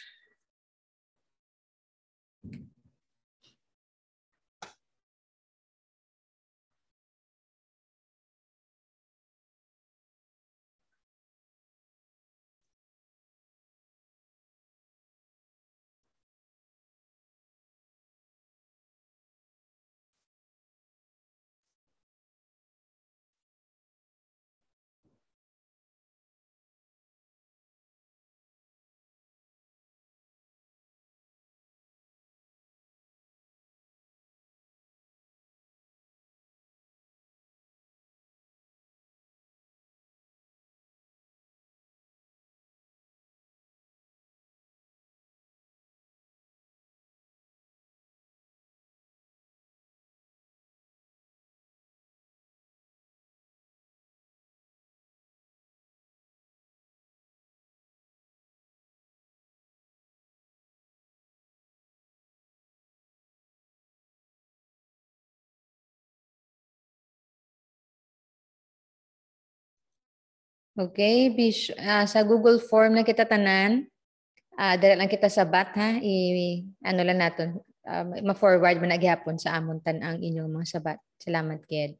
Okay, sa Google Form na kita tanan, dala lang kita sabat ha, ano lang naton, ma-forward mo na gihapon sa amon tan-ang inyong mga sabat. Salamat kid.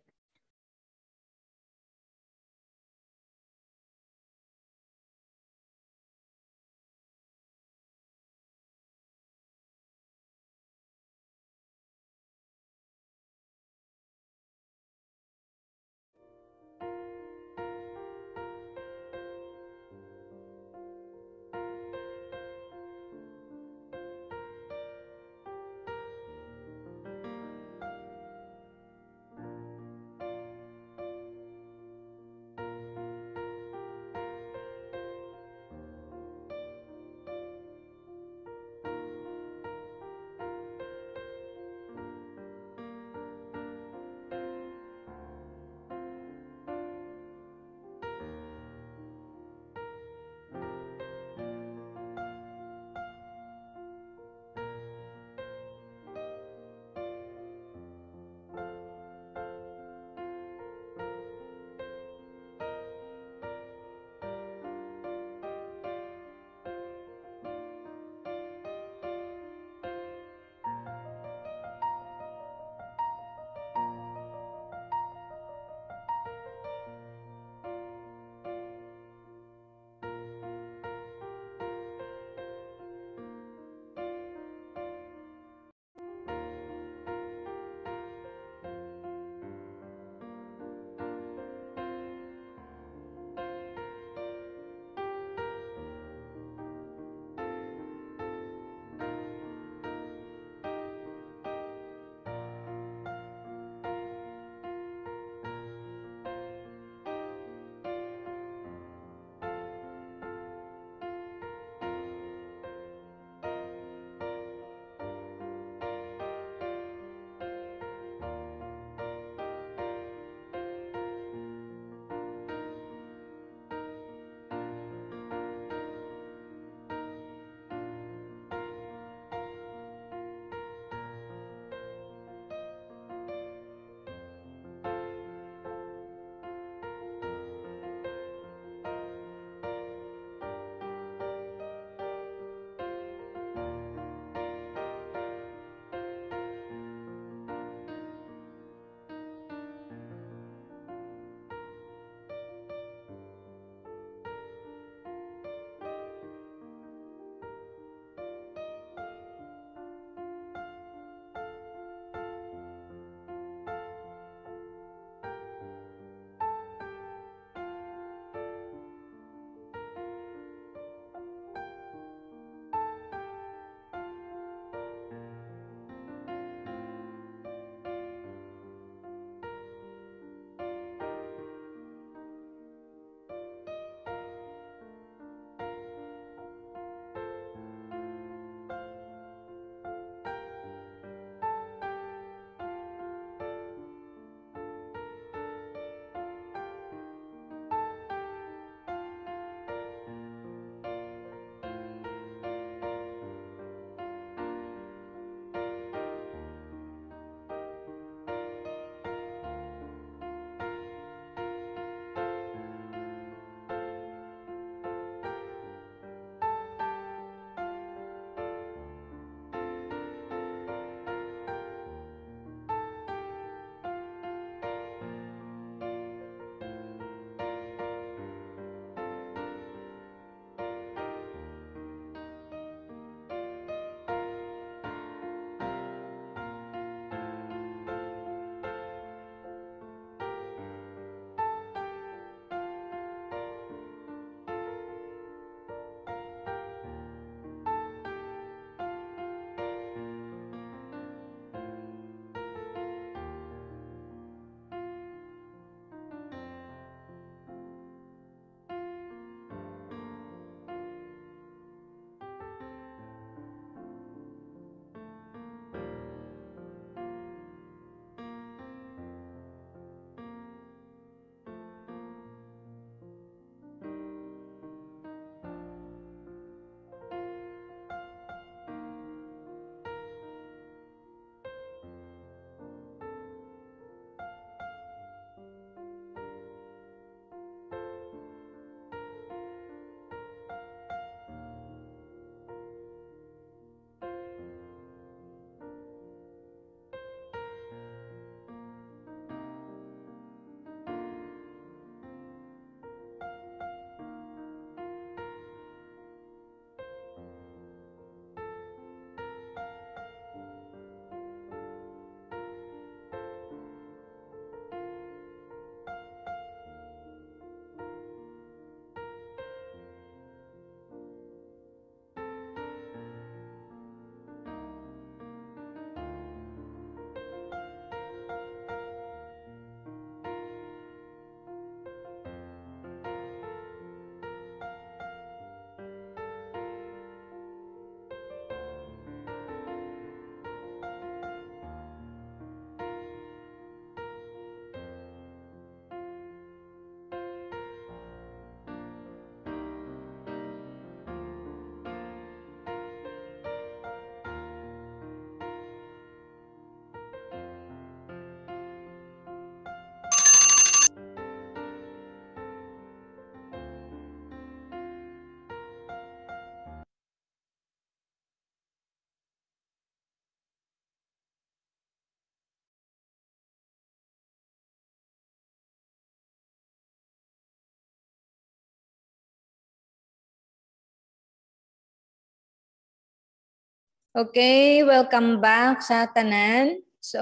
Okay, welcome back sa tanan. So,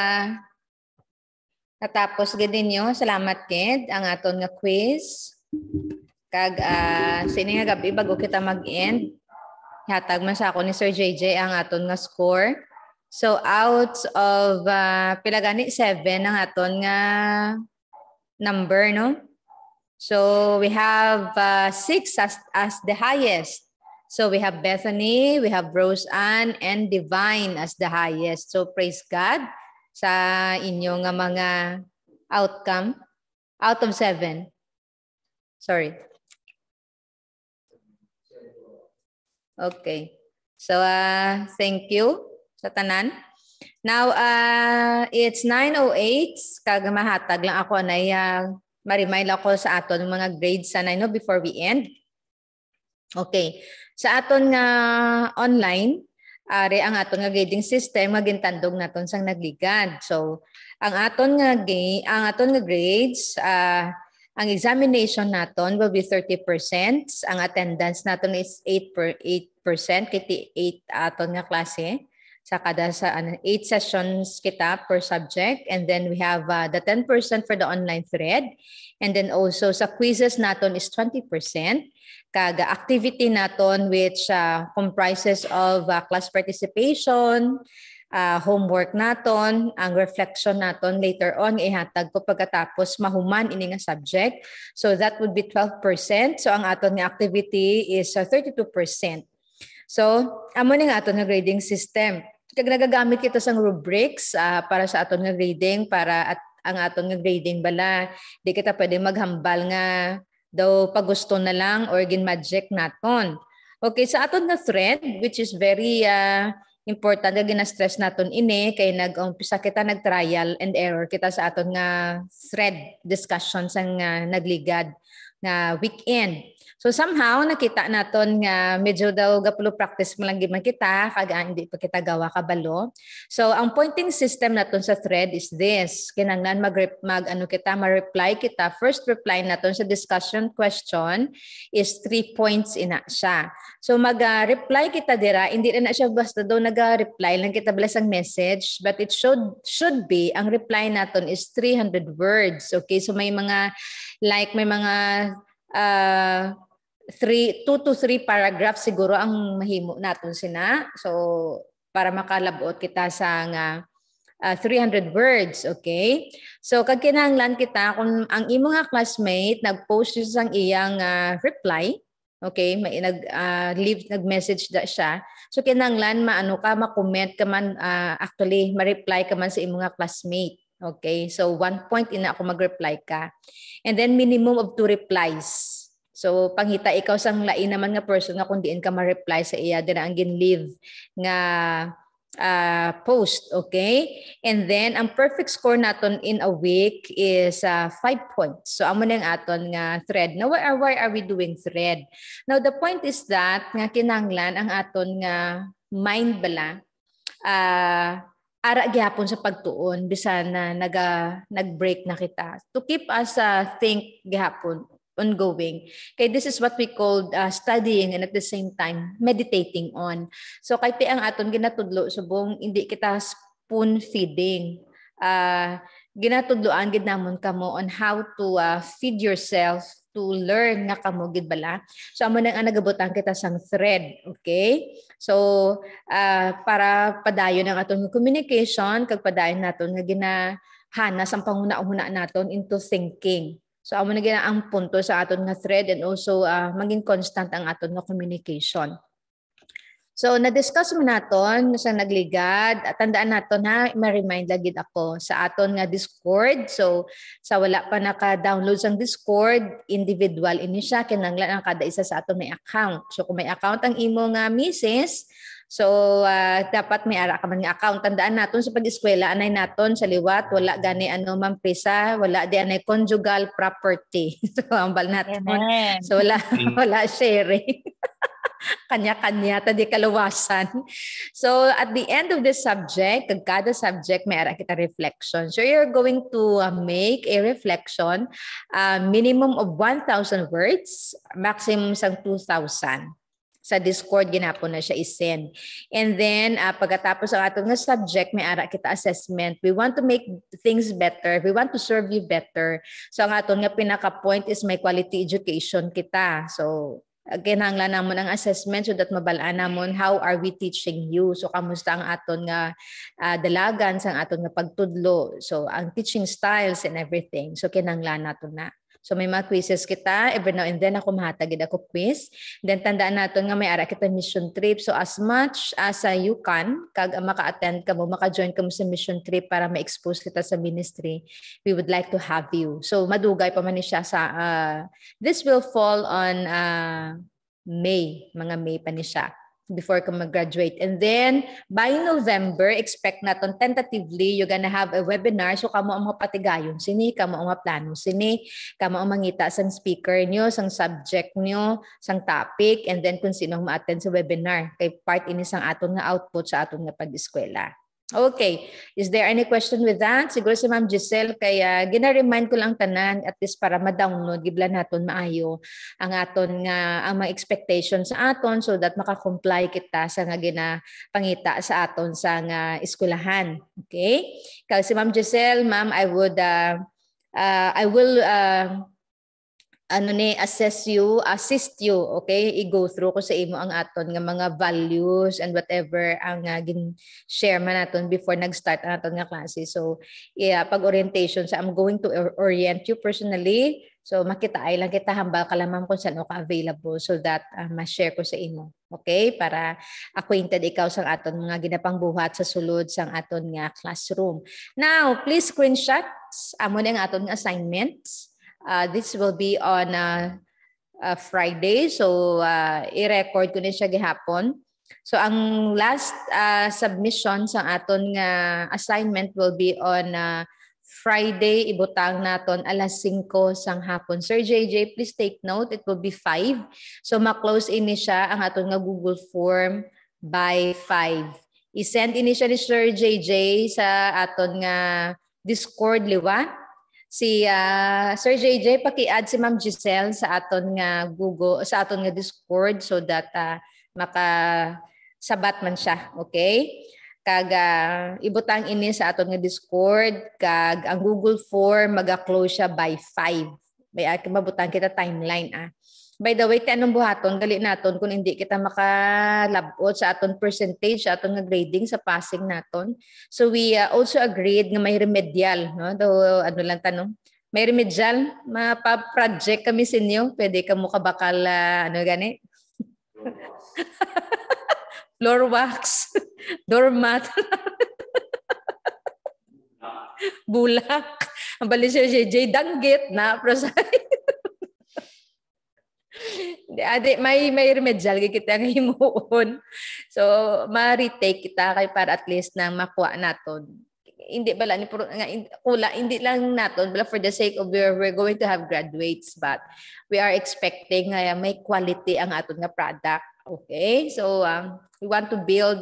natapos gid ninyo. Salamat kid ang aton nga quiz. Kag sini nga gabi bago kita mag-end, hatag man sa ako ni Sir JJ ang aton nga score. So out of pila gani 7 ang aton nga number, no? So we have 6 as the highest. So we have Bethany, we have Rose Ann, and Divine as the highest. So praise God sa inyo nga mga outcome out of 7. Sorry. Okay. So thank you sa tanan. Now it's 9:08. Kagamahatag lang ako na ma-remind ako sa aton mga grades sana no before we end. Okay. Sa aton nga online, ari ang aton nga grading system nga gintandog naton sang nagligad. So ang aton nga grades ang examination naton will be 30%, ang attendance naton is 8% kiti 8 aton nga klase sa kada sa 8 sessions kita per subject, and then we have the 10% for the online thread, and then also sa quizzes naton is 20%. Kaga activity naton which comprises of class participation, homework naton, ang reflection naton later on ihatag ko pagkatapos mahuman ini nga subject. So that would be 12%. So ang aton nga activity is 32%. So amo ni nga aton nga grading system. Kag nagagamit kita sang rubrics para sa aton nga grading para at ang aton nga grading bala di kita pwede maghambal nga daw pag gusto na lang or gin-magic naton. Okay, sa aton nga thread which is very important nga gina-stress naton ini kay nag-umpisa kita nag-trial and error kita sa aton nga thread discussions ang nagligad na weekend. So somehow nakita naton nga medyo daw gapulo practice mo lang giman kita kag hindi pa kita gawa kabalo. So ang pointing system naton sa thread is this. Kinahanglan ma-reply kita. First reply naton sa discussion question is 3 points ina siya. So mag-reply kita dira, hindi na siya basta daw nag-reply lang kita bala sang message, but it should be ang reply naton is 300 words. Okay, so may mga may mga 2 to 3 paragraphs siguro ang mahimo naton sina. So para makalabot kita sa 300 words, okay? So kag kinahanglan kita kung ang imo nga classmate nag-post sang iyang reply, okay, may nag-message da siya. So kinahanglan ma-comment ka man, actually ma-reply ka man sa imo nga classmate. Okay? So 1 point ina ako mag-reply ka. And then minimum of 2 replies. So panghita ikaw sang lain naman nga person nga kung diin ka ma-reply sa iya dira ang gin-leave nga post, okay? And then ang perfect score naton in a week is 5 points. So amo nang aton nga thread. Now why are we doing thread? Now the point is that nga kinahanglan ang aton nga mind bala ara gyapon sa pagtuon bisan na nag-break na kita to keep us think gyapon ongoing. Okay, this is what we call studying and at the same time meditating on. So kay ti ang aton ginatudlo subong hindi kita spoon feeding. Ginatudloan gid namon kamo on how to feed yourself to learn nga kamo gid bala. So amo nang nagabutan kita sang thread, okay? So para padayon ang aton communication kag padayon naton nga ginahanas ang panguna-una naton into thinking. So amo na gina ang punto sa aton nga thread and also maging constant ang aton nga communication. So na-discuss mo naton sa nagligad at tandaan naton ha, ma-remind lagid ako sa aton nga Discord. So sa wala pa naka-download sang Discord, individual ini siya kinahanglan ang kada isa sa aton may account. So kung may account ang imo nga misis, so dapat may ara ka man nga account. Tandaan naton sa pag-eskwela anay naton sa liwat wala gani mampisa, wala di anay conjugal property. So ambal naton. So wala sharing. Kanya-kanya tadi kalawasan. So at the end of this subject, kada subject may ara kita reflection. So you're going to make a reflection minimum of 1,000 words, maximum sang 2,000. sa Discord ginapon na siya i-send. And then pagkatapos ang atong nga subject may ara kita assessment. We want to make things better. We want to serve you better. So ang aton nga pinaka point is may quality education kita. So kinahanglan namon ang assessment so that mabalaan namon how are we teaching you. So kamusta ang aton nga dalagan sa aton nga pagtudlo. So ang teaching styles and everything. So kinahanglan naton na. So may mga quizzes kita, every now and then ako mahatagid ako quiz. Then tandaan natin nga may ara kita mission trip. So as much as you can, kag maka-attend ka mo, maka-join ka mo sa mission trip para ma-expose kita sa ministry, we would like to have you. So madugay pa man ni siya sa, this will fall on May, mga May pa ni siya, before ka mag-graduate. And then, by November, expect natin tentatively, you're gonna have a webinar. So, kamo ang mga patigayon. Sini, kamo ang mga plano. Sini, kamo ang mangita sang speaker nyo, sang subject nyo, sang topic, and then kung sinong ma-attend sa webinar. Kay part ini sang aton nga output sa aton nga pag-eskwela. Okay. Is there any question with that? Siguro si Ma'am Giselle, kaya gina-remind ko lang tanan at least para ma-download, gibla naton maayo ang aton nga ang mga expectation sa aton so that maka-comply kita sa nga ginapangita sa aton sa nga eskwelahan. Okay? Kaya si Ma'am Giselle, Ma'am, I will assist you, okay? I-go through ko sa imo ang aton nga mga values and whatever ang gin-share man naton before nag-start ang aton nga klase. So, pag-orientation, so I'm going to orient you personally. So, makita ay lang kita hambal ka lamang kung saan ka available so that ma-share ko sa imo. Okay? Para acquainted ikaw sa aton mga ginapangbuhat sa sulod sa aton nga classroom. Now, please screenshots amo ang aton nga assignments. This will be on Friday. So, i-record ko na siya gihapon. So, ang last submission sa aton nga assignment will be on Friday. Ibutang naton alas 5 sang hapon. Sir JJ, please take note. It will be 5. So, ma-close ini siya ang aton nga Google Form by 5. I-send ini siya ni Sir JJ sa aton nga Discord, liwa. Si Sir JJ, paki-add si Ma'am Giselle sa aton nga Google, sa aton nga Discord so that makasabat man siya, okay? Kag ibutang ini sa aton nga Discord, kag ang Google Form maga-close siya by 5. May mabutang kita timeline By the way, anong buhaton, gali naton kung hindi kita makalabot sa aton percentage, sa aton nga grading sa passing naton. So we also agreed nga may remedial, no? Do ano lang tanong. May remedial, mapa-project kami sa inyo. Pwede ka mo kabakal ano gani? Floor wax, doormat. Bulak. Ang bali siya JJ danggit na prosay. May remedial kita nga himuon. So ma-retake kita kay para at least nang makuha naton. Hindi bala ni hindi lang naton bala for the sake of we're going to have graduates, but we are expecting may quality ang aton nga product. Okay? So we want to build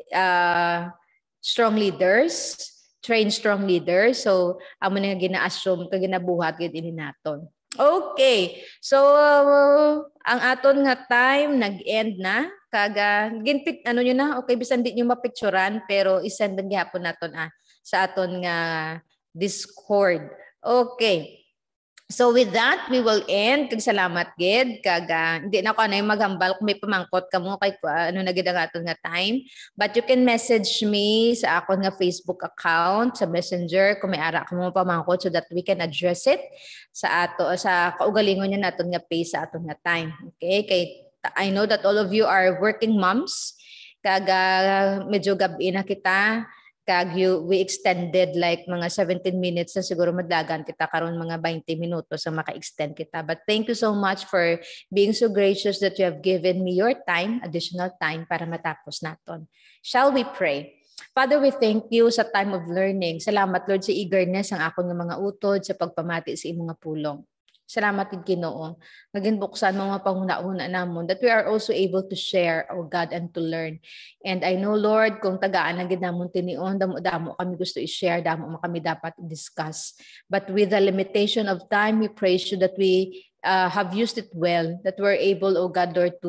strong leaders, train strong leaders. So amo nga gina-assume kag ginabuhat gid ini naton. Okay. So ang aton nga time nag-end na. Kaga ginpit ano niyo na, okay bisan di niyo mapicturan pero i-send lang gyapon naton sa aton nga Discord. Okay. So with that, we will end. Kag salamat gid kag hindi na ko anay maghambal kung may pamangkot kamo kay ano na gid ang aton nga time. But you can message me sa akon nga Facebook account sa Messenger kung may ara kamo pamangkot so that we can address it sa kaugalingon niya naton nga page sa aton nga time. Okay? Kay I know that all of you are working moms. Kag medyo gabi na kita. Kag we extended like mga 17 minutes na siguro madlagan kita karon mga 20 minutos ang maka-extend kita. But thank you so much for being so gracious that you have given me your time, additional time para matapos naton. Shall we pray? Father, we thank you sa time of learning. Salamat Lord sa eagerness ang akong mga utod sa pagpamati sa imong nga pulong. Salamat din Ginoo. Naginbuksan mo mga panguna-una namon that we are also able to share, oh God, and to learn. And I know, Lord, kung tagaan na ginamon tinion, damo kami gusto i-share, damo kami dapat i-discuss. But with the limitation of time, we praise you that we have used it well, that we're able, oh God, Lord, to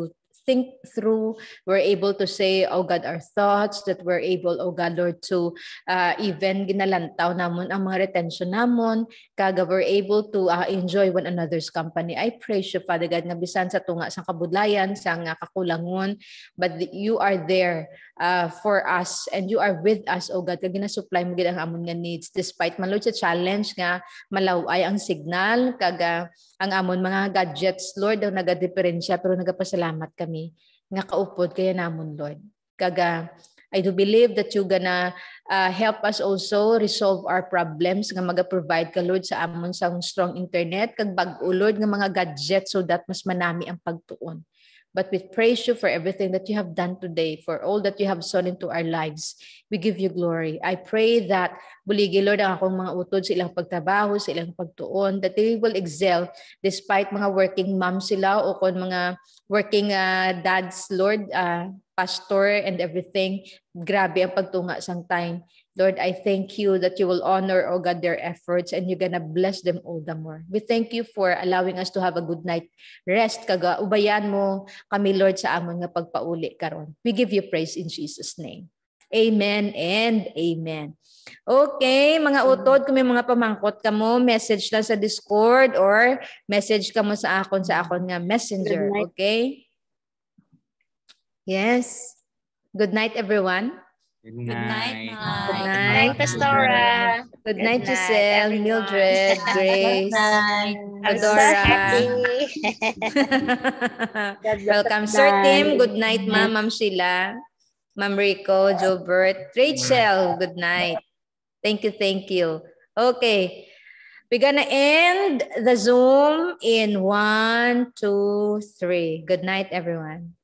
think through. We're able to say, oh God, our thoughts, that we're able, oh God, Lord, to even ginalantaw namon ang mga retention namon, kaga we're able to enjoy one another's company. I praise you, Father God, nga bisan sa tunga sa kabudlayan, sa nga kakulangon, but you are there for us, and you are with us, oh God, kag ginasupply mo gid ang amon nga needs, despite man Lord sa challenge nga malaway ang signal, kaga ang amon mga gadgets, Lord, ang nagadiferensya, pero nagapasalamat kami nga kaupod kaya namon, Lord. Kaga I do believe that you gonna help us also resolve our problems, nga maga-provide ka, Lord, sa amon sa strong internet, kag bag-o, Lord, nga mga gadgets, so that mas manami ang pagtuon. But we praise you for everything that you have done today, for all that you have sown into our lives. We give you glory. I pray that, buligi, Lord, ang akong mga utod sa ilang pagtrabaho, sa ilang pagtuon, that they will excel despite mga working moms sila o kung mga working dads, Lord, pastor and everything. Grabe ang pagtunga sang time. Lord, I thank you that you will honor, oh God, their efforts, and you're gonna bless them all the more. We thank you for allowing us to have a good night rest. Kaga ubayan mo kami, Lord, sa amon nga pagpauli karon. We give you praise in Jesus' name. Amen and amen. Okay, mga utod, kung may mga pamangkot ka mo, message lang sa Discord or message ka mo sa akon nga messenger. Okay? Yes. Good night, everyone. Good night. Good night, Pastora. Good night, Giselle, Mildred, Grace, Adora. Welcome, Sir Tim. Good night, Ma'am Sheila, Ma'am Rico, Jobert, Rachel. Good night. Thank you. Okay. We're gonna end the Zoom in 1, 2, 3. Good night, everyone.